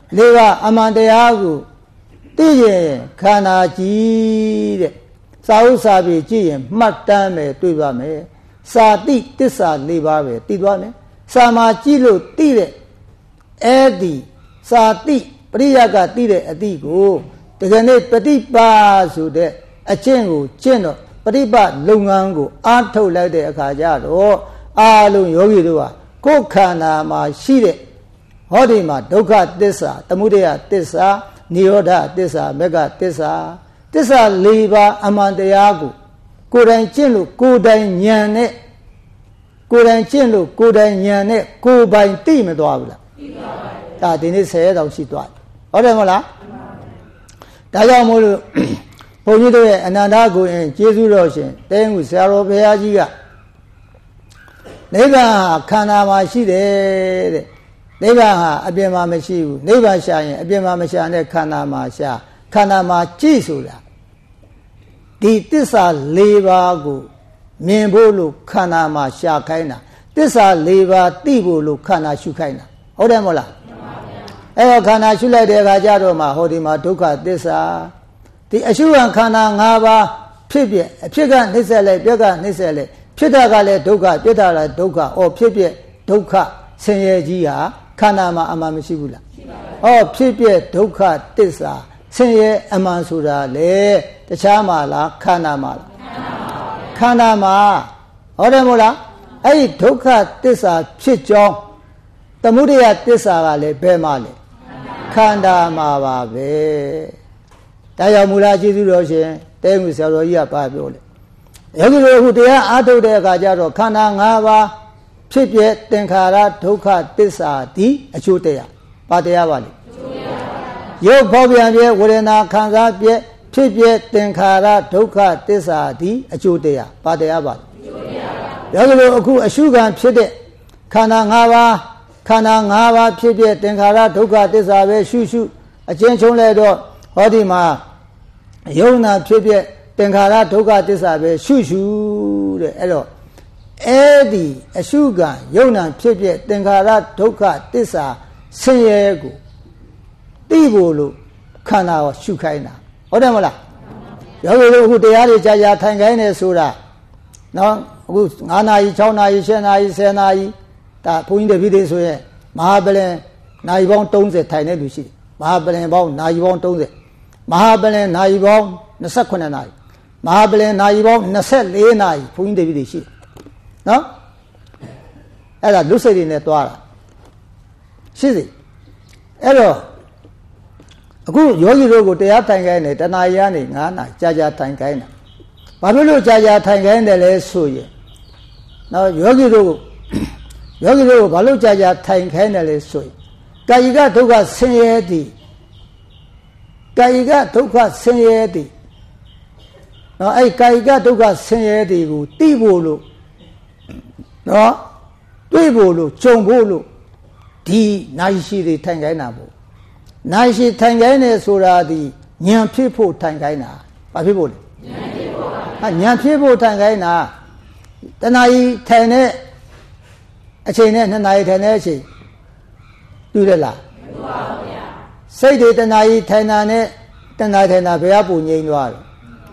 လေးပါးအမှန်တရားကိုသိရင်ခန္ဓာကြီးတဲ့စာဥစာပေကြည့်ရင်မှတ်တမ်းမယ်တွေ့ပါမယ်စာတိတစ္ဆာ၄ပါးပဲသိသွားမယ်စာမှာကြည့်လို့သိတဲ့အဲ့ဒီစာတိပရိယကသိတဲ့အတိကိုတကယ်နဲ့ပฏิပါဆိုတဲ့အကျင့်ကိုကျင့်တော့ပฏิပတ်လုပ်ငန်းကိုအားထုတ်လိုက်တဲ့အခါကျတော့အားလုံးယောဂီတို့ဟာကိုယ်ခန္ဓာမှာရှိတဲ့ဟောဒီမှာဒုက္ခသစ္စာသမုဒယသစ္စာနိရောဓသစ္စာမေဃသစ္စာသစ္စာ၄ပါးအမှန်တရားကိုယ်တိုင်ကျင့်လို့ကိုယ်တိုင်ဉာဏ်နဲ့ကိုယ်တိုင်ကျင့်လို့ကိုယ်တိုင်ဉာဏ်နဲ့ကိုယ်ပိုင်သိမသွားဘူးလားသိပါပါဘူးဒါဒီနေ့10ရက်တောင်ရှိသွားတယ်ဟုတ်တယ်မဟုတ်လားဒါကြောင့်မို့လို့ဘုန်းကြီးတို့ရဲ့အနန္တကိုရင်ကျေးဇူးတော်ရှင်တဲငူဆရာတော်ဘုရားကြီးကနိဗ္ဗာန်ဟာခန္ဓာမှာရှိတယ်တဲ့နိဗ္ဗာန်ဟာအပြင်မှာမရှိဘူးနိဗ္ဗာန်ရှာရင်အပြင်မှာမရှာနဲ့ခန္ဓာမှာရှာခန္ဓာမှာကြည့်ဆိုတာဒီသစ္စာ၄ပါးကိုမြင်ဖို့လို့ခန္ဓာမှာရှာခိုင်းတာသစ္စာ၄ပါးသိဖို့လို့ခန္ဓာရှုခိုင်းတာဟုတ်တယ်မဟုတ်လားအဲ့တော့ခန္ဓာရှုလိုက်တဲ့အခါကျတော့မှဟောဒီမှာဒုက္ခသစ္စာဒီအရှုခံခန္ဓာ၅ပါးဖြစ်ပြအဖြစ်ကနှိမ့်ဆက်လိုက်ပြက်ကနှိမ့်ဆက်လိုက်ဖြစ်တာကလည်းဒုက္ခပြက်တာလည်းဒုက္ခဩဖြစ်ပြဒုက္ခဆင်းရဲကြီးဟာခန္ဓာမှာအမှန်မရှိဘူးလားဩဖြစ်ပြဒုက္ခသစ္စာဆင်းရဲအမှန်ဆိုတာလေတခြားမှာလားခန္ဓာမှာလားခန္ဓာမှာဟုတ်တယ်မို့လားအဲ့ဒီဒုက္ခသစ္စာဖြစ်ကြောင်းသမုဒယသစ္စာကလည်းဘယ်မှာလဲခန္ဓာမှာပါပဲဒါကြောင့်မူလကျေးဇူးတော်ရှင်တဲငူဆရာတော်ကြီးကပါပြောလေယောဂီတို့အခုတရားအားထုတ်တဲ့အခါကျတော့ခန္ဓာ၅ပါးဖြစ်ပြသင်္ခါရဒုက္ခသစ္စာဒီအကျိုးတရားပါတရားပါလေရုပ်ဖောက်ပြန်ပြဝေဒနာခံစားပြဖြစ်ပြသင်္ခါရဒုက္ခသစ္စာဒီအကျိုးတရားပါတရားပါယောဂီတို့အခုအရှုခံဖြစ်တဲ့ခန္ဓာ၅ပါးခန္ဓာ၅ပါးဖြစ်ပြသင်္ခါရဒုက္ခသစ္စာပဲရှုရှုအကျဉ်းချုံးလိုက်တော့ဟောဒီမှာယုံနာဖြစ်ပြသင်္ခါရဒုက္ခသစ္စာပဲရှုရှုတဲ့အဲ့တော့အဲ့ဒီအရှုခံယုံနာဖြစ်ပြသင်္ခါရဒုက္ခသစ္စာဆင်းရဲကိုသိဖို့လို့ခန္ဓာကိုရှုခိုင်းတာဟုတ်တယ်မလားယောဂီတို့အခုတရားတွေကြာကြာထိုင်ခိုင်းနေဆိုတာနော်အခု9နာရီ6နာရီ10နာရီ10နာရီဒါဘုန်းကြီးတွေပြည်သေးဆိုရင်မဟာပလင်နာရီပေါင်း30ထိုင်နေလူရှိတယ်မဟာပလင်ပေါင်းနာရီပေါင်း30မဟာပလင်နာရီပေါင်း28နာရီမဟာပလင်နာရီပေါင်း24နာရီဘုန်းကြီးတွေပြည်သေးရှိတယ်နော်အဲ့ဒါလူစိတ်တွေနဲ့တွားတာရှိစေအဲ့တော့အခုယောဂီတို့ကိုတရားထိုင်ခိုင်းတယ်တဏှာရနေ9နာရီကြာကြာထိုင်ခိုင်းတာဘာဖြစ်လို့ကြာကြာထိုင်ခိုင်းတယ်လဲဆိုရင်နော်ယောဂီတို့ကိုဘာလို့ကြာကြာထိုင်ခိုင်းတယ်လဲဆိုရင်ကာယကဒုက္ခဆင်းရဲသည်ကာယကဒုက္ခဆင်းရဲသည်နော်အဲ့ကာယကဒုက္ခဆင်းရဲသည်ကိုသိဖို့လို့နော်တွေ့ဖို့လို့ကြုံဖို့လို့ဒီနိုင်ရှိတွေထိုင်ခိုင်းတာပေါ့နိုင်ရှိထိုင်ခိုင်းတယ်ဆိုတာဒီဉာဏ်ဖြစ်ဖို့ထိုင်ခိုင်းတာဘာဖြစ်ဖို့လဲဉာဏ်ဖြစ်ဖို့ပါဉာဏ်ဖြစ်ဖို့ထိုင်ခိုင်းတာတဏှာကြီးထိုင်တဲ့အချိန်နဲ့2နာရီထိုင်တဲ့အချိန်တူတယ်လားမတူပါဘူးဗျာစိတ်တွေတဏှာကြီးထိုင်တာနဲ့တဏှာထိုင်တာဘယ်ကပူငြိမ်းသွားလဲ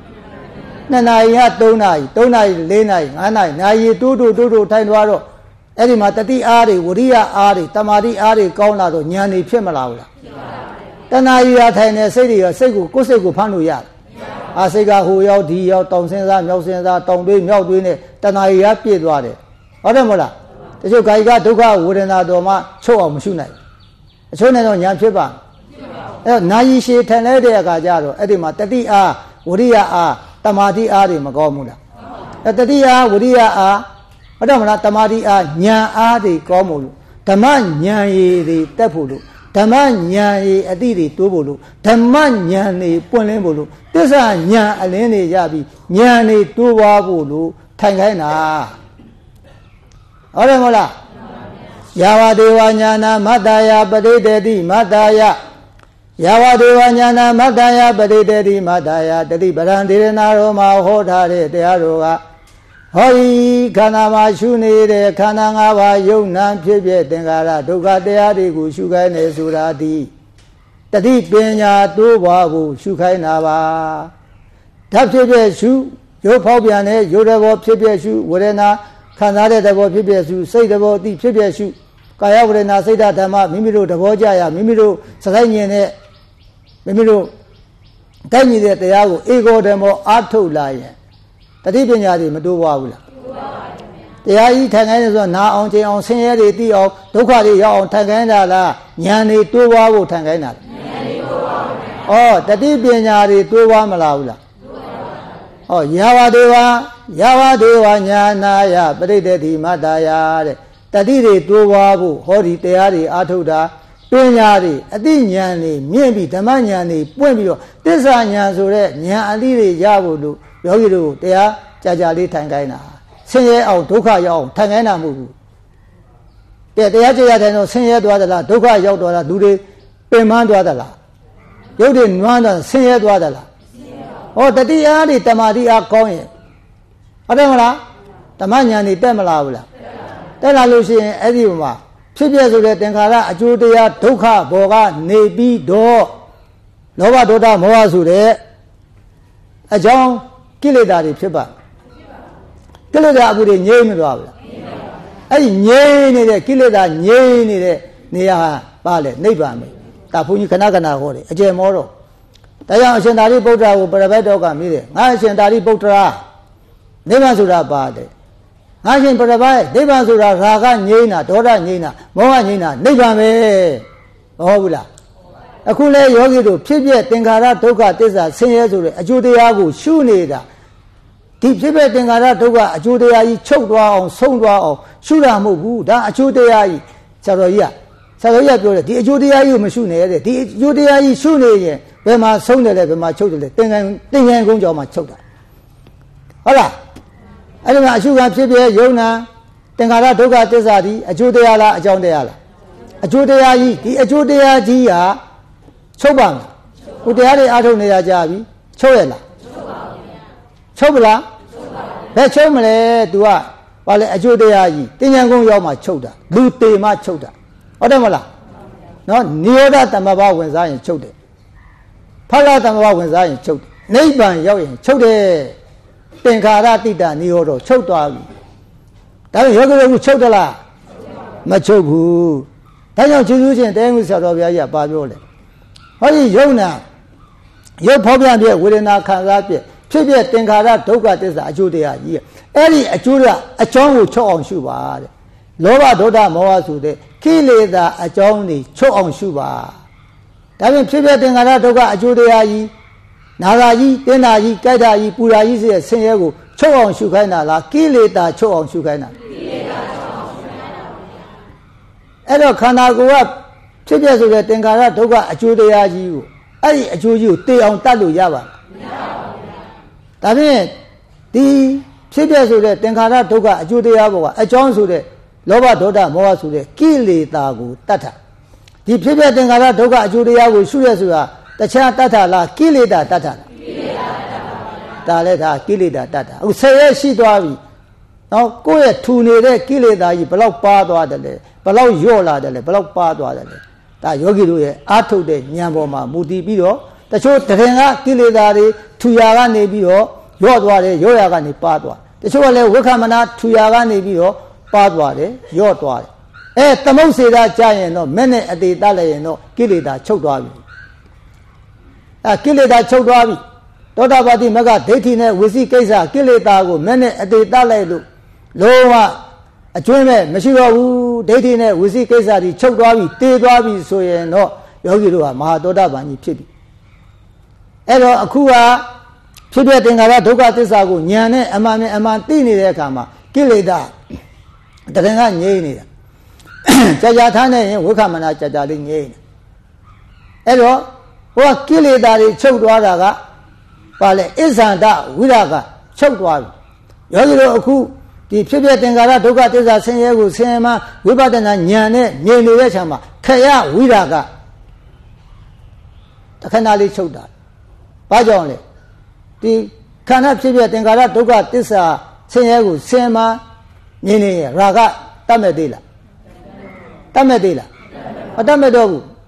2နာရီက3နာရီ3နာရီ4နာရီ5နာရီနာရီတိုးထိုင်သွားတော့အဲ့ဒီမှာတတိအားတွေဝရိယအားတွေတမာတိအားတွေကောင်းလာတော့ဉာဏ်တွေဖြစ်မလာဘူးလားဖြစ်ပါဘူးတဏှာကြီးရထိုင်နေစိတ်တွေရောစိတ်ကိုကိုယ်စိတ်ကိုဖမ်းလို့ရတယ်အာစိတ်ကဟိုရောက်ဒီရောက်တောင်စင်းစားမြောက်စင်းစားတောင်တွေးမြောက်တွေးနဲ့တဏှာကြီးရပြည့်သွားတယ်ဟုတ်တယ်မဟုတ်လားတချို့ကာယကဒုက္ခဝေဒနာတော်မှချုပ်အောင်မရှုနိုင်အချို့နဲ့တော့ဉာဏ်ဖြစ်ပါအဲ့တော့နာယီရှည်ထိုင်လိုက်တဲ့အခါကျတော့အဲ့ဒီမှာတတိအားဝရိယအားတမာတိအားတွေမကောင်းဘူးလားအဲ့တတိအားဝရိယအားဟုတ်တယ်မလားတမာတိအားဉာဏ်အားတွေကောင်းမို့လို့ဓမ္မဉာဏ်ရည်တွေတက်ဖို့လို့ဓမ္မဉာဏ်ရည်အတိတွေတိုးဖို့လို့ဓမ္မဉာဏ်တွေပွင့်လင်းဖို့လို့သစ္စာဉာဏ်အလင်းတွေရပြီးဉာဏ်တွေတိုးပွားဖို့လို့ထိုင်ခိုင်းတာဟုတ်တယ်မဟုတ်လားယာဝဒေဝညာနာမတ္တယာပရိဒေတိမတ္တယာယာဝဒေဝညာနာမတ္တယာပရိဒေတိမတ္တယာတတိပရံဒေရနာရောမှာဟောထားတဲ့တရားတော်ကဟောဒီခန္ဓာမှာရှုနေတဲ့ခန္ဓာ၅ပါးယုံနာဖြစ်ဖြစ်သင်္ခါရဒုက္ခတရားတွေကိုရှုခိုင်းနေဆိုတာဒီတိပညာတိုးပွားဖို့ရှုခိုင်းတာပါဓာတ်ဖြစ်ဖြစ်ရှုရုပ်ဖောက်ပြန်တဲ့ရုပ်တဘောဖြစ်ဖြစ်ရှုဝေဒနာခံစားတဲ့သဘောဖြစ်ဖြစ်ရှုစိတ်သဘောအသိဖြစ်ဖြစ်ရှုကာယဝေဒနာစိတ်ဓမ္မမိမိတို့သဘောကြရမိမိတို့စကိုင်းညင်တဲ့မိမိတို့တိုက်ညီတဲ့တရားကိုအေကောဓမ္မောအားထုတ်လာရင်တတိပညာတွေမတိုးပွားဘူးလားတိုးပွားပါဘူးတရားကြီးထိုင်ခိုင်းနေဆိုနာအောင်ကျင်အောင်ဆင်းရဲတွေသိအောင်ဒုက္ခတွေရောက်အောင်ထိုင်ခိုင်းတာလားဉာဏ်တွေတိုးပွားဖို့ထိုင်ခိုင်းတာလားဉာဏ်တွေတိုးပွားပါဘူးတတိပညာတွေတိုးပွားမလားဘူးလားတိုးပွားပါဘူးယာဝဒေဝညာနာယပရိဒေတိမတ္တယာတဲ့တတိတွေတိုးပွားဖို့ဟောဒီတရားတွေအားထုတ်တာပညာတွေအသိဉာဏ်တွေမြင့်ပြီးဓမ္မဉာဏ်တွေပွင့်ပြီးတော့သစ္စာဉာဏ်ဆိုတဲ့ဉာဏ်အသိတွေရဖို့လို့ယောဂီတို့တရားကြာလေးထိုင်ခိုင်းတာဆင်းရဲအောင်ဒုက္ခရောက်အောင်ထိုင်ခိုင်းတာမဟုတ်ဘူးတရားကြာထိုင်တော့ဆင်းရဲသွားသလားဒုက္ခရောက်သွားတာလူတွေပင်ပန်းသွားသလားရုပ်တွေနွမ်းသွားဆင်းရဲသွားသလားတတိအားတွေတမာတိအားကောင်းရင်ဟုတ်တယ်မလားဓမ္မဉာဏ်တွေတက်မလားဘူးလားတက်လာလို့ရှိရင်အဲ့ဒီမှာဖြစ်ပြဆိုတဲ့သင်္ခါရအကျိုးတရားဒုက္ခဘောကနေပြီးတော့လောဘဒေါသမောဟဆိုတဲ့အကြောင်းကိလေသာတွေဖြစ်ပါကိလေသာအမှုတွေငြိမ်းမသွားဘူးလားအဲ့ဒီငြိမ်းနေတဲ့ကိလေသာငြိမ်းနေတဲ့နေရာပါလေနိဗ္ဗာန်ပဲဒါဘုန်းကြီးခဏခဏဟောတယ်အကျယ်မောတော့ဒါကြောင့်အရှင်သာရိပုတ္တရာကိုပရပိုက်တော်ကမေးတယ်ငါအရှင်သာရိပုတ္တရာနိဗ္ဗာန်ဆိုတာပါတယ်ငါရှင်ပရပိုက်နိဗ္ဗာန်ဆိုတာရာဂငြိမ်းတာဒေါသငြိမ်းတာမောဟငြိမ်းတာနိဗ္ဗာန်ပဲမဟုတ်ဘူးလားအခုလဲယောဂီတို့ဖြစ်ပြသင်္ခါရဒုက္ခသစ္စာဆင်းရဲဆိုတဲ့အကျိုးတရားကိုရှုနေတာဒီဖြစ်ပြသင်္ခါရဒုက္ခအကျိုးတရားကြီးချုပ်သွားအောင်ဆုံးသွားအောင်ရှုတာမဟုတ်ဘူးဒါအကျိုးတရားကြီးဆရာတော်ကြီးပြောတယ်ဒီအကျိုးတရားကြီးကိုမရှုနဲ့တဲ့ဒီအကျိုးတရားကြီးရှုနေရင်ဘယ်မှာဆုံးတယ်လဲဘယ်မှာချုပ်တယ်လဲသင်္ကန်းကုန်းကြောင်မှာချုပ်တာဟုတ်လားအဲ့ဒီမှာအရှုခံဖြစ်ပြယုံနာသင်္ခါရဒုက္ခသစ္စာဒီအကျိုးတရားလားအကြောင်းတရားလားအကျိုးတရားကြီးဒီအကျိုးတရားကြီးဟာချုပ်ပါမလားဟိုတရားတွေအားထုတ်နေရကြပြီချုပ်ရလားချုပ်ပါဘူးချုပ်ပလားဘယ်ချုပ်မလဲ तू ကဘာလဲအကျိုးတရားကြီးသင်္ကြန်ကုန်းရောက်မှချုပ်တာလူတေမှချုပ်တာဟုတ်တယ်မလားနော်နိရောဓသမဘာဝင်စားရင်ချုပ်တယ်ဖလားသမဘာဝင်စားရင်ချုပ်တယ်နိဗ္ဗာန်ရောက်ရင်ချုပ်တယ်သင်္ခါရတိတ္တနိရောဓချုပ်သွားပြီဒါပေမဲ့ယောဂီတို့ချုပ်တယ်လားမချုပ်ဘူးဒါကြောင့်ကျေးဇူးရှင်တရားမှုဆရာတော်ဘုရားကြီးကပါပြောတယ်ဟောဒီယုံနာရုပ်ဖောက်ပြန်ပြဝေဒနာခံစားပြဖြစ်ပြသင်္ခါရဒုက္ခသစ္စာအကျိုးတရားကြီးအဲ့ဒီအကျိုးကအကြောင်းကိုချုပ်အောင်ရှုပါတဲ့လောဘဒေါသမောဟဆိုတဲ့ကိလေသာအကြောင်းတွေချုပ်အောင်ရှုပါဒါပြင်ဖြစ်ပြသင်္ခါရဒုက္ခအကျိုးတရားကြီးနာဂာကြီးတင်းနာကြီးကြိုက်တာကြီးပူရာကြီးဆိုတဲ့ဆင်းရဲကိုချုပ်အောင်ရှုခိုင်းတာလားကိလေသာချုပ်အောင်ရှုခိုင်းတာကိလေသာချုပ်အောင်ရှုခိုင်းတာအဲ့တော့ခန္ဓာကိုယ်ကဖြစ်ပြဆိုတဲ့သင်္ခါရဒုက္ခအကျိုးတရားကြီးကိုအဲ့ဒီအကျိုးကြီးကိုသိအောင်တတ်လို့ရပါလားမရပါဘူးဒါဖြင့်ဒီဖြစ်ပြဆိုတဲ့သင်္ခါရဒုက္ခအကျိုးတရားဘောကအကြောင်းဆိုတဲ့လောဘဒေါသမောဟဆိုတဲ့ကိလေသာကိုတတ်တာဒီဖြစ်ပြသင်္ခါရဒုက္ခအကျိုးတရားကိုရှုရဆိုတာတခြားတတ်တာလားကိလေသာတတ်တာလားကိလေသာတတ်ပါဘူးဒါလည်းဒါကိလေသာတတ်တာအခုဆယ်ရက်ရှိသွားပြီနော်ကိုယ့်ရဲ့ထူနေတဲ့ကိလေသာကြီးဘလောက်ပါသွားတယ်လဲဘလောက်ညော့လာတယ်လဲဘလောက်ပါသွားတယ်လဲဒါယောဂီတို့ရဲ့အာထုတ်တဲ့ဉာဏ်ပေါ်မှာမူတည်ပြီးတော့တချို့တရင်ကကိလေသာတွေထူရာကနေပြီးတော့ညော့သွားတယ်ညော့ရာကနေပါသွားတချို့ကလည်းဝိခမနာထူရာကနေပြီးတော့ပါသွားတယ်ညော့သွားတယ်သမုတ်စေတာကြာရင်တော့မဲ့နဲ့အသေးတတ်လိုက်ရင်တော့ကိလေသာချုပ်သွားပြီကိလေသာချုပ်သွားပြီသောတာပတိမကဒိဋ္ဌိနဲ့ဝိသိကိစ္စကိလေသာကိုမဲ့နဲ့အသေးတတ်လိုက်လို့လုံးဝအကျွင်းမဲ့မရှိတော့ဘူးဒိဋ္ဌိနဲ့ဝိသိကိစ္စတွေချုပ်သွားပြီတေးသွားပြီဆိုရင်တော့ယောဂီတို့ကမဟာသောတာပန်ကြီးဖြစ်ပြီအဲ့တော့အခုကဖြစ်တဲ့သင်္ခါရဒုက္ခသစ္စာကိုဉာဏ်နဲ့အမှန်နဲ့အမှန်သိနေတဲ့အခါမှာကိလေသာတရင်ကငြိမ့်နေတာကြာထားနေရင်ဝိခမနာကြာလေးငြိမ့်နေအဲ့တော့ဟိုကကိလေသာတွေချုပ်သွားတာကဘာလဲအစ္ဆန္ဒဝိရာဂချုပ်သွားပြီယောဂီတို့အခုဒီဖြစ်ပြသင်္ခါရဒုက္ခသစ္စာဆင်းရဲကိုဆင်းရဲမှဝိပဿနာဉာဏ်နဲ့မြင်နေတဲ့ခြံမှာခရဝိရာဂတခဏလေးချုပ်တာဘာကြောင့်လဲဒီခန္ဓာဖြစ်ပြသင်္ခါရဒုက္ခသစ္စာဆင်းရဲကိုဆင်းမှမြင်နေရရာဂတတ်မဲ့သေးလားတတ်မဲ့သေးလားမတတ်မဲ့တော့ဘူး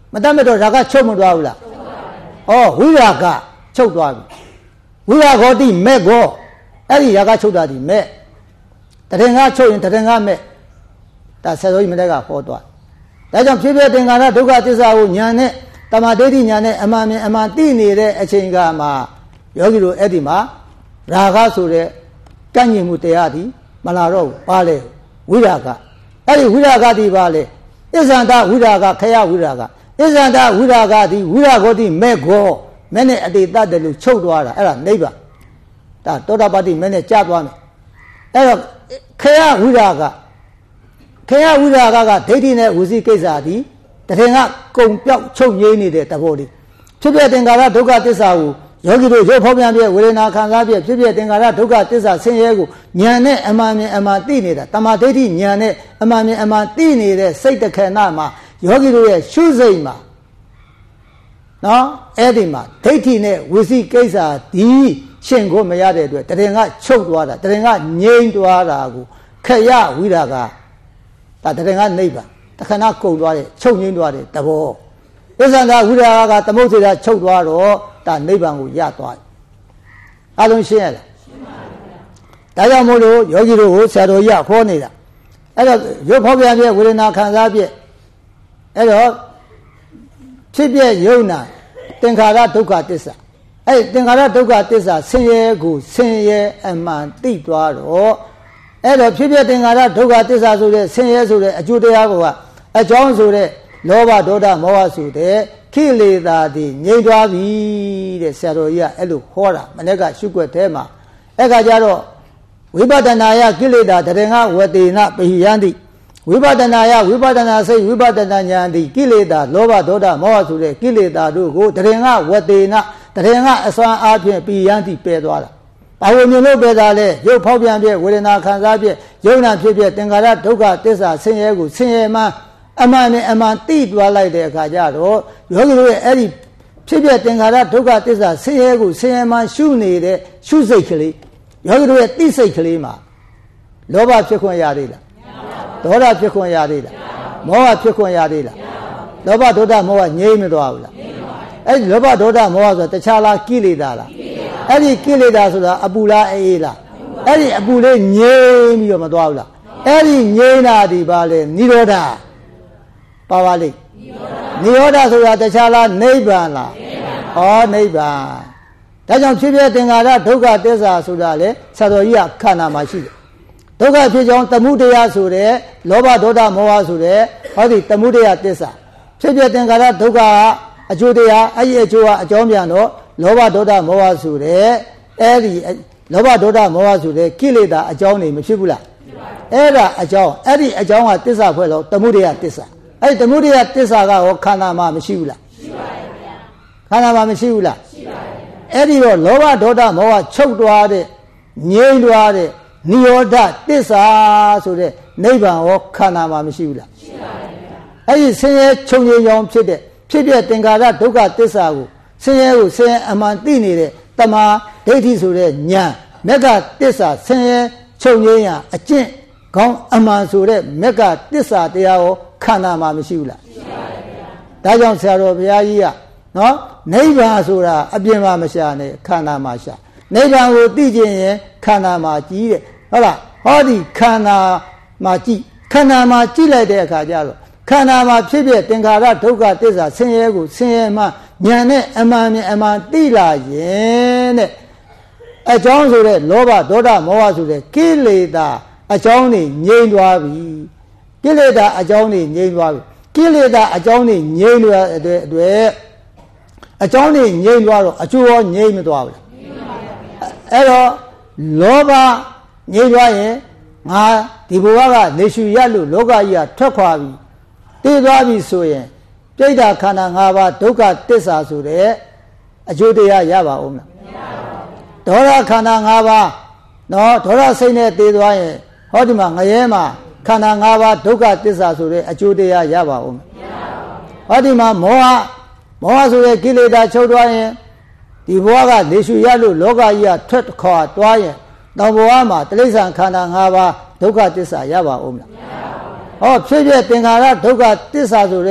မတတ်မဲ့တော့ရာဂချုပ်မသွားဘူးလားဩဝိရာဂချုပ်သွားပြီဝိရာဂောတိမဲ့ကောအဲ့ဒီရာဂချုပ်တာဒီမဲ့တရင်ကချုပ်ရင်တရင်ကမဲ့ဒါဆက်စိုးကြီးမတက်ကဟောသွားဒါကြောင့်ဖြစ်ဖြစ်သင်္ခါရဒုက္ခသစ္စာကိုညာနဲ့တမာဒိဋ္ဌိညာနဲ့အမှန်မြင်အမှန်သိနေတဲ့အချိန်ကမှယောဂီတို့အဲ့ဒီမှာရာဂဆိုတဲ့ကန့်ညင်မှုတရားဒီမလာတော့ဘူးပါလေဝိရာဂအဲ့ဒီဝိရာဂတိပါလေဣဇန္တဝိရာဂခယဝိရာဂဣဇန္တဝိရာဂတိဝိရာဂောတိမဲ့ကောမဲ့နဲ့အတိတတ်တယ်လို့ချုပ်သွားတာအဲ့ဒါနိဗ္ဗာန်ဒါသောတာပတ္တိမဲ့နဲ့ကြာသွားမယ်အဲ့တော့ခယဝိရာဂခယဝိရာဂကဒိဋ္ဌိနဲ့ဝစီကိစ္စဒီတရင်ကကုံပြောက်ချုပ်ငြိမ်းနေတဲ့သဘောလေးဖြစ်ဖြစ်သင်္ခါရဒုက္ခသစ္စာကိုယောဂီတို့ရုပ်ဖောက်ပြန်ပြဝေဒနာခံစားပြဖြစ်ဖြစ်သင်္ခါရဒုက္ခသစ္စာဆင်းရဲကိုဉာဏ်နဲ့အမှန်မြင်အမှန်သိနေတာတမာဒိဋ္ဌိဉာဏ်နဲ့အမှန်မြင်အမှန်သိနေတဲ့စိတ်တခဏမှာယောဂီတို့ရဲ့ရှုစိတ်မှာနော်အဲ့ဒီမှာဒိဋ္ဌိနဲ့ဝစီကိစ္စဒီရှင်းကိုမရတဲ့အတွက်တရင်ကချုပ်သွားတာတရင်ကငြိမ်းသွားတာကိုခယဝိရာဂဒါတရင်ကနိဗ္ဗာန်တခဏကုန်သွားတဲ့ချုပ်ငြိမ်းသွားတဲ့သဘောဣဇန္တဝိရာဂကသမုတ်စေတာချုပ်သွားတော့ဒါနိဗ္ဗာန်ကိုရသွားတယ်အားလုံးရှင်းရလားရှင်းပါပြီဒါကြောင့်မို့လို့ယောဂီတို့ကိုဆရာတော်ကြီးခေါ်နေတာအဲ့တော့ရုပ်ဖောက်ပြန်ပြဝေဒနာခံစားပြအဲ့တော့ဖြစ်ပြယုံနာသင်္ခါရဒုက္ခသစ္စာအဲ့သင်္ခါရဒုက္ခသစ္စာဆင်းရဲကိုဆင်းရဲအမှန်သိသွားတော့အဲ့တော့ဖြစ်ဖြစ်သင်္ခါရဒုက္ခသစ္စာဆိုတဲ့ဆင်းရဲဆိုတဲ့အကျိုးတရားကအကြောင်းဆိုတဲ့လောဘဒေါသမောဟဆိုတဲ့ခိလေသာတွေငြိမ့်သွားပြီတဲ့ဆရာတော်ကြီးကအဲ့လိုဟောတာမနေ့ကရှုွက်ထဲမှာအဲ့ခါကျတော့ဝိပဿနာယကိလေသာတရင်ကဝတေနပဟိယန္တိဝိပဿနာယဝိပဿနာစိတ်ဝိပဿနာဉာဏ်တိကိလေသာလောဘဒေါသမောဟဆိုတဲ့ကိလေသာတို့ကိုတရင်ကဝတေနတရင်ကအစွမ်းအားဖြင့်ပဟိယန္တိပယ်သွားတာဘာလို့မျိုးလို့ပယ်တာလဲရုပ်ဖောက်ပြန်ပြဝေဒနာခံစားပြယုံနာဖြစ်ပြသင်္ခါရဒုက္ခသစ္စာဆင်းရဲကိုဆင်းရဲမှအမှန်နဲ့အမှန်သိသွားလိုက်တဲ့အခါကျတော့ယောဂီတို့ရဲ့အဲ့ဒီဖြစ်ပြသင်္ခါရဒုက္ခသစ္စာဆင်းရဲကိုဆင်းရဲမှရှုနေတဲ့ရှုစိတ်ကလေးယောဂီတို့ရဲ့သိစိတ်ကလေးမှာလောဘဖြစ်ခွင့်ရသေးလားဒေါသဖြစ်ခွင့်ရသေးလားမောဟဖြစ်ခွင့်ရသေးလားလောဘဒေါသမောဟငြိမ်းမသွားဘူးလားအဲ့ဒီလောဘဒေါသမောဟဆိုတာတခြားလားကိလေသာလားအဲ့ဒီကိလေသာဆိုတာအပူလားအေးလားအဲ့ဒီအပူလေးငြိမ်းပြီးတော့မသွားဘူးလားအဲ့ဒီငြိမ်းတာဒီပါလေနိရောဓပါပါလိနိရောဓဆိုတာတခြားလားနိဗ္ဗာန်လားဩနိဗ္ဗာန်ဒါကြောင့်ဖြစ်ဖြစ်သင်္ခါရဒုက္ခသစ္စာဆိုတာလေဆရာတော်ကြီးကခန္ဓာမှာရှိတယ်ဒုက္ခဖြစ်ကြောင်းသမုဒယဆိုတဲ့လောဘဒေါသမောဟဆိုတဲ့ဟောဒီသမုဒယသစ္စာဖြစ်ဖြစ်သင်္ခါရဒုက္ခအကျိုးတရားအဲ့ဒီအကျိုးကအကြောင်းပြန်တော့လောဘဒေါသမောဟဆိုတဲ့အဲ့ဒီလောဘဒေါသမောဟဆိုတဲ့ကိလေသာအကြောင်းနေမဖြစ်ဘူးလားအဲ့ဒါအကြောင်းအဲ့ဒီအကြောင်းကသစ္စာဖွဲ့လို့သမုဒယသစ္စာအဲ့ဒီသမုဒယသစ္စာကဟောခန္ဓာမှာမရှိဘူးလားရှိပါတယ်ဗျာခန္ဓာမှာမရှိဘူးလားရှိပါတယ်အဲ့ဒီတော့လောဘဒေါသမောဟချုပ်သွားတဲ့ငြိမ်းသွားတဲ့နိရောဓသစ္စာဆိုတဲ့နိဗ္ဗာန်ဟောခန္ဓာမှာမရှိဘူးလားရှိပါတယ်ဗျာအဲ့ဒီဆင်းရဲချုပ်ငြိမ်းကြောင်းဖြစ်တဲ့ဖြစ်ပြသင်္ခါရဒုက္ခသစ္စာကိုဆင်းရဲကိုဆင်းရဲအမှန်သိနေတဲ့တမာဒိဋ္ဌိဆိုတဲ့ဉာဏ်မက္ခသစ္စာဆင်းရဲချုပ်ငြိမ်းရာအကျင့်ကောင်းအမှန်ဆိုတဲ့မက္ခသစ္စာတရားကိုခန္ဓာမှာမရှိဘူးလားရှိပါတယ်ဗျာဒါကြောင့်ဆရာတော်ဘုရားကြီးကနော်နိဗ္ဗာန်ဆိုတာအပြင်မှာမရှာနဲ့ခန္ဓာမှာရှာနိဗ္ဗာန်ကိုသိခြင်းရင်ခန္ဓာမှာကြည့်တဲ့ဟုတ်လားဟောဒီခန္ဓာမှာကြည့်ခန္ဓာမှာကြည့်လိုက်တဲ့အခါကျတော့ခန္ဓာမှာဖြစ်ဖြစ်သင်္ခါရဒုက္ခသစ္စာဆင်းရဲကိုဆင်းရဲမှဉာဏ်နဲ့အမှန်မြင်အမှန်သိလာရင်တဲ့အကြောင်းဆိုတဲ့လောဘဒေါသမောဟဆိုတဲ့ကိလေသာအကြောင်းတွေငြိမ်းသွားပြီကိလေသာအကြောင်းတွေငြိမ်းသွားပြီကိလေသာအကြောင်းတွေငြိမ်းသွားတဲ့အတွက်အကြောင်းတွေငြိမ်းသွားတော့အကျိုးရောငြိမ်းမသွားဘူးလားအဲ့တော့လောဘငြိမ်းသွားရင်ငါဒီဘဝကနေရှုရလို့လောကကြီးကထွက်ခွာပြီတည်သွားပြီဆိုရင်ပြိဋ္ဌာခန္ဓာ၅ပါးဒုက္ခသစ္စာဆိုတဲ့အကျိုးတရားရပါဦးမလားမရပါဘူးဒေါသခန္ဓာ၅ပါးနော်ဒေါသစိတ်နဲ့တည်သွားရင်ဟောဒီမှာငရဲမှာခန္ဓာ၅ပါးဒုက္ခသစ္စာဆိုတဲ့အကျိုးတရားရပါဦးမလားမရပါဘူးဟောဒီမှာမောဟဆိုတဲ့ကိလေသာချုပ်သွားရင်ဒီဘဝကနေရှုရလို့လောကကြီးကထွက်ခွာသွားရင်တောင်ဘဝမှာတိရစ္ဆာန်ခန္ဓာ၅ပါးဒုက္ခသစ္စာရပါဦးမလားမရပါဘူးဟောဖြစ်ဖြစ်သင်္ခါရဒုက္ခသစ္စာဆိုတဲ့အ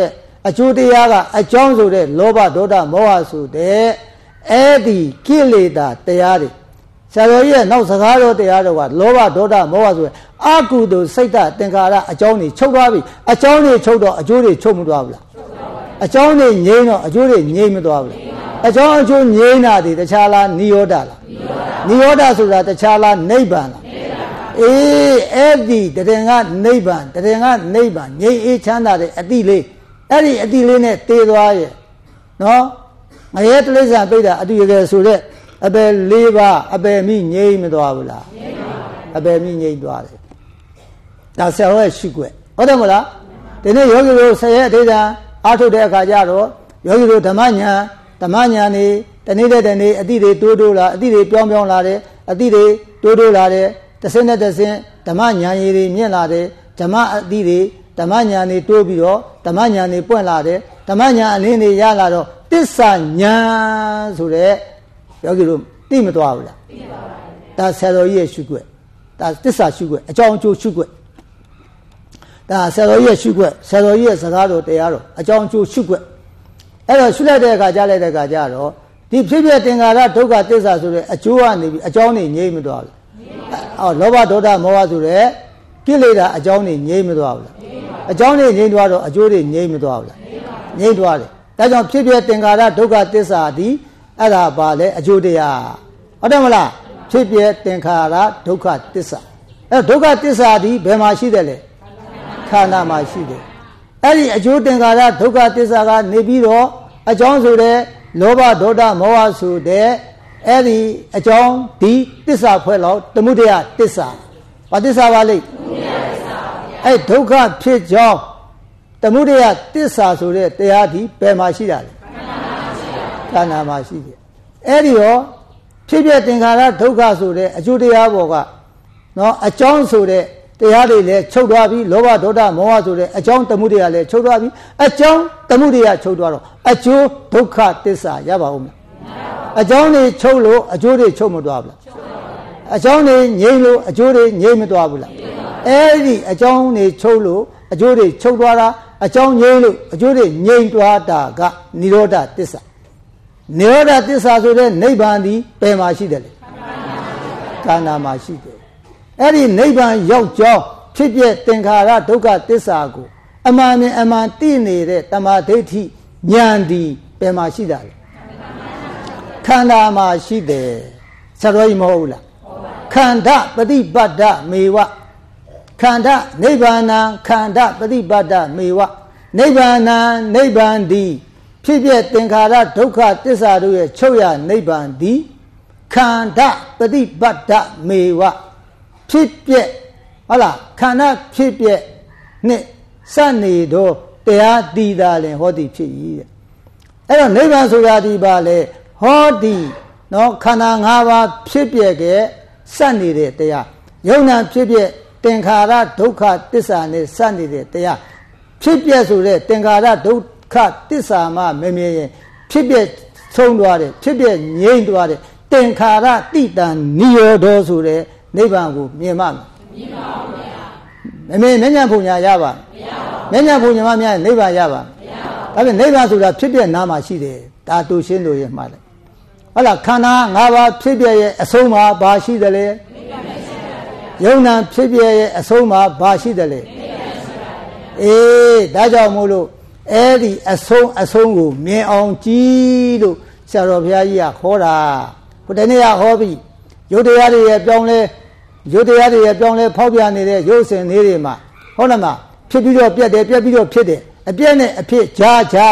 အကျိုးတရားကအကြောင်းဆိုတဲ့လောဘဒေါသမောဟဆိုတဲ့အဲ့ဒီကိလေသာတရားတွေဆရာတော်ကြီးရဲ့နောက်စကားတော်တရားတော်ကလောဘဒေါသမောဟဆိုတဲ့အကုသိုလ်စိတ်ဓာတ်သင်္ခါရအကြောင်းတွေချုပ်သွားပြီအကြောင်းတွေချုပ်တော့အကျိုးတွေချုပ်မသွားဘူးလားအကြောင်းတွေငြိမ်းတော့အကျိုးတွေငြိမ်းမသွားဘူးလားအကြောင်းအကျိုးငြိမ်းတာဒီတခြားလားနိရောဓလားနိရောဓဆိုတာတခြားလားနိဗ္ဗာန်လားအေးအဲ့ဒီတရင်ကနိဗ္ဗာန်တရင်ကနိဗ္ဗာန်ငြိမ်းအေးချမ်းသာတဲ့အတိလေးအဲ့ဒီအတိလေးနဲ့တည်သွားရဲ့နော်ငရဲတိရစ္ဆာန်ပိဋကအတူရကယ်ဆိုတဲ့အပယ်၄ပါးအပယ်မိငြိမ်းမသွားဘူးလားငြိမ်းပါဘူးအပယ်မိငြိမ်းသွားတယ်ဒါဆရာတော်ရဲ့ရှုွက်ဟုတ်တယ်မလားဒီနေ့ယောဂီတို့ဆရာရဲ့အထိတ်အားထုတ်တဲ့အခါကျတော့ယောဂီတို့ဓမ္မညာနေတနေ့တဲ့တနေ့အတိတွေတိုးလာအတိတွေပြောင်းလာတယ်အတိတွေတိုးလာတယ်တစ်စင်းနဲ့တစ်စင်းဓမ္မညာရည်တွေမြင့်လာတယ်ဓမ္မအတိတွေဓမ္မညာနေတိုးပြီးတော့ဓမ္မညာနေပွင့်လာတယ်ဓမ္မညာအလင်းတွေရလာတော့တစ္ဆာညာဆိုတဲ့ယောဂီတို့သိမသွားဘူးလားသိပါပါဘူးဒါဆရာတော်ကြီးရဲ့ရှုွက်ဒါတစ္ဆာရှုွက်အကြောင်းအကျိုးရှုွက်ဒါဆရာတော်ကြီးရဲ့ရှုွက်ဆရာတော်ကြီးရဲ့စကားတော်တရားတော်အကြောင်းအကျိုးရှုွက်အဲ့တော့ရှုလိုက်တဲ့အခါကြားလိုက်တဲ့အခါကျတော့ဒီဖြစ်ဖြစ်သင်္ခါရဒုက္ခသစ္စာဆိုတဲ့အကျိုးကနေပြီးအကြောင်းနေငြိမ့်မသွားဘူးအော်လောဘဒေါသမောဟဆိုတဲ့ကိလေသာအကြောင်းနေငြိမ့်မသွားဘူးလားအကြောင်းနေငြိမ့်သွားတော့အကျိုးတွေငြိမ့်မသွားဘူးလားငြိမ့်သွားတယ်ဒါကြောင့်ဖြစ်ဖြစ်သင်္ခါရဒုက္ခသစ္စာဒီအဲ့ဒါပါလေအကျိုးတရားဟုတ်တယ်မလားဖြစ်ဖြစ်သင်္ခါရဒုက္ခသစ္စာအဲ့ဒုက္ခသစ္စာဒီဘယ်မှာရှိတယ်လဲခန္ဓာမှာရှိတယ်အဲ့ဒီအကျိုးသင်္ခါရဒုက္ခသစ္စာကနေပြီးတော့အကြောင်းဆိုတဲ့လောဘဒေါသမောဟဆိုတဲ့အဲ့ဒီအကြောင်းဒီသစ္စာဖွဲ့လို့သမုဒယသစ္စာဘာသစ္စာပါလိမ့်အဲ့ဒုက္ခဖြစ်ကြောင်းသမုဒယသစ္စာဆိုတဲ့တရားဒီဘယ်မှာရှိတာလဲခန္ဓာမှာရှိတယ်အဲ့ဒီရောဖြစ်ဖြစ်သင်္ခါရဒုက္ခဆိုတဲ့အကျိုးတရားပေါ်ကနော်အကြောင်းဆိုတဲ့တရားတွေလည်းချုပ်သွားပြီလောဘဒေါသမောဟဆိုတဲ့အကြောင်းသမုဒယလည်းချုပ်သွားပြီအကြောင်းသမုဒယချုပ်သွားတော့အကျိုးဒုက္ခသစ္စာရပါဦးမလားအကြောင်းတွေချုပ်လို့အကျိုးတွေချုပ်မသွားဘူးလားအကြောင်းတွေငြိမ့်လို့အကျိုးတွေငြိမ့်မသွားဘူးလားအဲ့ဒီအကြောင်းတွေချုပ်လို့အကျိုးတွေချုပ်သွားတာအကြောင်းငြိမ့်လို့အကျိုးတွေငြိမ့်သွားတာကနိရောဓသစ္စာနိရောဓသစ္စာဆိုတဲ့နိဗ္ဗာန်ဒီဘယ်မှာရှိတယ်လဲခန္ဓာမှာရှိတယ်အဲ့ဒီနိဗ္ဗာန်ရောက်ကြောင်းဖြစ်ပြသင်္ခါရဒုက္ခသစ္စာကိုအမှန်နဲ့အမှန်သိနေတဲ့တမာဒိဋ္ဌိဉာဏ်ဒီဘယ်မှာရှိတာလဲခန္ဓာမှာရှိတယ်ဆရာတော်ကြီးမဟုတ်ဘူးလားခန္ဓာပฏิပတ်တမေဝခန္ဓာနိဗ္ဗာန်ခန္ဓာပฏิပတ်တမေဝနိဗ္ဗာန်နိဗ္ဗာန်ဒီဖြစ်ပြသင်္ခါရဒုက္ခသစ္စာတို့ရဲ့ချုပ်ရနိဗ္ဗာန်ဒီခန္ဓာပฏิပတ်တမေဝဖြစ်ပြဟုတ်လားခန္ဓာဖြစ်ပြနဲ့စနေတော့တရားတည်တာလည်းဟောဒီဖြစ်ရည်တဲ့အဲ့တော့နိဗ္ဗာန်ဆိုတာဒီပါလေဟောဒီနော်ခန္ဓာ၅ပါးဖြစ်ပြကဲစနေတဲ့တရားယုံနာဖြစ်ပြသင်္ခါရဒုက္ခသစ္စာနဲ့စနေတဲ့တရားဖြစ်ပြဆိုတဲ့သင်္ခါရဒုက္ခသစ္စာမှမမြင်ရင်ဖြစ်ပြဆုံးသွားတယ်ဖြစ်ပြငြိမ့်သွားတယ်သင်္ခါရတိတံနိရောဓဆိုတဲ့နိဗ္ဗာန်ကိုမြင်မှမမြင်ပါဘူးဗျာမမေဉာဏ်ဖုန်ညာရပါမရပါဘူးဉာဏ်ဖုန်ညာမများနိဗ္ဗာန်ရပါမရပါဘူးဒါပေမဲ့နိဗ္ဗာန်ဆိုတာဖြစ်ပြနာမှာရှိတယ်ဒါတူရှင်းလို့ရမှာလေဟုတ်လားခန္ဓာ၅ပါးဖြစ်ပြရဲ့အဆုံးမှာဘာရှိတယ်လဲယုံနာဖြစ်ပြရဲ့အဆုံးမှာဘာရှိတယ်လဲအေးဒါကြောင့်မို့လို့အဲ့ဒီအဆုံးကိုမြင်အောင်ကြည့်လို့ဆရာတော်ဘုရားကြီးကခေါ်တာဟိုတနေ့ကဟောပြီးရုပ်တရားတွေရဲ့ပြောင်းလဲဖောက်ပြနေတဲ့ရုပ်စင်လေးတွေမှာဟုတ်လားမဖြစ်ပြီးတော့ပြက်တယ်ပြက်ပြီးတော့ဖြစ်တယ်အပြက်နဲ့အဖြစ်ဂျာ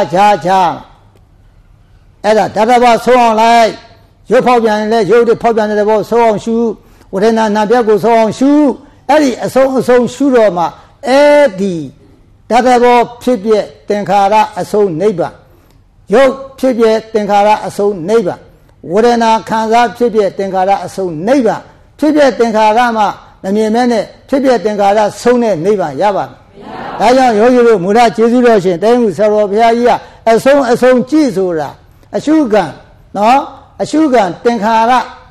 အဲ့ဒါဓာတ်ဘာဆုံးအောင်လိုက်ရုပ်ဖောက်ပြန်ရင်လည်းရုပ်တွေဖောက်ပြန်တဲ့ဘောဆုံးအောင်ရှုဝေဒနာနာပြက်ကိုဆုံးအောင်ရှုအဲ့ဒီအဆုံးရှုတော့မှအဲ့ဒီဓာတ်ဘောဖြစ်ပြသင်္ခါရအဆုံးနိဗ္ဗာန်ရုပ်ဖြစ်ပြသင်္ခါရအဆုံးနိဗ္ဗာန်ဝေဒနာခံစားဖြစ်ပြသင်္ခါရအဆုံးနိဗ္ဗာန်ဖြစ်ပြသင်္ခါရမှမမြင်မဲနဲ့ဖြစ်ပြသင်္ခါရဆုံးတဲ့နိဗ္ဗာန်ရပါမယ်ဒါကြောင့်ယောဂီတို့မူလကျေးဇူးတော်ရှင်တိုင်းမှုဆရာတော်ဘုရားကြီးကအဆုံးကြည့်ဆိုတာအရှုခံနော်အရှုခံသင်္ခါရ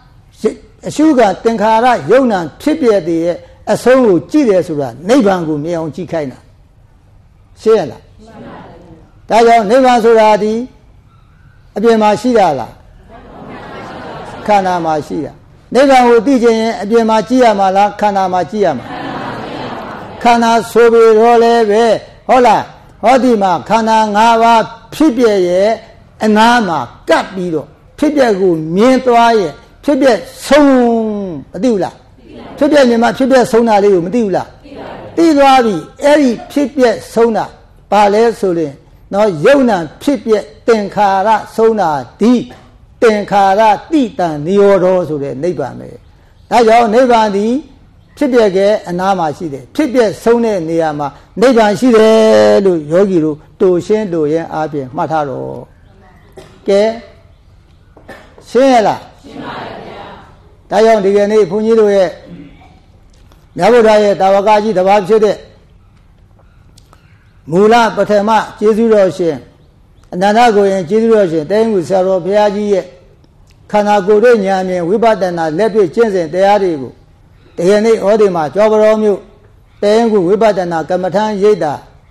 ယုံနာဖြစ်ပြတဲ့ရဲ့အဆုံးကိုကြည့်တယ်ဆိုတာနိဗ္ဗာန်ကိုမြင်အောင်ကြည့်ခိုင်းတာရှင်းရလားဒါကြောင့်နိဗ္ဗာန်ဆိုတာဒီအပြင်မှာရှိတာလားခန္ဓာမှာရှိတာနိဗ္ဗာန်ကိုသိခြင်းရင်အပြင်မှာကြည့်ရမှာလားခန္ဓာမှာကြည့်ရမှာခန္ဓာဆိုပြီးတော့လည်းပဲဟုတ်လားဟောဒီမှာခန္ဓာ၅ပါးဖြစ်ပြရဲ့အနာမှာကပ်ပြီးတော့ဖြစ်ပြကိုမြင်သွားရဲ့ဖြစ်ပြဆုံးမသိဘူးလားဖြစ်ပြမြင်မှဖြစ်ပြဆုံးတာလေးကိုမသိဘူးလားသိသွားပြီအဲ့ဒီဖြစ်ပြဆုံးတာဘာလဲဆိုရင်နော်ယုံနာဖြစ်ပြသင်္ခါရဆုံးတာဒီသင်္ခါရတိတံနိရောဓဆိုတဲ့နိဗ္ဗာန်ပဲဒါကြောင့်နိဗ္ဗာန်ဒီဖြစ်ပြကအနာမှာရှိတယ်ဖြစ်ပြဆုံးတဲ့နေရာမှာနိဗ္ဗာန်ရှိတယ်လို့ယောဂီတို့တူရှင်းတူရင်အားဖြင့်မှတ်ထားတော့ကဲရှင်းရလားရှင်းပါရဲ့ဗျာဒါကြောင့်ဒီကနေ့ဘုန်းကြီးတို့ရဲ့မြတ်ဗုဒ္ဓရဲ့တာဝကကြီးတစ်ပါးဖြစ်တဲ့မူလပထမကျေးဇူးတော်ရှင်အနန္တကိုရင်ကျေးဇူးတော်ရှင်တဲငူဆရာတော်ဘုရားကြီးရဲ့ခန္ဓာကိုယ်ရဲ့ဉာဏ်မြင်ဝိပဿနာလက်တွေ့ကျင့်စဉ်တရားတွေကိုဒီကနေ့ဩဒီမှာကျော်ပတော်မြို့တဲငူဝိပဿနာကမ္မထံရိပ်တာ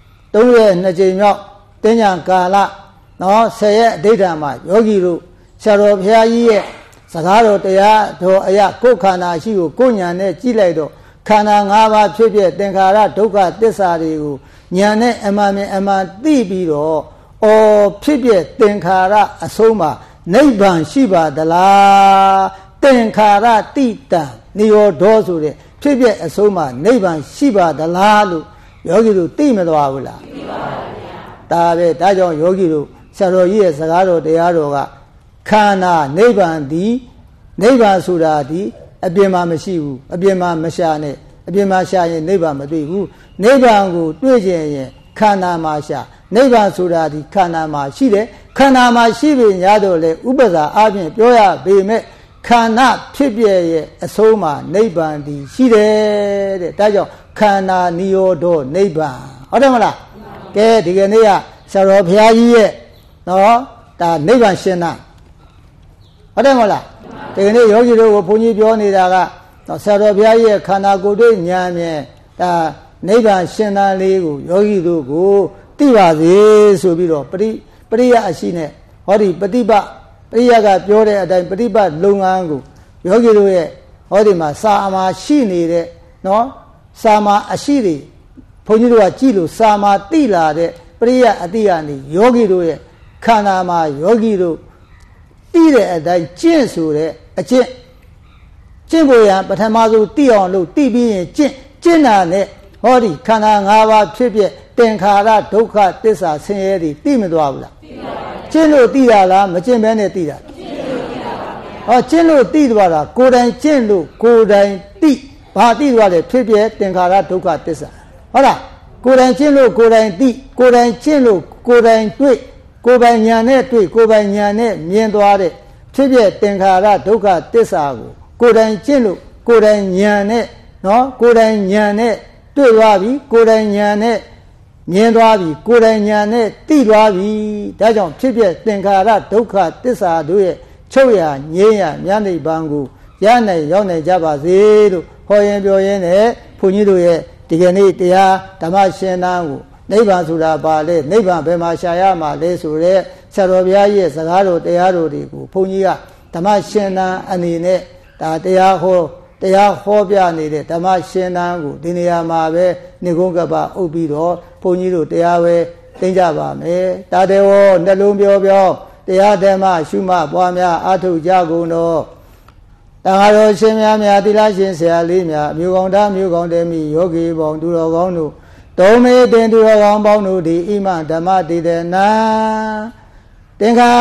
3ရက်2ကြိမ်မြောက်တင်းညာကာလနော်10ရက်အဋ္ဌာမှာယောဂီတို့ဆရာတော်ဘုရားကြီးရဲ့စကားတော်တရားတော်အရာကိုယ်ခန္ဓာရှိကိုကိုယ်ဉာဏ်နဲ့ကြည့်လိုက်တော့ခန္ဓာ၅ပါးဖြစ်ဖြစ်သင်္ခါရဒုက္ခသစ္စာတွေကိုဉာဏ်နဲ့အမှန်အမှန်သိပြီးတော့ဖြစ်ဖြစ်သင်္ခါရအဆုံးမှာနိဗ္ဗာန်ရှိပါသလားသင်္ခါရတိတံနိရောဓဆိုတဲ့ဖြစ်ဖြစ်အဆုံးမှာနိဗ္ဗာန်ရှိပါသလားလို့ယောဂီတို့သိမသွားဘူးလားသိပါပါဗျာဒါပဲဒါကြောင့်ယောဂီတို့ဆရာတော်ကြီးရဲ့စကားတော်တရားတော်ကခန္ဓာနိဗ္ဗာန်ဒီနိဗ္ဗာန်ဆိုတာဒီအပြင်မှာမရှိဘူးအပြင်မှာမရှာနဲ့အပြင်မှာရှာရင်နိဗ္ဗာန်မတွေ့ဘူးနိဗ္ဗာန်ကိုတွေ့ခြင်းရင်ခန္ဓာမှာရှာနိဗ္ဗာန်ဆိုတာဒီခန္ဓာမှာရှိတယ်ခန္ဓာမှာရှိပြီညာတော့လေဥပ္ပဇာအပြင်ပြောရပေမဲ့ခန္ဓာဖြစ်ပြရဲ့အဆုံးမှာနိဗ္ဗာန်ဒီရှိတယ်တဲ့ဒါကြောင့်ခန္ဓာနိရောဓနိဗ္ဗာန်ဟုတ်တယ်မလားကဲဒီကနေ့ကဆရာတော်ဘုရားကြီးရဲ့နော်ဒါနိဗ္ဗာန်ရှင်းတာဟုတ်တယ်မလားဒီကနေ့ယောဂီတို့ကိုဘုန်းကြီးပြောနေတာကဆရာတော်ဘုရားရဲ့ခန္ဓာကိုယ်တွေ့ဉာဏ်ဖြင့်ဒါနိဗ္ဗာန်ရှင်းတာလေးကိုယောဂီတို့ကိုသိပါစေဆိုပြီးတော့ပရိယအရှိနဲ့ဟောဒီပฏิပတ်ပရိယကပြောတဲ့အတိုင်းပฏิပတ်လုပ်ငန်းကိုယောဂီတို့ရဲ့ဟောဒီမှာစာအမှာရှိနေတဲ့နော်စာမှာအရှိတွေဘုန်းကြီးတို့ကကြည့်လို့စာမှာသိလာတဲ့ပရိယအတိကနေယောဂီတို့ရဲ့ခန္ဓာမှာယောဂီတို့သိတဲ့အတိုင်းကျင့်ဆိုတဲ့အကျင့်ဖို့ရပထမဆုံးသိအောင်လို့သိပြီးရင်ကျင့်တာနဲ့ဟောဒီခန္ဓာ၅ပါးဖြစ်ဖြစ်သင်္ခါရဒုက္ခသစ္စာဆင်းရဲတွေသိမသွားဘူးလားသိပါပါကျင့်လို့သိတာလားမကျင့်ဘဲနဲ့သိတာကျင့်လို့သိတာပါဟောကျင့်လို့သိသွားတာကိုယ်တိုင်ကျင့်လို့ကိုယ်တိုင်သိဘာသိသွားလဲဖြစ်ဖြစ်သင်္ခါရဒုက္ခသစ္စာဟုတ်လားကိုယ်တိုင်ကျင့်လို့ကိုယ်တိုင်သိကိုယ်တိုင်ကျင့်လို့ကိုယ်တိုင်တွေ့ကိုယ်ပိုင်ဉာဏ်နဲ့တွေ့ကိုယ်ပိုင်ဉာဏ်နဲ့မြင်သွားတဲ့ဖြစ်ဖြစ်သင်္ခါရဒုက္ခသစ္စာကိုယ်တိုင်ကျင့်လို့ကိုယ်တိုင်ဉာဏ်နဲ့နော်ကိုယ်တိုင်ဉာဏ်နဲ့တွေ့သွားပြီကိုယ်တိုင်ဉာဏ်နဲ့မြင်သွားပြီကိုယ်တိုင်ဉာဏ်နဲ့သိသွားပြီဒါကြောင့်ဖြစ်ဖြစ်သင်္ခါရဒုက္ခသစ္စာတို့ရဲ့ချုပ်ရငြိမ်းရမြတ်နိဗ္ဗာန်ကိုရနိုင်ရောက်နိုင်ကြပါစေလို့ဟောရင်ပြောရင်းနဲ့ဘုန်းကြီးတို့ရဲ့ဒီကနေ့တရားဓမ္မရှင်းတန်းကိုနိဗ္ဗာန်ဆိုတာဘာလဲနိဗ္ဗာန်ဘယ်မှာရှာရမှာလဲဆိုတော့ဆရာတော်ဘုရားရဲ့စကားတော်တရားတော်တွေကိုဘုန်းကြီးကဓမ္မရှင်းတန်းအနေနဲ့ဒါတရားဟောပြနေတဲ့ဓမ္မရှင်းတန်းကိုဒီနေရာမှာပဲနေကုန်းကပ္ပအုပ်ပြီးတော့ဘုန်းကြီးတို့တရားပဲသိကြပါမယ်တာတေဝနှလုံးပြောတရားဓမ္မရှုမှတ်ပွားများအားထုတ်ကြကုန်တော့တန်ဃာတော်ရှင်များသီလရှင်ဆရာလေးများအမျိုးကောင်းသားမျိုးကောင်းတဲ့မိယောဂီပေါင်းသူတော်ကောင်းတို့တုံးမေတင်သူတော်ကောင်းပေါင်းတို့ဒီဣမဓမ္မတေသနာသင်္ခါ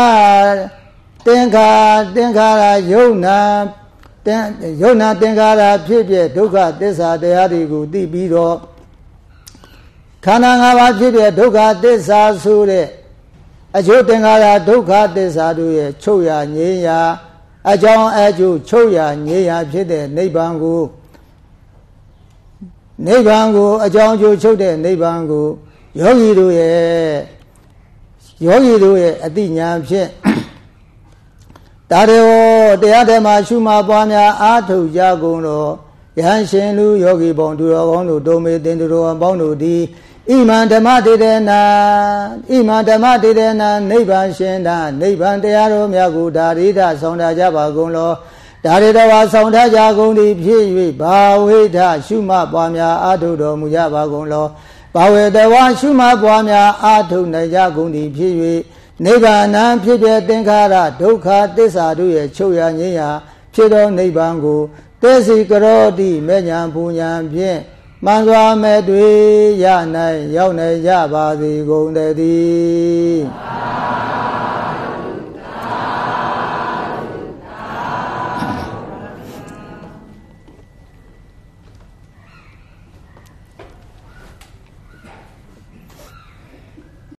ရယုံနာသင်္ခါရဖြစ်ဖြစ်ဒုက္ခသစ္စာတရားတွေကိုသိပြီးတော့ခန္ဓာ၅ပါးဖြစ်ဖြစ်ဒုက္ခသစ္စာဆိုတဲ့အကျိုးသင်္ခါရဒုက္ခသစ္စာတို့ရဲ့ချုပ်ရငြိမ်းရာအကြောင်းအကျိုးချုပ်ရငြိမ်းရာဖြစ်တဲ့နိဗ္ဗာန်ကိုအကြောင်းအကျိုးချုပ်တဲ့နိဗ္ဗာန်ကိုယောဂီတို့ရဲ့အတိညာဖြင့်တာရေဝတရားဓမ္မရှုမှတ်ပွားများအားထုတ်ကြကုန်တော့ယဟန်ရှင်လူယောဂီပေါင်းသူတော်ကောင်းတို့ဒုံမေတင်သူတော်ပေါင်းတို့သည်ဣမံဓမ္မတေရနာဣမံဓမ္မတေရနာနိဗ္ဗာန်ရှင်သာနိဗ္ဗာန်တရားတော်များကိုဒါရိဒဆောင်ထားကြပါကုန်လောဒါရိတဝါဆောင်ထားကြကုန်သည်ဖြစ်၍ဘာဝိဒရှုမှတ်ပွားများအာထုတော်မူကြပါကုန်လောဘာဝေတဝါရှုမှတ်ပွားများအာထုနိုင်ကြကုန်သည်ဖြစ်၍နိဗ္ဗာန်ဖြစ်ပြသင်္ခါရဒုက္ခသစ္စာတို့ရဲ့ချုပ်ရငြိမ်းရာဖြစ်သောနိဗ္ဗာန်ကိုသေစီကရောတိမေညာပူညာဖြင့်မှန်စွာမဲ့တွေ့ရနိုင်ရောက်နိုင်ကြပါစေကုန်တည်း